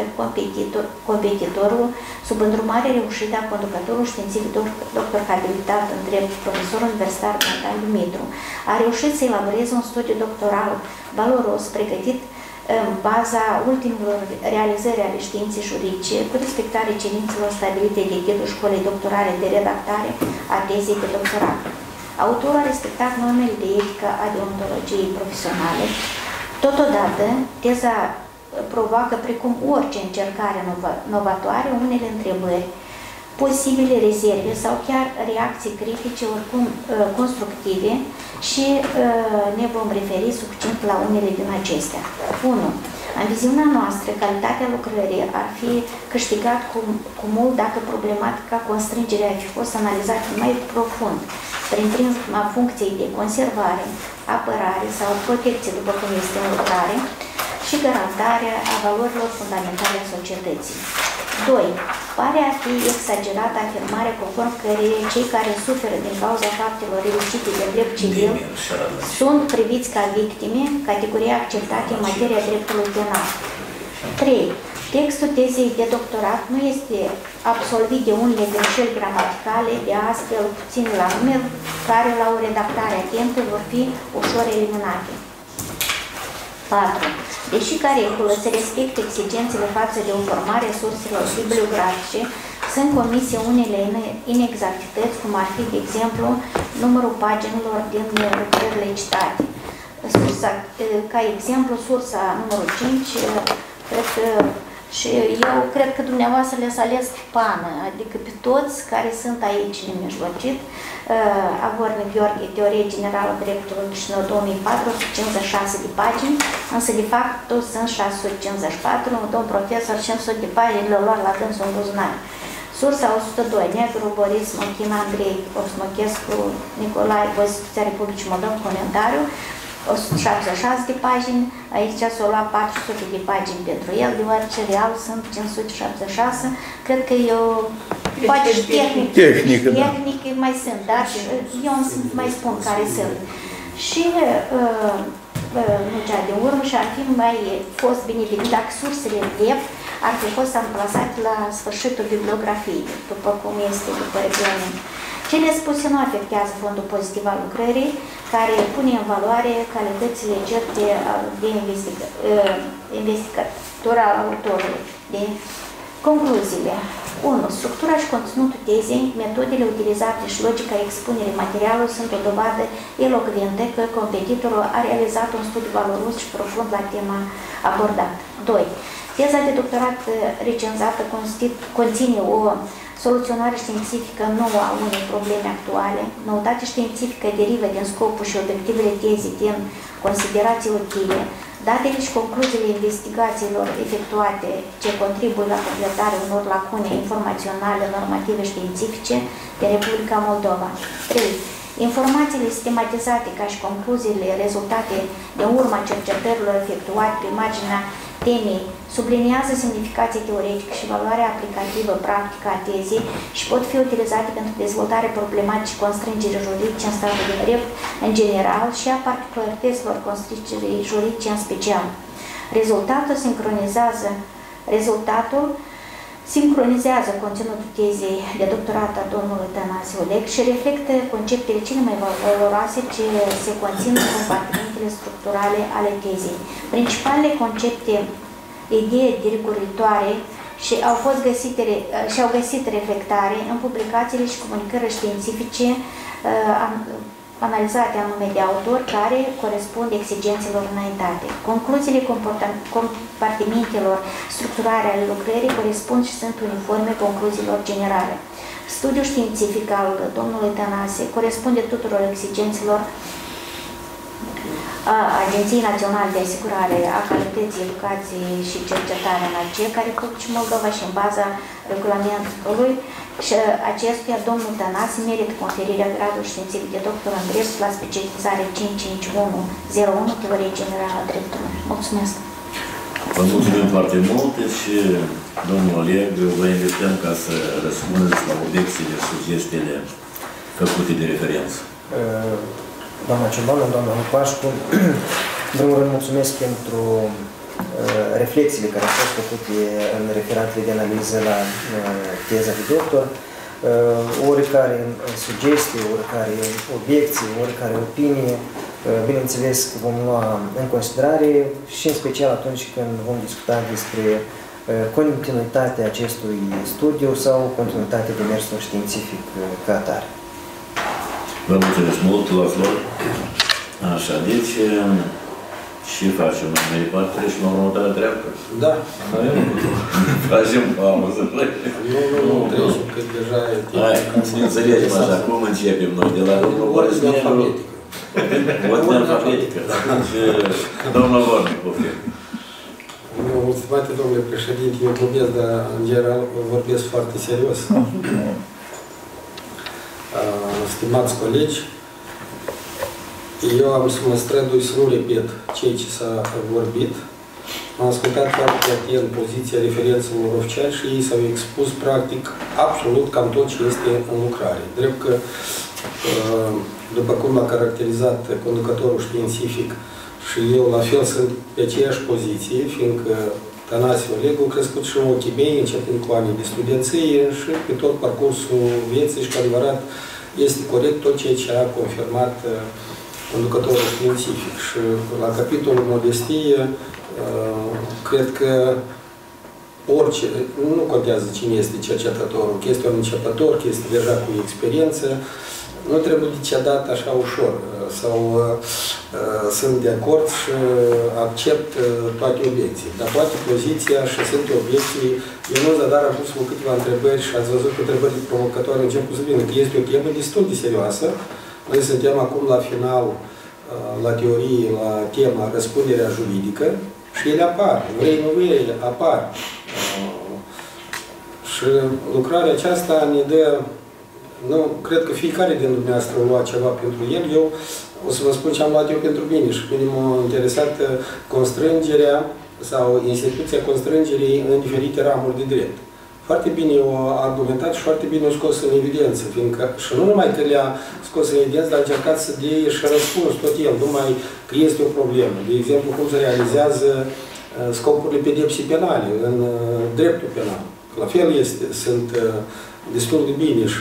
Speaker 9: competitorul, sub îndrumare reușită a conducătorului științific doctor habilitat în drept, profesor universitar Nataliu Dumitru, a reușit să elaboreze un studiu doctoral valoros, pregătit în baza ultimelor realizări ale științei juridice, cu respectarea cerințelor stabilite de ghidul școlii doctorale de redactare a tezei de doctorat. Autorul a respectat normele de etică a deontologiei profesionale. Totodată, teza provoacă, precum orice încercare novatoare, unele întrebări, posibile rezerve sau chiar reacții critice, oricum constructive, și ne vom referi succint la unele din acestea. 1. În viziunea noastră, calitatea lucrării ar fi câștigat cu mult dacă problematica constrângerii ar fi fost analizată mai profund, prin prisma funcției de conservare, apărare sau protecție, după cum este în lucrare, și garantarea a valorilor fundamentale a societății. 2. Pare a fi exagerată afirmarea conform căreia cei care suferă din cauza faptelor ilicite de drept civil sunt priviți ca victime, categoria acceptată în materia dreptului penal. 3. Textul tezei de doctorat nu este absolvit de unele greșeli gramaticale, de astfel puțin la număr, care la o redactare atentă vor fi ușor eliminate. 4. Deși cariculă se respectă exigențele față de informarea surselor bibliografice, sunt comise unele inexactități, cum ar fi, de exemplu, numărul paginilor din lucrările citate. Ca exemplu, sursa numărul 5, și eu cred că dumneavoastră le-ați ales pană, adică pe toți care sunt aici nemijlocit. Avornic Gheorghe, Teorie Generală a Dreptului Chișinău 2004, 156 de pagini, însă de fapt sunt 654, domn profesor 500 de pagini le-au luat la dânsul în buzunar. Sursa 102, Negru, Boris, Mochin, Andrei, Osmochescu, Nicolae, Constituția Republicii Moldova, comentariu, 176 de pagini, aici s-au luat 400 de pagini pentru el, deoarece real sunt 576, cred că e o poate și tehnic mai sunt, dar eu mai spun care sunt. Și nu cea de urmă, și ar fi mai fost binevenit dacă sursele drept ar fi fost amplasate la sfârșitul bibliografiei, după cum este după regulament. Cele spuse nu afectează fondul pozitiv al lucrării, care pune în valoare calitățile certe de investigator al autorului. Concluziile. 1. Structura și conținutul tezei, metodele utilizate și logica expunerii materialului sunt o dovadă elocventă că competitorul a realizat un studiu valoros și profund la tema abordată. 2. Teza de doctorat recenzată conține o soluționare științifică nouă a unei probleme actuale. Noutatea științifică derivă din scopul și obiectivele tezei din considerații utile. Datele și concluziile investigațiilor efectuate ce contribuie la completarea unor lacune informaționale, normative științifice de Republica Moldova. 3. Informațiile sistematizate ca și concluziile rezultate de urma cercetărilor efectuate pe marginea temei subliniază semnificația teoretică și valoarea aplicativă practică a tezei și pot fi utilizate pentru dezvoltarea problematicii constrângerii juridice în statul de drept în general și a particularităților constrângerii juridice în special. Rezultatul sincronizează conținutul tezei de doctorat a domnului Tănase Oleg și reflectă conceptele cele mai valoroase ce se conțin în compartimentele structurale ale tezei. Principalele concepte, idei diriguritoare și au găsit reflectare în publicațiile și comunicările științifice analizate anume de autor care corespund exigențelor înaintate. Concluziile compartimentelor structurale ale lucrării corespund și sunt uniforme concluziilor generale. Studiul științific al domnului Tănase corespunde tuturor exigențelor a Agenției Naționale de Asigurare a Calității Educației și Cercetare în Republica Republicii Moldova și în baza regulamentului și acestuia, domnul Tănase merită conferirea gradului științific de doctor în drept la specializare 55101, teorie generală a dreptului. Mulțumesc!
Speaker 1: Vă mulțumim foarte mult și domnul Oleg, vă invităm ca să răspundeți la obiecțiile, sugestiile făcute de referență.
Speaker 3: Doamna Ciobanu, doamna Pașcu, în primul rând mulțumesc pentru reflexiile care au fost făcute în referatele de analiză la teza de doctor, oricare sugestie, oricare obiecție, oricare opinie, bineînțeles că vom lua în considerare și în special atunci când vom discuta despre continuitatea acestui studiu sau continuitatea demersului științific ca atare.
Speaker 1: Vă mulțumesc mult, la flor. Așa, deci și facem mai departe, treci la următoarea treaptă?
Speaker 7: Da.
Speaker 1: Facem pauză.
Speaker 7: Nu, treci, că deja e timp.
Speaker 1: Hai, să ne înțelegem așa, cum începem noi? De la
Speaker 7: ordine alfabetică.
Speaker 1: Ordine alfabetică. Și domnul Vornic, poftim.
Speaker 7: Stimate domnule președinte, eu vorbesc, dar în general vorbesc foarte serios. Stimați colegi, eu am să mă strădui să nu repet ceea ce s-a vorbit. Am ascultat foarte atent poziția referențelor oficiali și ei s-au expus practic absolut cam tot ce este în lucrare. Drept că, după cum l-a caracterizat conducătorul științific și eu la fel sunt pe aceeași poziție, fiindcă Tănase Oleg a crescut și în ochii mei, începând cu anii de studenție și pe tot parcursul vieții și cu adevărat este corect tot ceea ce a confirmat conducătorul științific. Și la capitolul modestie, cred că orice, nu contează cine este cercetătorul, că este un începător, că este deja cu experiență, nu trebuie decedat așa ușor sau sunt de acord și accept toate obiecții. Dar toate poziția și sunt obiecții, eu nu Zadar a pus câteva întrebări și ați văzut că întrebări provocatoare încep cu să vină, că este o temă destul de serioasă. Noi suntem acum la final, la teorie, la tema răspunderea juridică și ele apar. Vrei, nu vrei, apar. Și lucrarea aceasta ne dă. Nu, cred că fiecare din dumneavoastră a luat ceva pentru el. Eu o să vă spun ce am luat eu pentru mine și pe mine m-a interesat constrângerea sau instituția constrângerii în diferite ramuri de drept. Foarte bine o argumentat și foarte bine o scos în evidență, fiindcă și nu numai că le-a scos în evidență, dar a încercat să dea și răspuns tot el, numai că este o problemă. De exemplu, cum se realizează scopurile pedepsii penale în dreptul penal. La fel sunt destul de bine și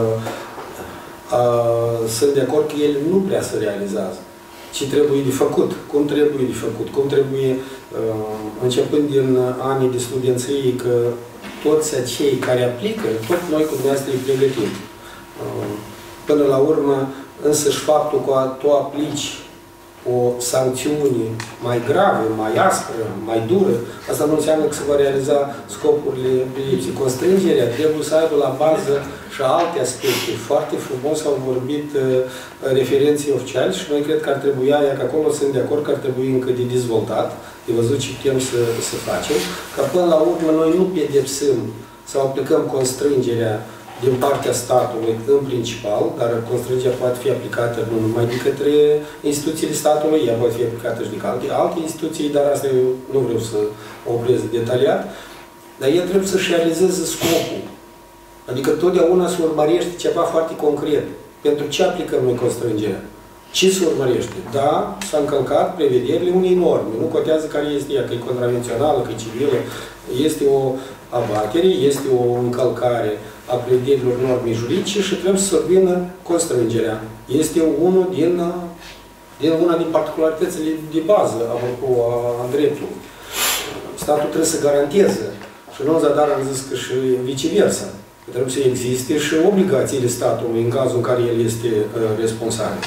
Speaker 7: sunt de acord că ele nu prea se realizează. Ce trebuie de făcut, cum trebuie de făcut, cum trebuie, începând din anii de studenție, că toți acei care aplică, tot noi cu dumneavoastră îi pregătim. Până la urmă, însăși faptul că tu aplici o sancțiune mai gravă, mai aspră, mai dură, asta nu înseamnă că se va realiza scopurile pedepsei. Constrângerea trebuie să aibă la bază și alte aspecte. Foarte frumos au vorbit referenții oficiali și noi cred că ar trebui, că acolo sunt de acord că ar trebui încă de dezvoltat, de văzut ce putem să facem, ca până la urmă noi nu pedepsim sau aplicăm constrângerea din partea statului în principal, dar constrângerea poate fi aplicată nu numai de către instituțiile statului, ea poate fi aplicată și de către alte instituții, dar asta eu nu vreau să opresc detaliat, dar ea trebuie să-și realizeze scopul. Adică totdeauna se urmărește ceva foarte concret. Pentru ce aplicăm noi constrângerea? Ce se urmărește? Da, s-a încălcat prevederile unei norme. Nu contează care este ea, că e contravențională, că e civilă. Este o abatere, este o încălcare a prevederilor normei juridice și trebuie să survină constrângerea. Este unul una din particularitățile de bază a dreptului. Statul trebuie să garanteze. Și nu în zadar am zis că și viceversa. Trebuie să existe și obligațiile statului în cazul în care el este responsabil.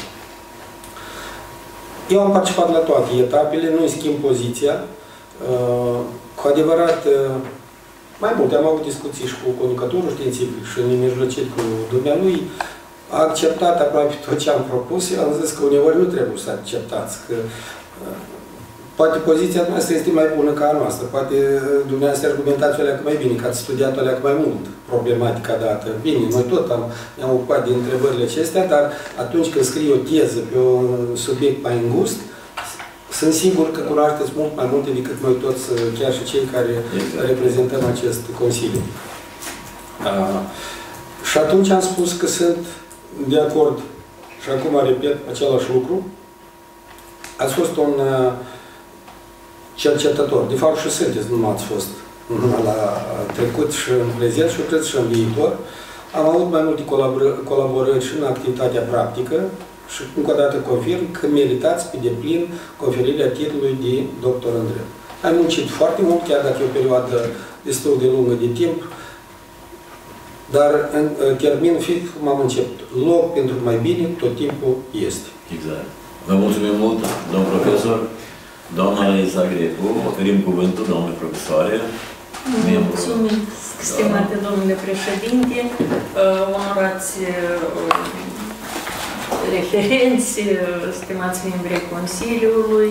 Speaker 7: Eu am participat la toate etapele, nu-i schimb poziția. Cu adevărat, mai mult, am avut discuții și cu conducătorul științific și nemijlocit cu dumnealui. A acceptat aproape tot ce am propus. Eu am zis că uneori nu trebuie să acceptați. Că, poate poziția noastră este mai bună ca a noastră. Poate dumneavoastră argumentați o leacă mai bine, că ați studiat o leacă mai mult problematica dată. Bine, noi tot ne-am ocupat de întrebările acestea, dar atunci când scrii o teză pe un subiect mai îngust, sunt sigur că cunoașteți mult mai multe decât noi toți, chiar și cei care reprezentăm acest Consiliu. Și atunci am spus că sunt de acord, și acum repet același lucru. Ați fost un cercetător, de fapt și sunteți, nu ați fost la trecut și în prezent și cred și în viitor. Am avut mai multe colaborări și în activitatea practică și încă o dată confirm că meritați pe deplin conferirea titlului de doctor în drept. Am muncit foarte mult, chiar dacă e o perioadă destul de lungă de timp, dar în termin fiind cum am început. Loc pentru mai bine tot timpul este.
Speaker 1: Exact. Vă mulțumim mult, domn profesor. Doamna Isa Grecu, oferim cuvântul, domnule profesoare.
Speaker 8: Mulțumim, stimate domnule președinte, onorați referenți, stimați membri ai Consiliului.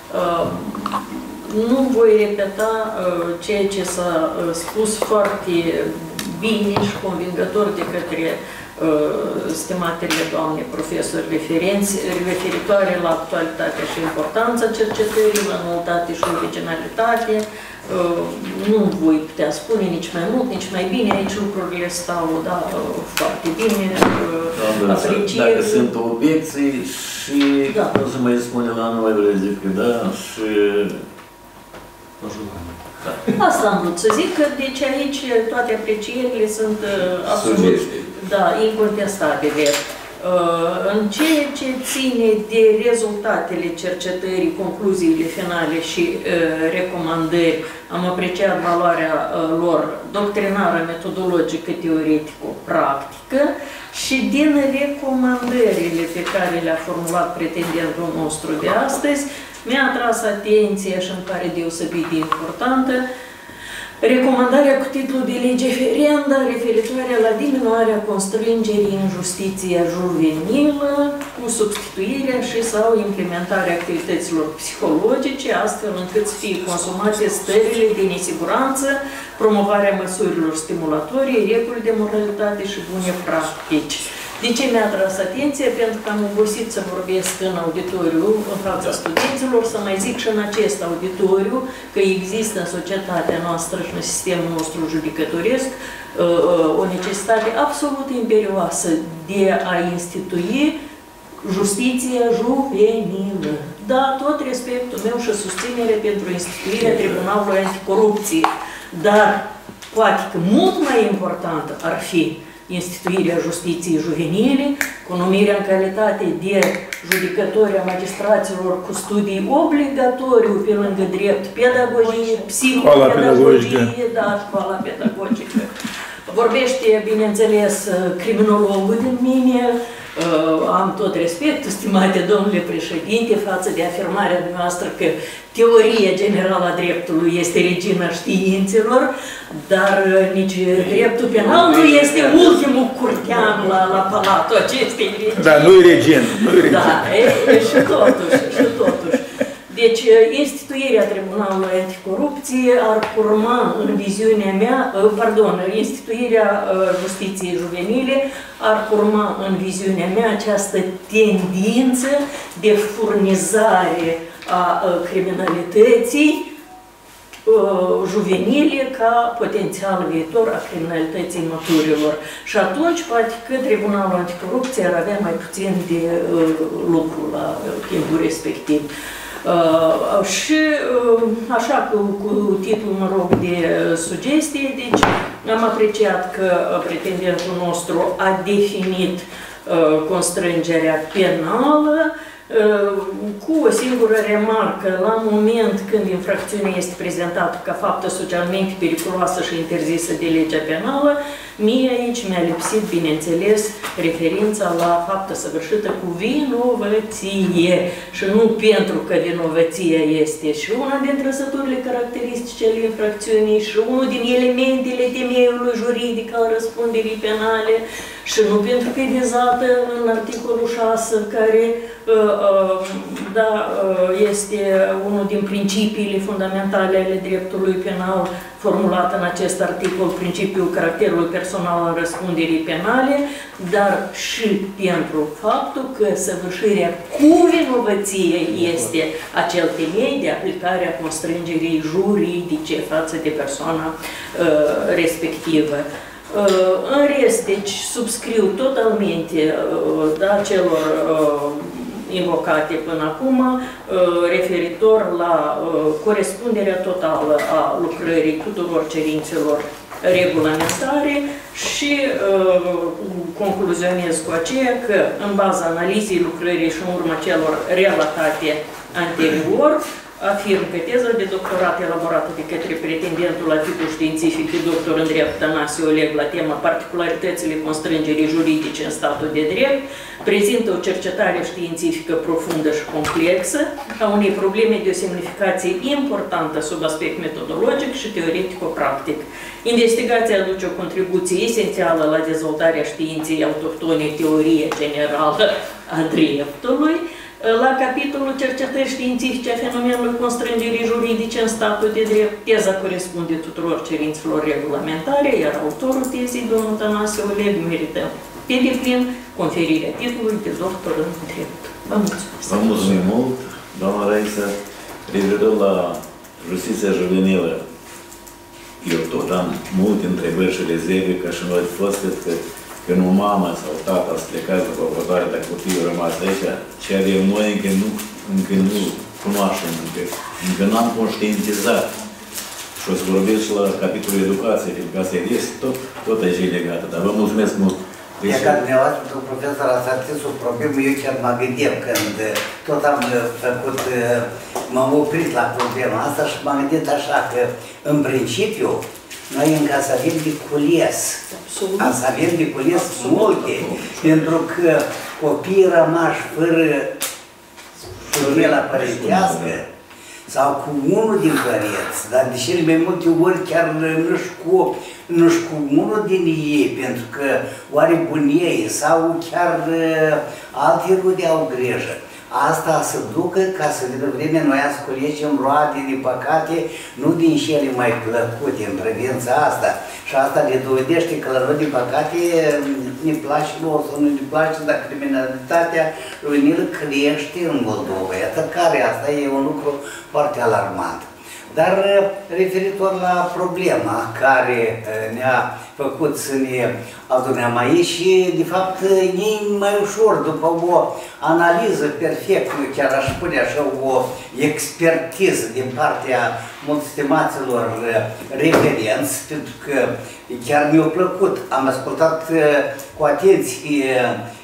Speaker 8: Nu voi repeta ceea ce s-a spus foarte bine și convingător de către stimatele doamne profesori referenți referitoare la actualitatea și importanța cercetării, la noutate și originalitate. Nu voi putea spune nici mai mult, nici mai bine. Aici lucrurile stau foarte bine.
Speaker 1: Dacă sunt obiecții și nu se mai spune la noi, vreau zic că da, și...
Speaker 8: Asta am vrut să zic, că deci aici toate aprecierile sunt absolut incontestabile. În ceea ce ține de rezultatele cercetării, concluziile finale și recomandări, am apreciat valoarea lor doctrinară, metodologică, teoretico-practică și din recomandările pe care le-a formulat pretendentul nostru de astăzi, mi-a atras atenția și îmi pare deosebit de importantă recomandarea cu titlul de lege referendă referitoare la diminuarea constrângerii în justiția juvenilă cu substituirea și sau implementarea activităților psihologice, astfel încât să fie consumate stările de nesiguranță, promovarea măsurilor stimulatorii, reguli de moralitate și bune practici. De ce mi-a atras atenție? Pentru că am obosit să vorbesc în auditoriu, în fața studenților, să mai zic și în acest auditoriu că există în societatea noastră și în sistemul nostru judecătoresc o necesitate absolut imperioasă de a institui justiția juvenilă. Da, tot respectul meu și susținere pentru instituirea Tribunalului Anticorupție, dar poate că mult mai importantă ar fi instituirea justiției juvenile, cu numirea în calitate de judecători a magistraților cu studii obligatoriu pe lângă drept, pedagogie, psihopedagogie, da, școala pedagogică. Vorbește, bineînțeles, criminologul din mine. Am tot respectul, stimate domnule președinte, față de afirmarea dumneavoastră că teoria generală a dreptului este regina științelor, dar nici dreptul penal nu este ultimul curtean la palatul acestei regini.
Speaker 6: Da, nu-i regin, nu-i regin.
Speaker 8: Da, și totuși. Deci, instituirea Tribunalului Anticorupție ar urma în viziunea mea, instituirea justiției juvenile ar urma în viziunea mea această tendință de furnizare a criminalității juvenile ca potențial viitor a criminalității maturilor. Și atunci, poate că Tribunalul Anticorupție ar avea mai puțin de lucru la timpul respectiv. Și așa cu titlul, mă rog, de sugestie, deci am apreciat că pretendentul nostru a definit constrângerea penală, cu o singură remarcă: la moment când infracțiunea este prezentată ca faptă socialmente periculoasă și interzisă de legea penală, mie aici mi-a lipsit, bineînțeles, referința la faptă săvârșită cu vinovăție și nu pentru că vinovăția este și una din trăsăturile caracteristice ale infracțiunii și unul din elementele temeiului juridic al răspunderii penale și nu pentru că e vizată în articolul 6, care este unul din principiile fundamentale ale dreptului penal formulat în acest articol, principiul caracterului personal al răspunderii penale, dar și pentru faptul că săvârșirea cu vinovăție este acel temei de aplicare a constrângerii juridice față de persoana respectivă. În rest, deci, subscriu totalmente celor invocate până acum, referitor la corespunderea totală a lucrării tuturor cerințelor regulamentare și concluzionez cu aceea că, în baza analizei lucrării și în urma celor relatate anterior, afirm că teza de doctorat elaborată de către pretendentul la titlul științific de doctor în drept Tănase Oleg la tema particularitățile constrângerii juridice în statul de drept prezintă o cercetare științifică profundă și complexă a unei probleme de o semnificație importantă sub aspect metodologic și teoretico-practic. Investigația aduce o contribuție esențială la dezvoltarea științei autohtone, teorie generală a dreptului. La capitolul cercetări științifice a fenomenului constrângerii juridice în statul de drept, teza corespunde tuturor cerințelor regulamentare, iar autorul tezei, domnul Tănase Oleg, merită pe deplin conferirea titlului de doctor în drept. Vă mulțumesc!
Speaker 1: Vă mulțumim mult, doamna Raisa. Referitor la justiția juvenilă, eu tot am multe întrebări și rezerve, ca și noi fost, că nu mama sau tata să plecați după votare, dar copiii rămas aici, ce avem noi încă nu cunoaștem, încă n-am conștientizat. Și o să vorbesc și la capitolul educație, pentru că asta este tot aici legată, dar vă mulțumesc mult.
Speaker 4: E ca dumneavoastră, domnul profesor, ați atins o problemă, eu chiar mă gândeam când tot am făcut, m-am oprit la problema asta și m-am gândit așa că, în principiu, noi încă să avem de cules, să avem de cules multe, pentru că copiii rămași fără șurela părintească sau cu unul din părinți, dar de cele mai multe ori chiar nu și cu unul din ei, pentru că oare bunii sau chiar alte rude au grijă. asta să ducă ca să vină vremea noi să culegem roade, din păcate, nu din cele mai plăcute în privința asta. Și asta ne dovedește că la noi, din păcate, ne place lor sau nu ne place, dar criminalitatea ruinilă crește în Moldova. Iată care asta e un lucru foarte alarmant. Dar referitor la problema care ne-a făcut să ne adunăm aici și, de fapt, e mai ușor, după o analiză perfectă, chiar aș spune așa, o expertiză din partea mult stimaților referenți, pentru că chiar mi-a plăcut, am ascultat cu atenție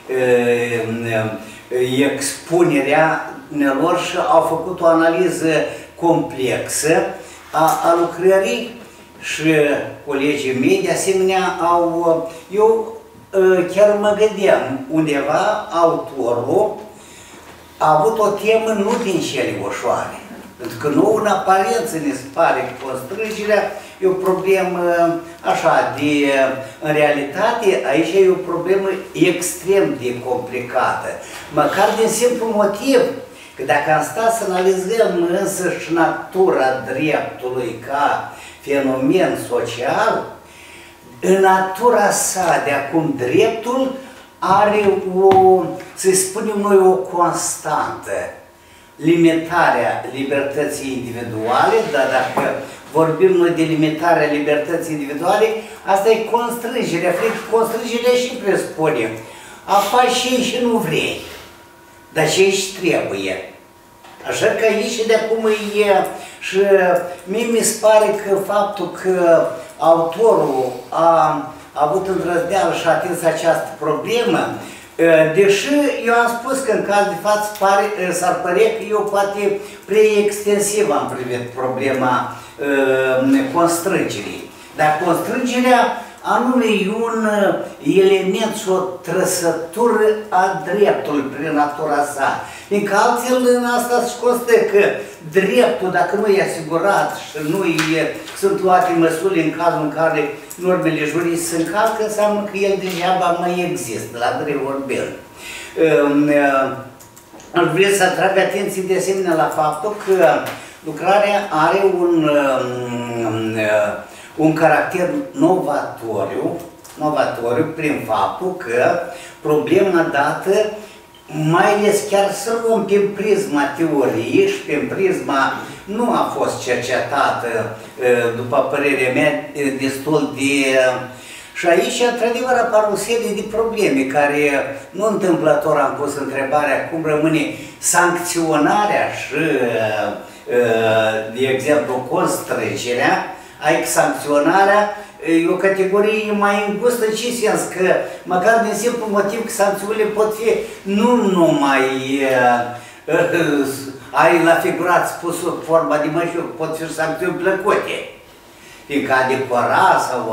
Speaker 4: expunerea lor și au făcut o analiză complexă a lucrării și colegii mei, de asemenea, eu chiar mă gândeam, undeva autorul a avut o temă nu din cele ușoare, pentru că nu în aparență ne se pare că constrângerea e o problemă așa, în realitate aici e o problemă extrem de complicată, măcar din simplu motiv că dacă am stat să analizăm însăși natura dreptului ca fenomen social, în natura sa de acum dreptul are o, să spunem noi, o constantă. Limitarea libertății individuale, dar dacă vorbim noi de limitarea libertății individuale, asta e constrângerea, constrângerea și presupune. A faci și nu vrei, dar ce aici trebuie. Așa că aici de acum e și mie mi se pare că faptul că autorul a avut îndrăzneală și a atins această problemă, deși eu am spus că în caz de față s-ar părea că eu poate prea extensiv am privit problema constrângerii. Dar constrângerea anume e un element și o trăsătură a dreptului prin natura sa. Fiindcă altfel în asta se constă că dreptul, dacă nu e asigurat și nu sunt luate măsuri în cazul în care normele juridice se încalcă, înseamnă că el degeaba mai există, la drept vorbind. Aș vrea să atrag atenție de asemenea la faptul că lucrarea are un caracter novatoriu prin faptul că problema dată, mai ales chiar să luăm prin prisma teoriei și prin prisma nu a fost cercetată, după părerea mea, destul de... Și aici, într-adevăr, apar o serie de probleme care, nu întâmplător am pus întrebarea cum rămâne sancționarea și, de exemplu, constrângerea, adică sancționarea e o categorie mai îngustă, în ce sens? Că măcar din simplu motiv că sancțiunile pot fi nu numai ai la figurat spus forma de mășuri, pot fi sancțiuni plăcute, fiindcă a decora sau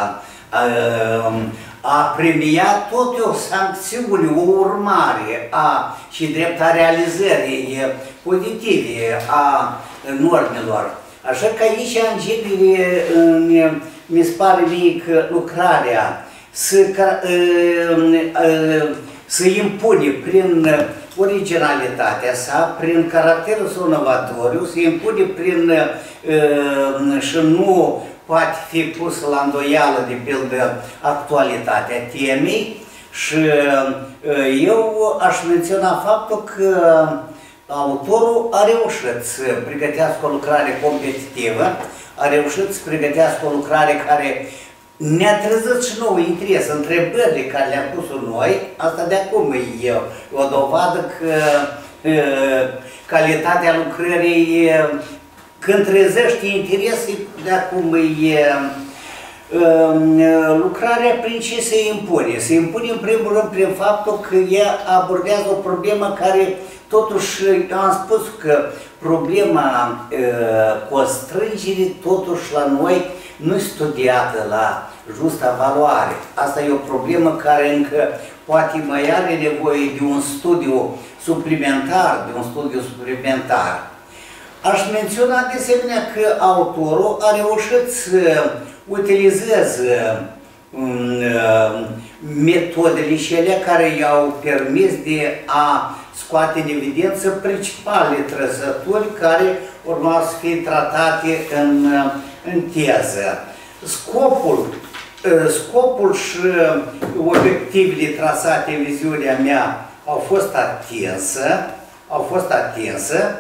Speaker 4: a premia tot o sancțiune, o urmare și drept a realizării pozitive a normelor. Așa că aici, în genere, mi se pare mie că lucrarea să impune prin originalitatea sa, prin caracterul său novatoriu, să impune prin și nu poate fi pus la îndoială, de pildă, actualitatea temei. Și eu aș menționa faptul că autorul a reușit să pregătească o lucrare competitivă, a reușit să pregătească o lucrare care ne-a trezit și nouă interes, întrebările care le-am pus noi, asta de acum e o dovadă că calitatea lucrării, când trezește interes, de acum e lucrarea prin ce se impune? Se impune în primul rând prin faptul că ea abordează o problemă care totuși, am spus că problema constrângerii totuși la noi nu e studiată la justa valoare. Asta e o problemă care încă poate mai are nevoie de un studiu suplimentar, Aș menționa de asemenea că autorul a reușit să utilizeze metodele cele care i-au permis de a scoate în evidență principalele trăsături care urmau să fie tratate în teză. Scopul și obiectivele trasate în viziunea mea au fost atinsă.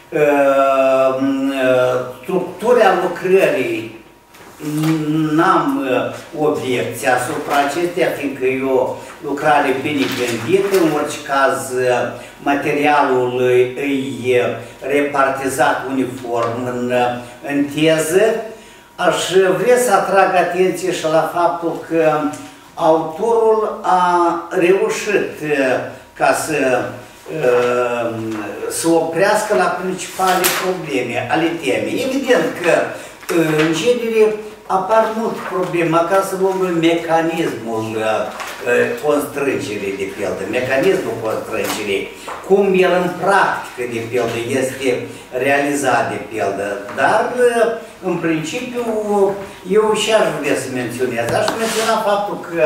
Speaker 4: Structura lucrării n-am obiecții asupra acestea, fiindcă e o lucrare bine gândită, în orice caz materialul e repartizat uniform în teză. Aș vrea să atrag atenție și la faptul că autorul a reușit ca să oprească la principale probleme ale temei. Evident că în genere apar multe probleme, ca să luăm mecanismul constrângerii, de pildă, mecanismul constrângerii, cum el în practică, de pildă, este realizat, de pildă, dar în principiu eu și aș vrea să menționez. Aș menționa faptul că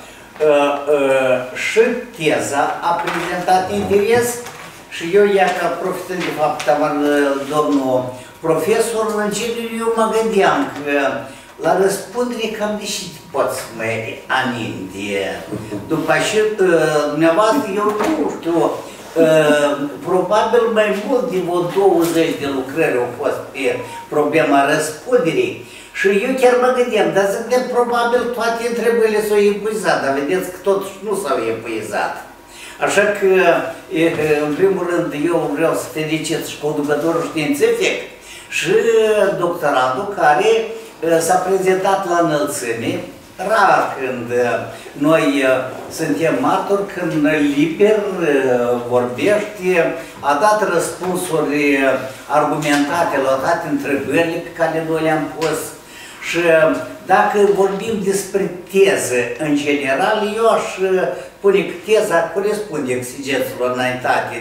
Speaker 4: și teza a prezentat interes și eu, ca profitând de faptul că domnul profesor, în genere, eu mă gândeam că la răspundere cam de ce poți să mă aminte. După aceea, dumneavoastră, eu nu știu, probabil mai mult de vreo 20 de lucrări au fost pe problema răspunderii. Și eu chiar mă gândeam, dar zic, probabil toate întrebările s-au epuizat, dar vedeți că totuși nu s-au epuizat. Așa că, în primul rând, eu vreau să felicit și conducătorul științific și doctorandul care s-a prezentat la înălțime. Rar când noi suntem martori, când liber vorbește, a dat răspunsuri argumentate la toate întrebările pe care noi le-am pus. Și dacă vorbim despre teză în general, eu aș spune că teza corespunde exigențelor înaintate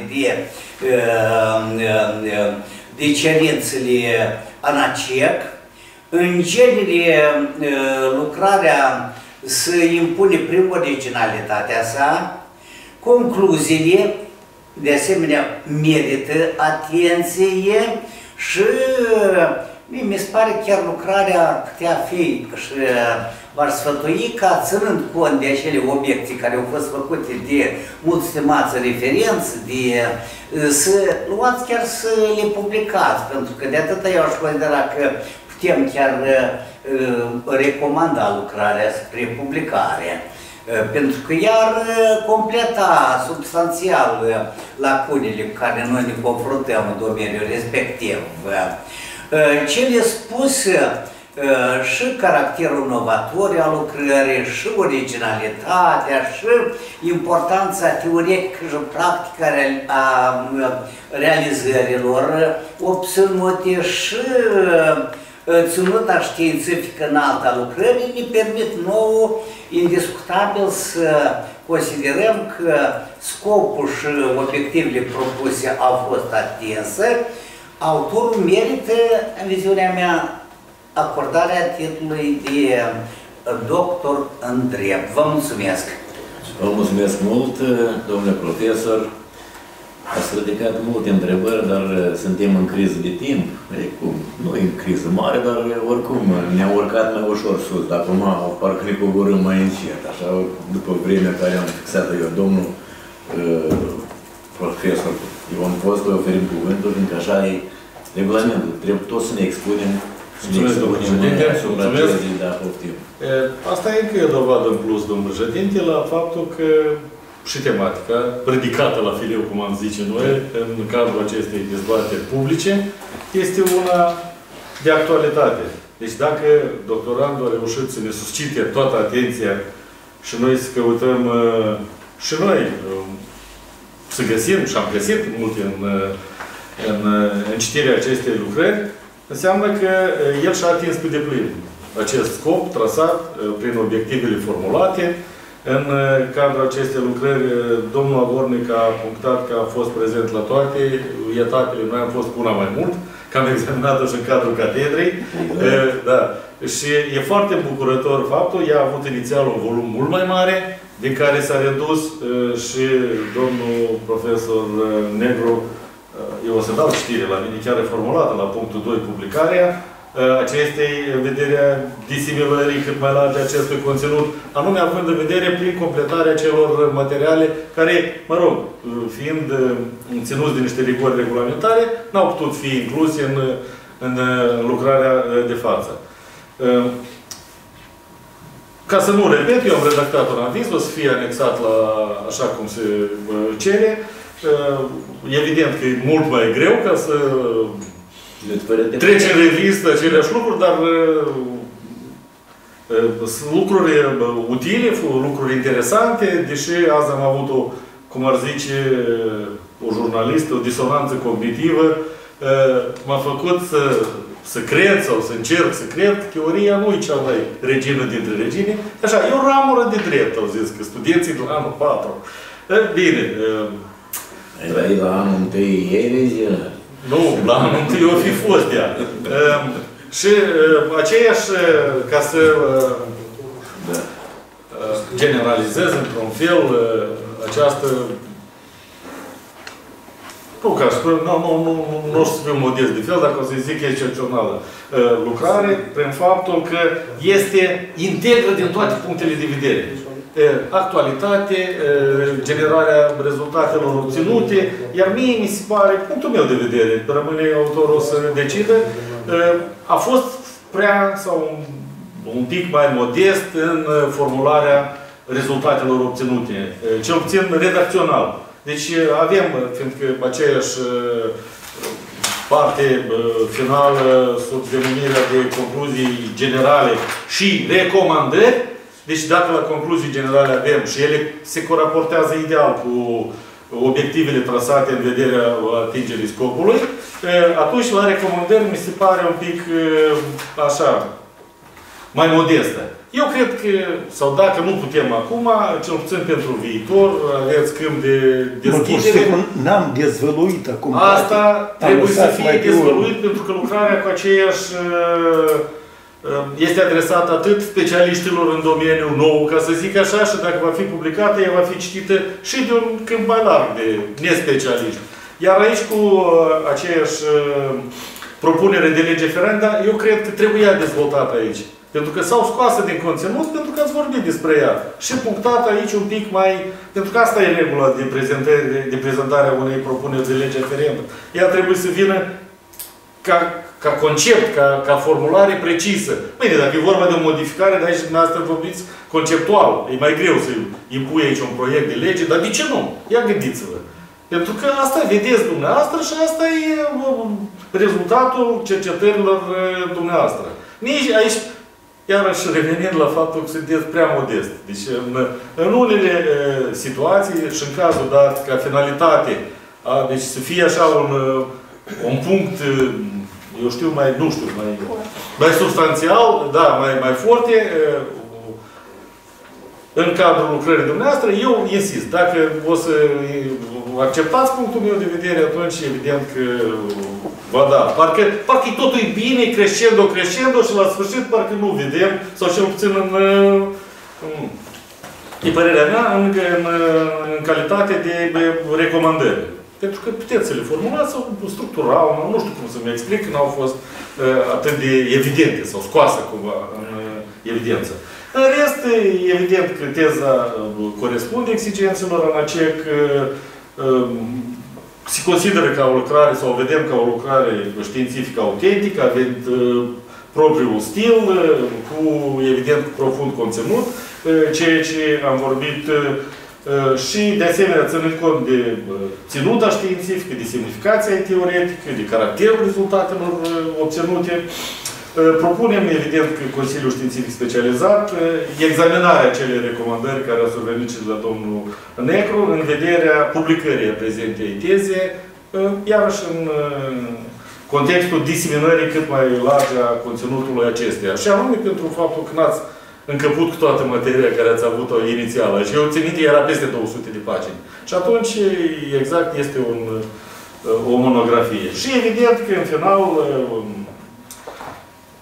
Speaker 4: de cerințele ANACEC. În genere, lucrarea se impune prin originalitatea sa, concluziile, de asemenea, merită atenție și mi se pare chiar lucrarea putea fi și v-aș sfătui ca, ținând cont de acele obiecții care au fost făcute de mulți stimați referenți, să luați chiar să le publicați, pentru că de atâta eu aș considera că putem chiar recomanda lucrarea spre publicare, pentru că iar completa substanțial lacunile cu care noi ne confruntăm în domeniul respectiv. Cele spuse și caracterul novator al lucrării, și originalitatea, și importanța teoretică și practică a realizărilor obținute și ținuta științifică înaltă a lucrării ne permit nouă, indiscutabil, să considerăm că scopul și obiectivele propuse au fost atinse. Autorul merită, în viziunea mea, acordarea titlului de doctor în drept. Vă mulțumesc!
Speaker 1: Vă mulțumesc mult, domnule profesor. Ați ridicat multe întrebări, dar suntem în criză de timp. Nu e criză mare, dar oricum ne-a urcat mai ușor sus. Dar acum parcă ne coborâm mai încet. Așa, după vremea care am fixat eu, domnul profesor Ion Costă, oferim cuvântul, fiindcă așa e regulamentul. Trebuie tot să ne expunem.
Speaker 2: Asta e încă o dovadă în plus, domnul președinte, la faptul că și tematica, ridicată la fileu, cum am zice noi, în cadrul acestei dezbateri publice, este una de actualitate. Deci dacă doctorandul a reușit să ne suscite toată atenția și noi să căutăm și noi să găsim, și am găsit multe în citirea acestei lucrări, înseamnă că el și-a atins pe deplin acest scop trasat prin obiectivele formulate. În cadrul acestei lucrări, domnul Avornic a punctat că a fost prezent la toate etapele. Noi am fost cu una mai mult, că am examinat-o și în cadrul catedrei. Da. Și e foarte bucurător faptul. Ea a avut inițial un volum mult mai mare, din care s-a redus și domnul profesor Negru, eu o să dau citire la mine, chiar reformulată la punctul 2, publicarea acestei vederea disimilării cât mai largi acestui conținut, anume având în vedere prin completarea celor materiale care, mă rog, fiind ținuți de niște rigori regulamentare, n-au putut fi incluse în lucrarea de față. Ca să nu repet, eu am redactat un aviz, o să fie anexat la așa cum se cere. Evident că e mult mai greu ca să trece în revistă aceleași lucruri, dar sunt lucruri utile, lucruri interesante, deși azi am avut cum ar zice o jurnalistă, o disonanță cognitivă, m-a făcut să cred sau să încerc să cred că teoria nu e cea mai regină dintre regini. Așa, e o ramură de drept, au zis, că studenții de la anul 4. Bine.
Speaker 1: La anul 1 ei rezină.
Speaker 2: Nu, la anul 1 o fi fost ea. Și aceeași, ca să generalizez într-un fel această, nu ca să spun, nu o să fiu modest de fel, dacă o să zic excepțională lucrare, prin faptul că este integră din toate punctele de vedere. Actualitate, generarea rezultatelor obținute, iar mie mi se pare, punctul meu de vedere, rămâne autorul să decidă, a fost prea sau un pic mai modest în formularea rezultatelor obținute, cel puțin redacțional. Deci avem, fiindcă aceeași parte finală sub denumirea de concluzii generale și recomandări, deci dacă la concluzii generale avem și ele se coraportează ideal cu obiectivele trasate în vederea atingerii scopului, atunci la recomandări mi se pare un pic așa, mai modestă. Eu cred că, sau dacă nu putem acum, cel puțin pentru viitor, aveți câmp de deschidere.
Speaker 6: N-am dezvăluit acum.
Speaker 2: Asta trebuie să fie dezvăluit, pentru că lucrarea cu aceeași este adresată atât specialiștilor în domeniul nou, ca să zic așa, și dacă va fi publicată, ea va fi citită și de un câmp mai larg de nespecialiști. Iar aici, cu aceeași propunere de lege ferenda, eu cred că trebuia dezvoltată aici. Pentru că s-au scoase din conținut, pentru că ați vorbit despre ea. Și punctată aici un pic mai... Pentru că asta e regula de prezentare a unei propuneri de lege aferentă. Ea trebuie să vină ca concept, ca formulare precisă. Bine, dacă e vorba de o modificare, de aici dumneavoastră vorbiți conceptual. E mai greu să impui aici un proiect de lege, dar de ce nu? Ia gândiți-vă. Pentru că asta vedeți dumneavoastră și asta e rezultatul cercetărilor dumneavoastră. Nici aici, iarăși revenind la faptul că sunteți prea modest. Deci, în unele situații și în cazul dat ca finalitate, deci să fie așa un punct, eu știu, mai substanțial, da, mai foarte, în cadrul lucrării dumneavoastră, eu insist. Dacă o să acceptați punctul meu de vedere, atunci evident că va da. Parcă totul e bine, crescendo și la sfârșit parcă nu vedem, sau cel puțin e părerea mea, în calitate de recomandări. Pentru că puteți să le formulați sau structural, nu știu cum să-mi explic, că n-au fost atât de evidente sau scoase cumva în evidență. În rest, evident că teza corespunde exigențelor ANACEC, se consideră ca o lucrare, sau o vedem ca o lucrare științifică autentică, având propriul stil, cu, evident, profund conținut, ceea ce am vorbit și, de asemenea, ținând cont de ținuta științifică, de semnificația teoretică, de caracterul rezultatelor obținute. Propunem, evident, că Consiliul Științific Specializat examinarea acelei recomandări care au survenit și de la domnul Negru în vederea publicării prezentei teze, iarăși în contextul diseminării cât mai largi a conținutului acesteia. Și anume pentru faptul că n-ați încăput cu toată materia care ați avut-o inițială. Și eu țin minte, era peste 200 de pagini. Și atunci, exact, este o monografie. Și evident că, în final,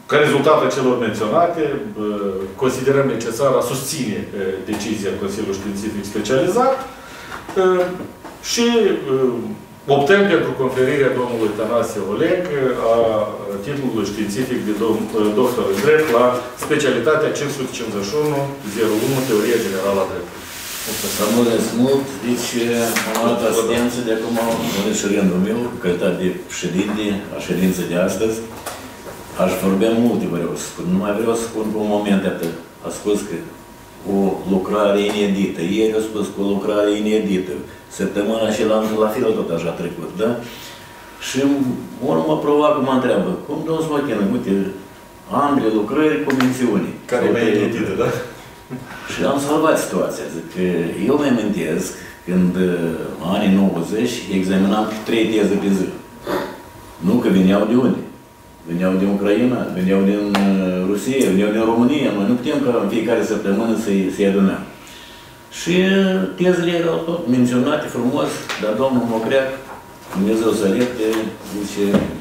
Speaker 2: Ca rezultat a celor menționate, considerăm necesar a susține decizia Consiliului Științific Specializat și optăm pentru conferirea domnului Tănase Oleg a titlului științific de doctor în drept la specialitatea 551-01, Teoria Generală a Dreptului.
Speaker 1: Să mulțumesc mult. Deci, am luat asistență de acum, am și rândul meu, cu calitate de președinte a ședinței de astăzi. Aș vorbea multe, vreau să spun. Nu mai vreau să spun pe un moment atât. A spus că o lucrare inedită. Ieri a spus că o lucrare inedită. Săptămâna și la fel tot așa a trecut, da? Și unul mă provoacă, mă întreabă, cum domnul Smochină, uite, ambele lucrări cu mențiuni.
Speaker 2: Care e mai inedită, da?
Speaker 1: Și am salvat situația. Zic că eu mă amintesc când anii 90 examinam 3 teze pe zi. Nu că veneau de unde? Veneau din Ucraina, veneau din Rusia, veneau din România. Noi nu putem ca în fiecare săptămână să-i adunăm. Și tezele erau tot menționate frumos, dar domnul Mocreac, Dumnezeu să ierte, zice,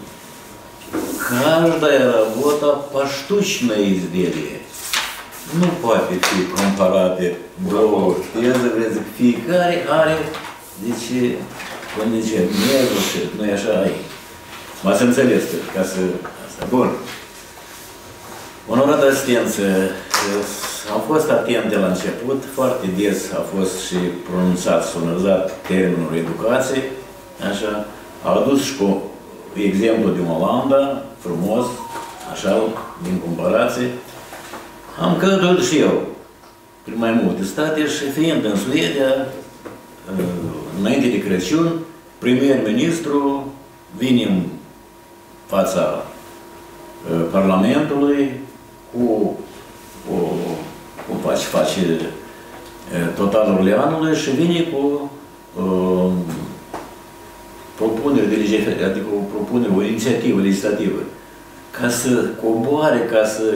Speaker 1: каждая работа поштучное изделие. Nu poate fi comparate două teze, zic, fiecare are, zice, cum zice, mergul și nu-i așa aici. M-ați înțeles, ca să... Asta. Bun. Onorată asistență, am fost atent de la început, foarte des a fost și pronunțat, sonorizat termenul educație, așa, a adus și cu exemplu din Olanda, frumos, așa, din comparație. Am călătorit și eu prin mai multe state și fiind în Suedia, înainte de Crăciun, premier-ministru vine în fața Parlamentului cu face totalurile anului și vine cu propuneri de lege, adică o propunere, o inițiativă legislativă, ca să coboare, ca să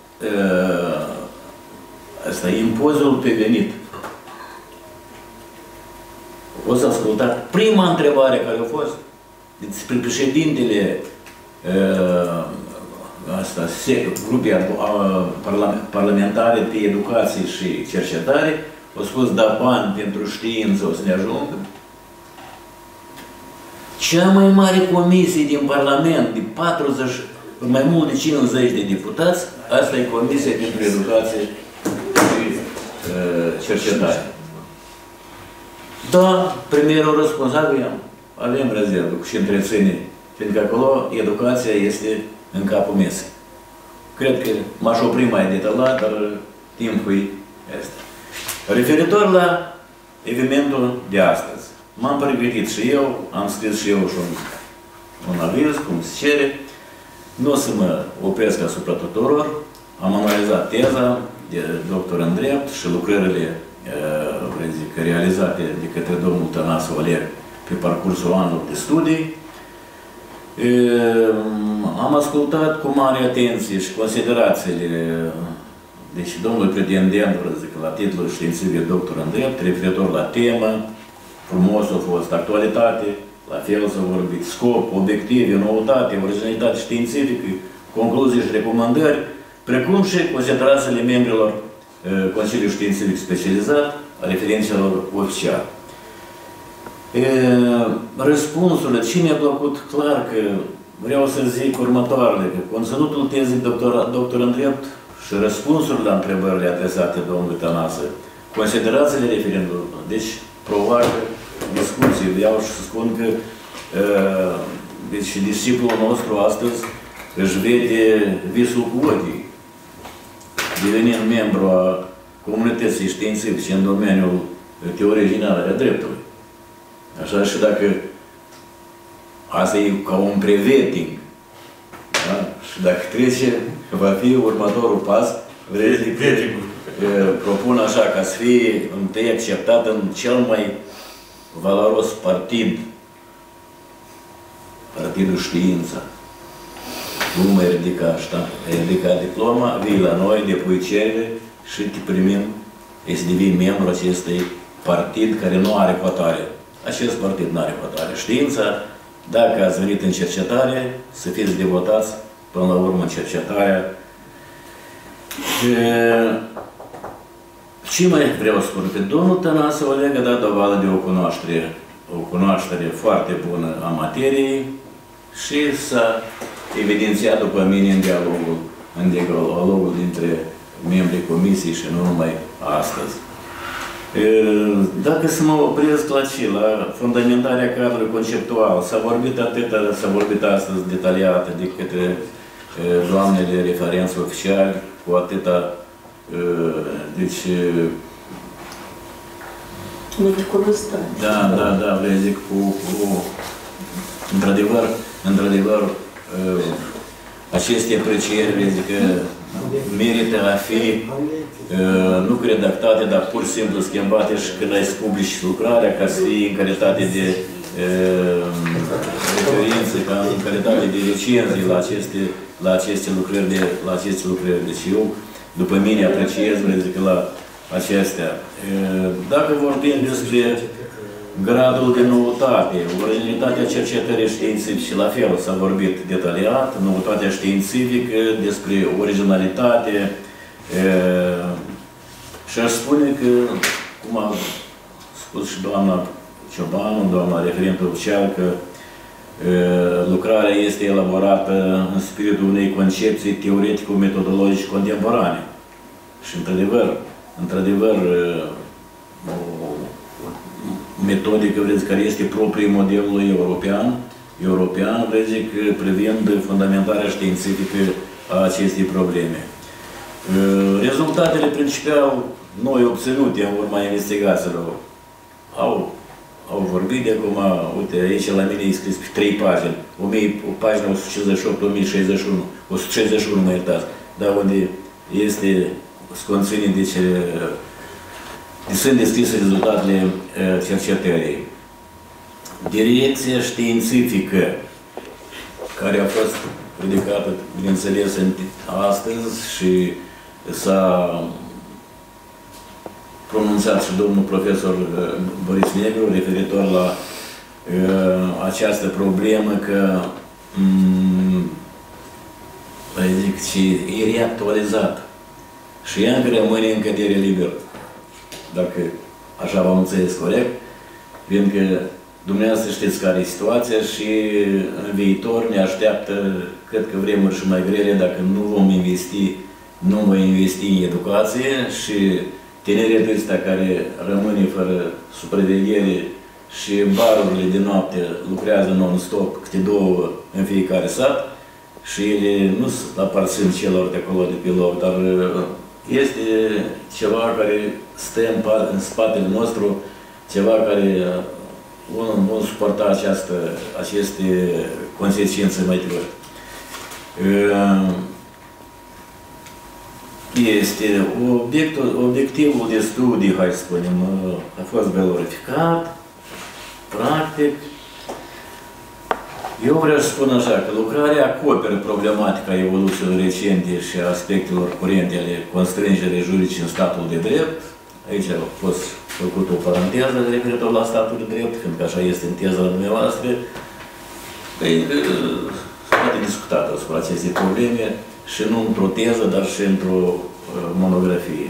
Speaker 1: asta, impozitul pe venit. O să ascultați prima întrebare care a fost despre președintele grupii parlamentare pe educație și cercetare, au spus, da, bani pentru știință o să ne ajungă. Cea mai mare comisie din Parlament, de 40, mai mult de 50 de deputați, asta e Comisia pentru Educație și Cercetare. Da, premierul responsabil, avem rezervă și întreține, fiindcă acolo educația este în capul mesei. Cred că m-aș opri mai detaliat, dar timpul este. Referitor la evenimentul de astăzi, m-am pregătit și eu, am scris și eu și un aviz, cum se cere. Nu o să mă opresc asupra tuturor. Am analizat teza de doctor în drept și lucrările realizate de către domnul Tănase Oleg pe parcursul anului de studii. Am ascultat cu mare atenție și considerațiile, deci domnul pretendent, zic, la titlul științific doctor în drept, referitor la temă, frumos a fost, actualitate, la fel s-a vorbit, scop, obiective, noutate, originalitate științifică, concluzii și recomandări, precum și considerațiile membrilor Consiliului Științific Specializat, a referențelor oficiale. Răspunsurile, ce mi-a plăcut clar că vreau să zic următoarele, că conținutul tezei doctor în drept și răspunsurile la întrebările adresate domnului Tănase, considerațiile referendului, deci provoacă discuții. Vreau și să spun că deci disciplul nostru astăzi își vede visul cu ochii, devenind membru a comunității științifice în domeniul teoriei generale a dreptului. Așa și dacă asta e ca un preveting, da? Și dacă trece, va fi următorul pas, vreți propun așa, ca să fie întâi acceptat în cel mai valoros partid, Partidul Știința. Tu mă ridica diploma, vii la noi, depui cerere și te primim, să devii membru acestui partid care nu are cotare. Acest partid nu are cotare. Știința, dacă ați venit în cercetare, să fiți devotați până la urmă cercetarea. Ce mai vreau să spun? Că domnul Tănase Oleg a dat dovadă de o cunoaștere foarte bună a materiei și s-a evidențiat după mine în dialogul dintre membrii comisiei și nu numai astăzi. Dacă să mă opresc la fundamentarea cadrului conceptual, s-a vorbit astăzi detaliat de către doamnele referenți oficiali, cu atâta, deci... Da, vreau zic, într-adevăr, aceste aprecieri, vreau zic, merită a fi, nu că redactate, dar pur și simplu schimbate și când ai să publici lucrarea, ca să fie în calitate de referințe, în calitate de recenzii la aceste lucrări. Deci eu, după mine, apreciez, vreau zic, la acestea. Dacă vorbim despre gradul de noutate, originalitatea cercetării științifice, la fel s-a vorbit detaliat, noutatea științifică, despre originalitate și aș spune că, cum a spus și doamna Ciobanu, doamna referentă oficial, că lucrarea este elaborată în spiritul unei concepții teoretico-metodologice contemporane. Și într-adevăr, o metodică, care este proprie modelului european, privind fundamentarea științifică a acestei probleme. Rezultatele principal noi obținute în urma investigațiilor au vorbit de acum, uite, aici la mine e scris pe 3 pagini, pagina 158, 161, mă iertați, dar unde este conținut, deci, sunt descrise rezultatele cercetării. Direcția științifică, care a fost ridicată, bineînțeles, astăzi și s-a pronunțat și domnul profesor Boris Negru referitor la această problemă că e reactualizat și ea încă rămâne în cădere liberă. Dacă așa v-am înțeles corect, fiindcă dumneavoastră știți care e situația și în viitor ne așteaptă, cred că vremuri și mai grele, dacă nu vom investi în educație și tineretul ăsta care rămâne fără supraveghere și barurile de noapte lucrează non-stop, câte 2 în fiecare sat și ele nu aparțin celor de acolo de pe loc, dar este ceva care stă în spatele nostru, ceva care vom suporta aceste consecințe mai târziu. Obiectivul de studii, hai să spunem, a fost valorificat, practic. Eu vreau să spun așa, că lucrarea acoperă problematica evoluțiilor recente și a aspectelor curente ale constrângerii juridice în statul de drept. Aici a fost făcut o paranteză referitor la statul de drept, fiindcă așa este în teza dumneavoastră. Se poate discuta asupra acestei probleme și nu într-o teză, dar și într-o monografie.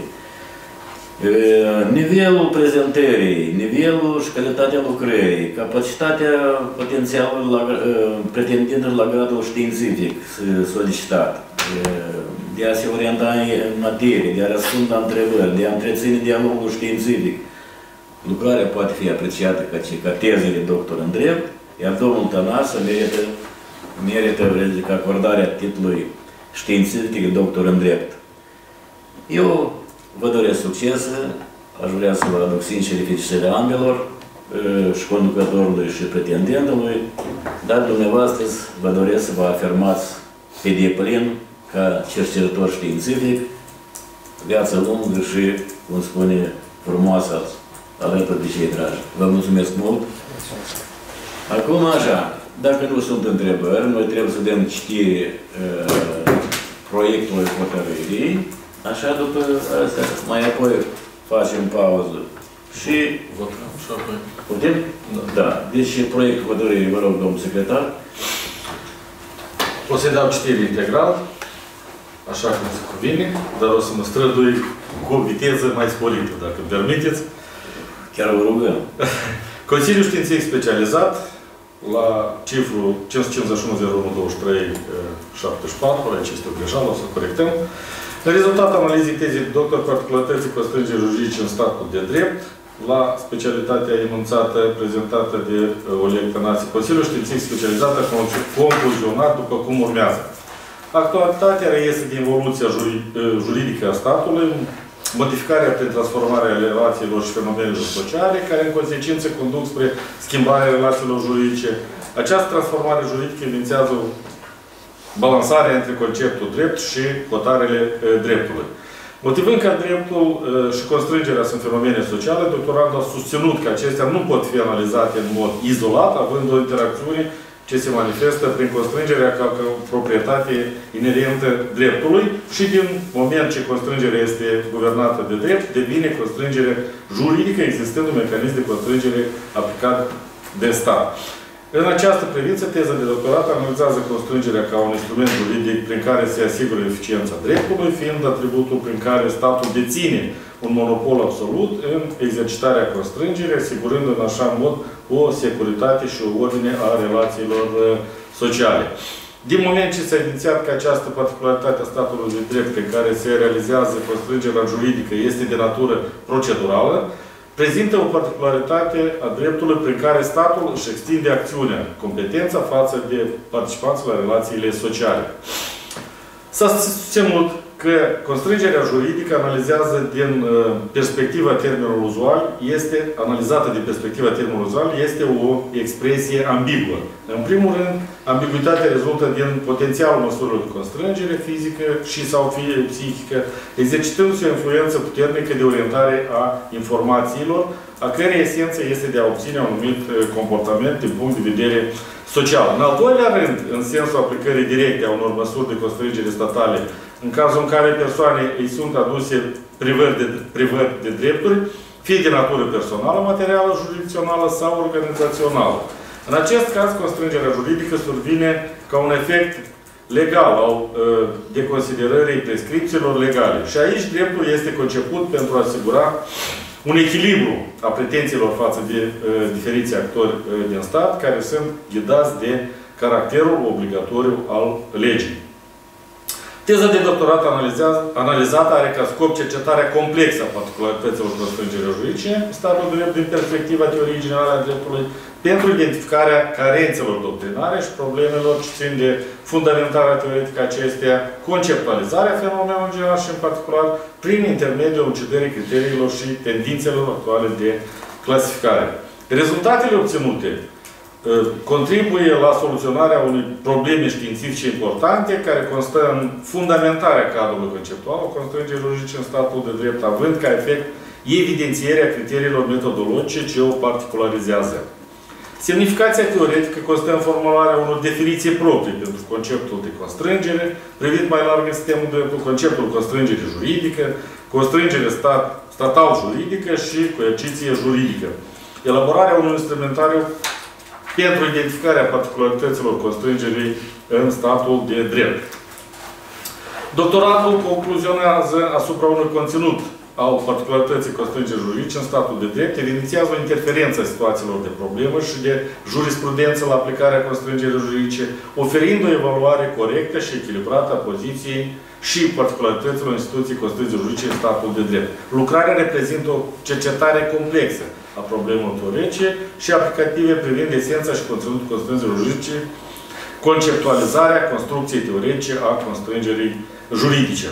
Speaker 1: Nivelul prezentării, nivelul și calitatea lucrării, capacitatea potențialului pretendentă la gradul științific solicitat, de a se orienta în materie, de a răspunde la întrebări, de a întreține dialogul științific. Lucrarea poate fi apreciată ca teză de doctor în drept, iar domnul Tănase merită acordarea titlului științific de doctor în drept. Eu vă doresc succes, aș vrea să vă aduc sincere felicitările ambelor, și conducătorului și pretendentului, dar dumneavoastră vă doresc să vă afirmați pe deplin ca cercetător științific, viață lungă și, cum spune, frumoasă alături de cei dragi. Vă mulțumesc mult! Acum așa, dacă nu sunt întrebări, noi trebuie să dăm citire proiectului hotărârii. Așa, după asta, mai apoi facem pauză și... Votăm și apoi. Putem? Da. Deci, proiectul hotărârii, vă rog, domnul secretar.
Speaker 2: O să-i dau citire integral, așa cum se cuvine, dar o să mă strădui cu o viteză mai sporită, dacă îmi permiteți.
Speaker 1: Chiar vă rugăm.
Speaker 2: Consiliul Științific Specializat, la cifru 551012374, aici este o greșeală, o să corectăm. În rezultat analizei tezei de doctor, particularității constrângeri juridice în statul de drept, la specialitatea enunțată, prezentată de Oleg Tănase, Consiliul Științific Specializat a concluzionat după cum urmează. Actualitatea reiese din evoluția juridică a statului, modificarea prin transformarea relațiilor și fenomenelor sociale, care în consecință conduc spre schimbarea relațiilor juridice. Această transformare juridică evidențiază balansarea între conceptul drept și cotarele dreptului. Motivând că dreptul și constrângerea sunt fenomene sociale, doctorandul a susținut că acestea nu pot fi analizate în mod izolat, având o interacțiune ce se manifestă prin constrângerea ca proprietate inerentă dreptului și din moment ce constrângerea este guvernată de drept, devine constrângere juridică, existând un mecanism de constrângere aplicat de stat. În această privință, teza de doctorat analizează constrângerea ca un instrument juridic prin care se asigură eficiența dreptului, fiind atributul prin care statul deține un monopol absolut în exercitarea constrângerii, asigurând în așa mod o securitate și o ordine a relațiilor sociale. Din moment ce s-a evidențiat că această particularitate a statului de drept prin care se realizează constrângerea juridică este de natură procedurală, prezintă o particularitate a dreptului prin care statul își extinde acțiunea, competența față de participanții la relațiile sociale. S-a susținut că constrângerea juridică analizează din perspectiva termenului uzual, analizată din perspectiva termenului uzual, este o expresie ambiguă. În primul rând, ambiguitatea rezultă din potențialul măsurilor de constrângere fizică și sau psihică, exercitându-se o influență puternică de orientare a informațiilor, a cărei esență este de a obține un anumit comportament din punct de vedere social. În al doilea rând, în sensul aplicării directe a unor măsuri de constrângere statale, în cazul în care persoane îi sunt aduse privări de drepturi, fie de natură personală, materială, jurisdicțională sau organizațională. În acest caz, constrângerea juridică survine ca un efect legal al deconsiderării prescripțiilor legale. Și aici dreptul este conceput pentru a asigura un echilibru a pretențiilor față de diferiți actori din stat, care sunt ghidați de caracterul obligatoriu al legii. Teza de doctorat analizată are ca scop cercetarea complexă a particularităților constrângerii juridice, statul de drept din perspectiva teoriei generale a dreptului, pentru identificarea carențelor doctrinare și problemelor ce țin de fundamentarea teoretică acesteia, conceptualizarea fenomenului general și în particular prin intermediul uciderii criteriilor și tendințelor actuale de clasificare. Rezultatele obținute contribuie la soluționarea unei probleme științifice importante, care constă în fundamentarea cadrului conceptual al constrângerii juridice în statul de drept, având ca efect evidențierea criteriilor metodologice ce o particularizează. Semnificația teoretică constă în formularea unor definiții proprii pentru conceptul de constrângere, privit mai larg în sistemul dreptului, conceptul constrângere juridică, constrângere statal-juridică și coerciție juridică. Elaborarea unui instrumentariu pentru identificarea particularităților constrângerii în statul de drept. Doctoratul concluzionează asupra unui conținut al particularității constrângerii juridice în statul de drept, evidențiază o interferență a situațiilor de problemă și de jurisprudență la aplicarea constrângerii juridice, oferind o evaluare corectă și echilibrată a poziției și particularităților instituției constrângerii juridice în statul de drept. Lucrarea reprezintă o cercetare complexă a problemelor teoretice și aplicative privind esența și conținutul constrângerii juridice, conceptualizarea construcției teoretice a constrângerii juridice.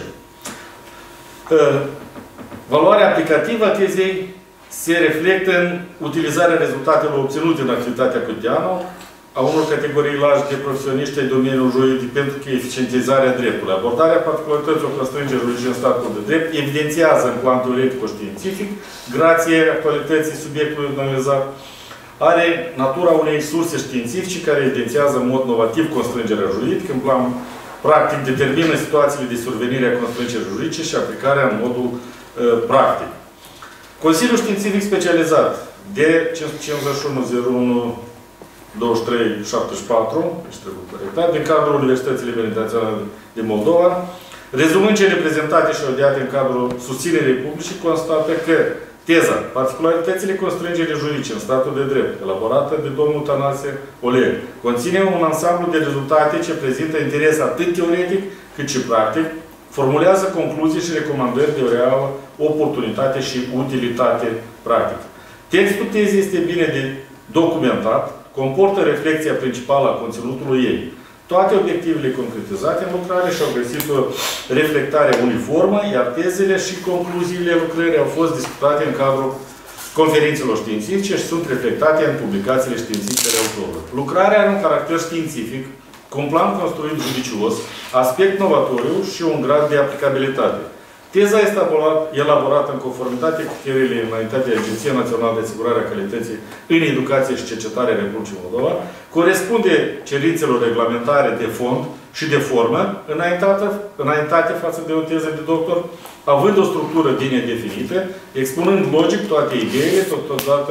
Speaker 2: Valoarea aplicativă a tezei se reflectă în utilizarea rezultatelor obținute în activitatea cotidiană a unor categorii largi de profesioniști ai domeniului juridic pentru că eficientizarea dreptului. Abordarea particularităților constrângerii juridice în statul de drept evidențiază în plan teoretico-științific, grație actualității subiectului analizat, are natura unei surse științifice care evidențiază în mod novativ constrângerea juridică, în plan practic determină situațiile de survenire a constrângerii juridice și aplicarea în modul practic. Consiliul Științific Specializat de 55101 deci trebuie corectat, din cadrul Universității Libere Internaționale din Moldova, rezumând cele prezentate și audiate în cadrul susținerii publice, constată că teza, particularitățile constrângerii juridice în statul de drept, elaborată de domnul Tănase Oleg, conține un ansamblu de rezultate ce prezintă interes atât teoretic cât și practic, formulează concluzii și recomandări de o reală oportunitate și utilitate practică. Textul tezei este bine documentat, comportă reflexia principală a conținutului ei. Toate obiectivele concretizate în lucrare și-au găsit o reflectare uniformă, iar tezele și concluziile lucrării au fost discutate în cadrul conferințelor științifice și sunt reflectate în publicațiile științifice ale autorului. Lucrarea are un caracter științific, cu un plan construit judicios, aspect novatoriu și un grad de aplicabilitate. Teza este elaborată în conformitate cu criteriile înaintate de Agenția Națională de Asigurare a Calității în Educație și Cercetare a Republicii Moldova, corespunde cerințelor reglementare de fond și de formă înaintate față de o teză de doctor, având o structură bine definită, expunând logic toate ideile, totodată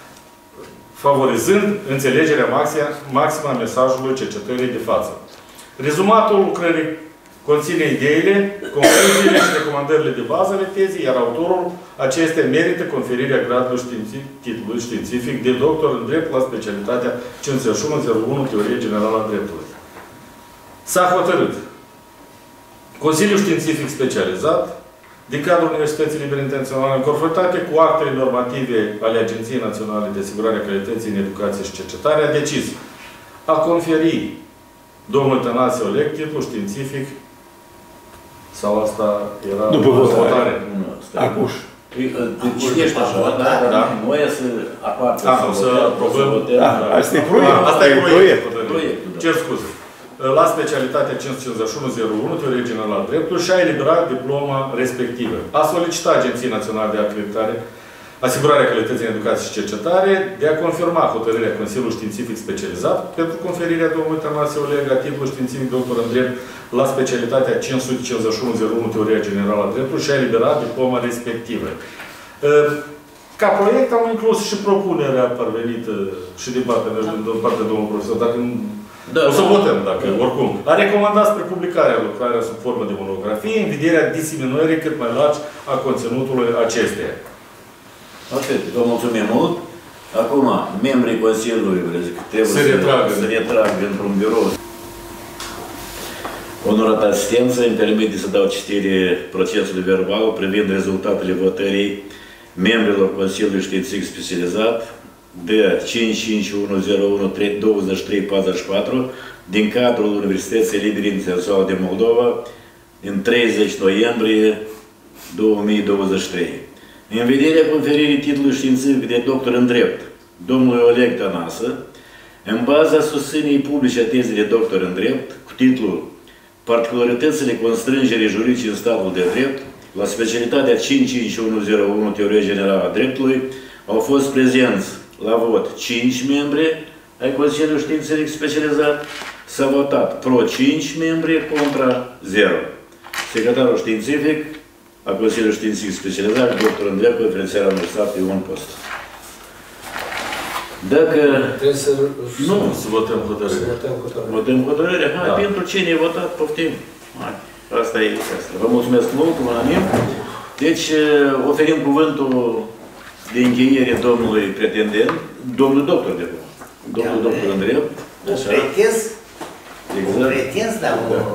Speaker 2: favorizând înțelegerea maximă a mesajului cercetării de față. Rezumatul lucrării conține ideile, concluziile și recomandările de bază ale tezei, iar autorul acestea merită conferirea gradului titlului științific de doctor în drept la specialitatea 5101 Teorie Generală a Dreptului. S-a hotărât Consiliul Științific Specializat din cadrul Universității Libere Internaționale, în conformitate cu actele normative ale Agenției Naționale de Asigurare a Calității în Educație și Cercetare, a decis a conferi domnul Tănase Oleg titlul științific. Sau asta era
Speaker 6: după
Speaker 2: votare?
Speaker 6: Acuș.
Speaker 1: Citești așa, da? Noi să aparte
Speaker 2: să aprobăm.
Speaker 6: Asta e proiect.
Speaker 2: Asta e proiectul. Cer scuze. La specialitatea 55101, Teorie Generală a Dreptului, și a eliberat diploma respectivă. A solicitat Agenției Naționale de Acreditare, Asigurarea Calității în Educație și Cercetare, de a confirma hotărârea Consiliului Științific Specializat pentru conferirea domnului Tănase Oleg a titlului științific doctor în drept la specialitatea 55101 Teoria Generală a Dreptului și a eliberat diploma respectivă. Ca proiect am inclus și propunerea parvenită și din partea domnului profesor, dacă o să votăm, dacă oricum. A recomandat spre publicarea lucrarea sub formă de monografie în vederea diseminării cât mai largi a conținutului acesteia.
Speaker 1: Atât. Vă mulțumim mult. Acum, membrii Consiliului trebuie să retragă într-un birou. Onorată asistență, îmi permite să dau citire procesului verbal privind rezultatele votării membrilor Consiliului Științific Specializat de 55101-2344 din cadrul Universității Libere Internaționale de Moldova în 30 noiembrie 2023. În vederea conferirii titlului științific de doctor în drept domnului Oleg Tănase, în baza susținerii publice a tezei de doctor în drept, cu titlul Particularitățile constrângerii juridice în statul de drept, la specialitatea 55101 Teorie Generală a Dreptului, au fost prezenți la vot 5 membri ai Consiliului Științific Specializat, s-a votat pro 5 membri contra 0. Secretarul științific a Consiliului Științific Specializat, doctor în drept, conferențiar anul 7, Ion Post. Dacă...
Speaker 7: Trebuie să...
Speaker 2: Nu, să votăm hotărârea.
Speaker 1: Votăm hotărârea? Hai, da. Pentru cine e votat, poftim. Hai, asta e asta. Vă mulțumesc mult, unanim. Deci, oferim cuvântul de încheiere domnului pretendent, domnul doctor de fapt. Domnul doctor în drept.
Speaker 4: Pretins?
Speaker 1: Exact.
Speaker 4: Pretins, da.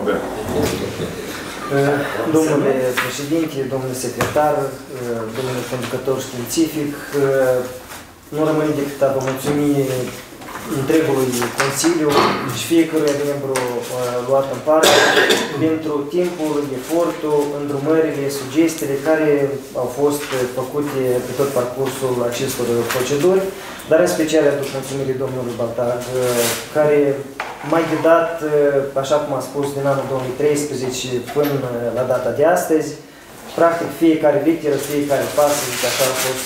Speaker 3: Domnule președinte, domnule secretar, domnule conducător științific, nu rămâne decât a vă mulțumi întregului Consiliu și fiecărui membru luat în parte pentru timpul, efortul, îndrumările, sugestiile care au fost făcute pe tot parcursul acestor proceduri, dar în special aduc mulțumiri domnului Baltag, care m-a ghidat, așa cum a spus, din anul 2013 până la data de astăzi. Practic, fiecare literă, fiecare pas, așa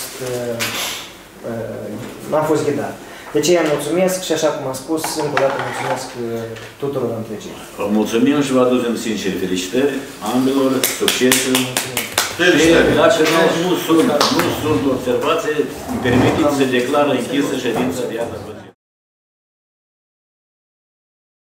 Speaker 3: am fost ghidat. De aceea mulțumesc și așa cum am spus, încă o dată mulțumesc tuturor întregii.
Speaker 1: Vă mulțumim și vă aducem sincere felicitări ambelor, succes. Dacă nu sunt observații, îmi permiteți să declară închisă ședința de astăzi.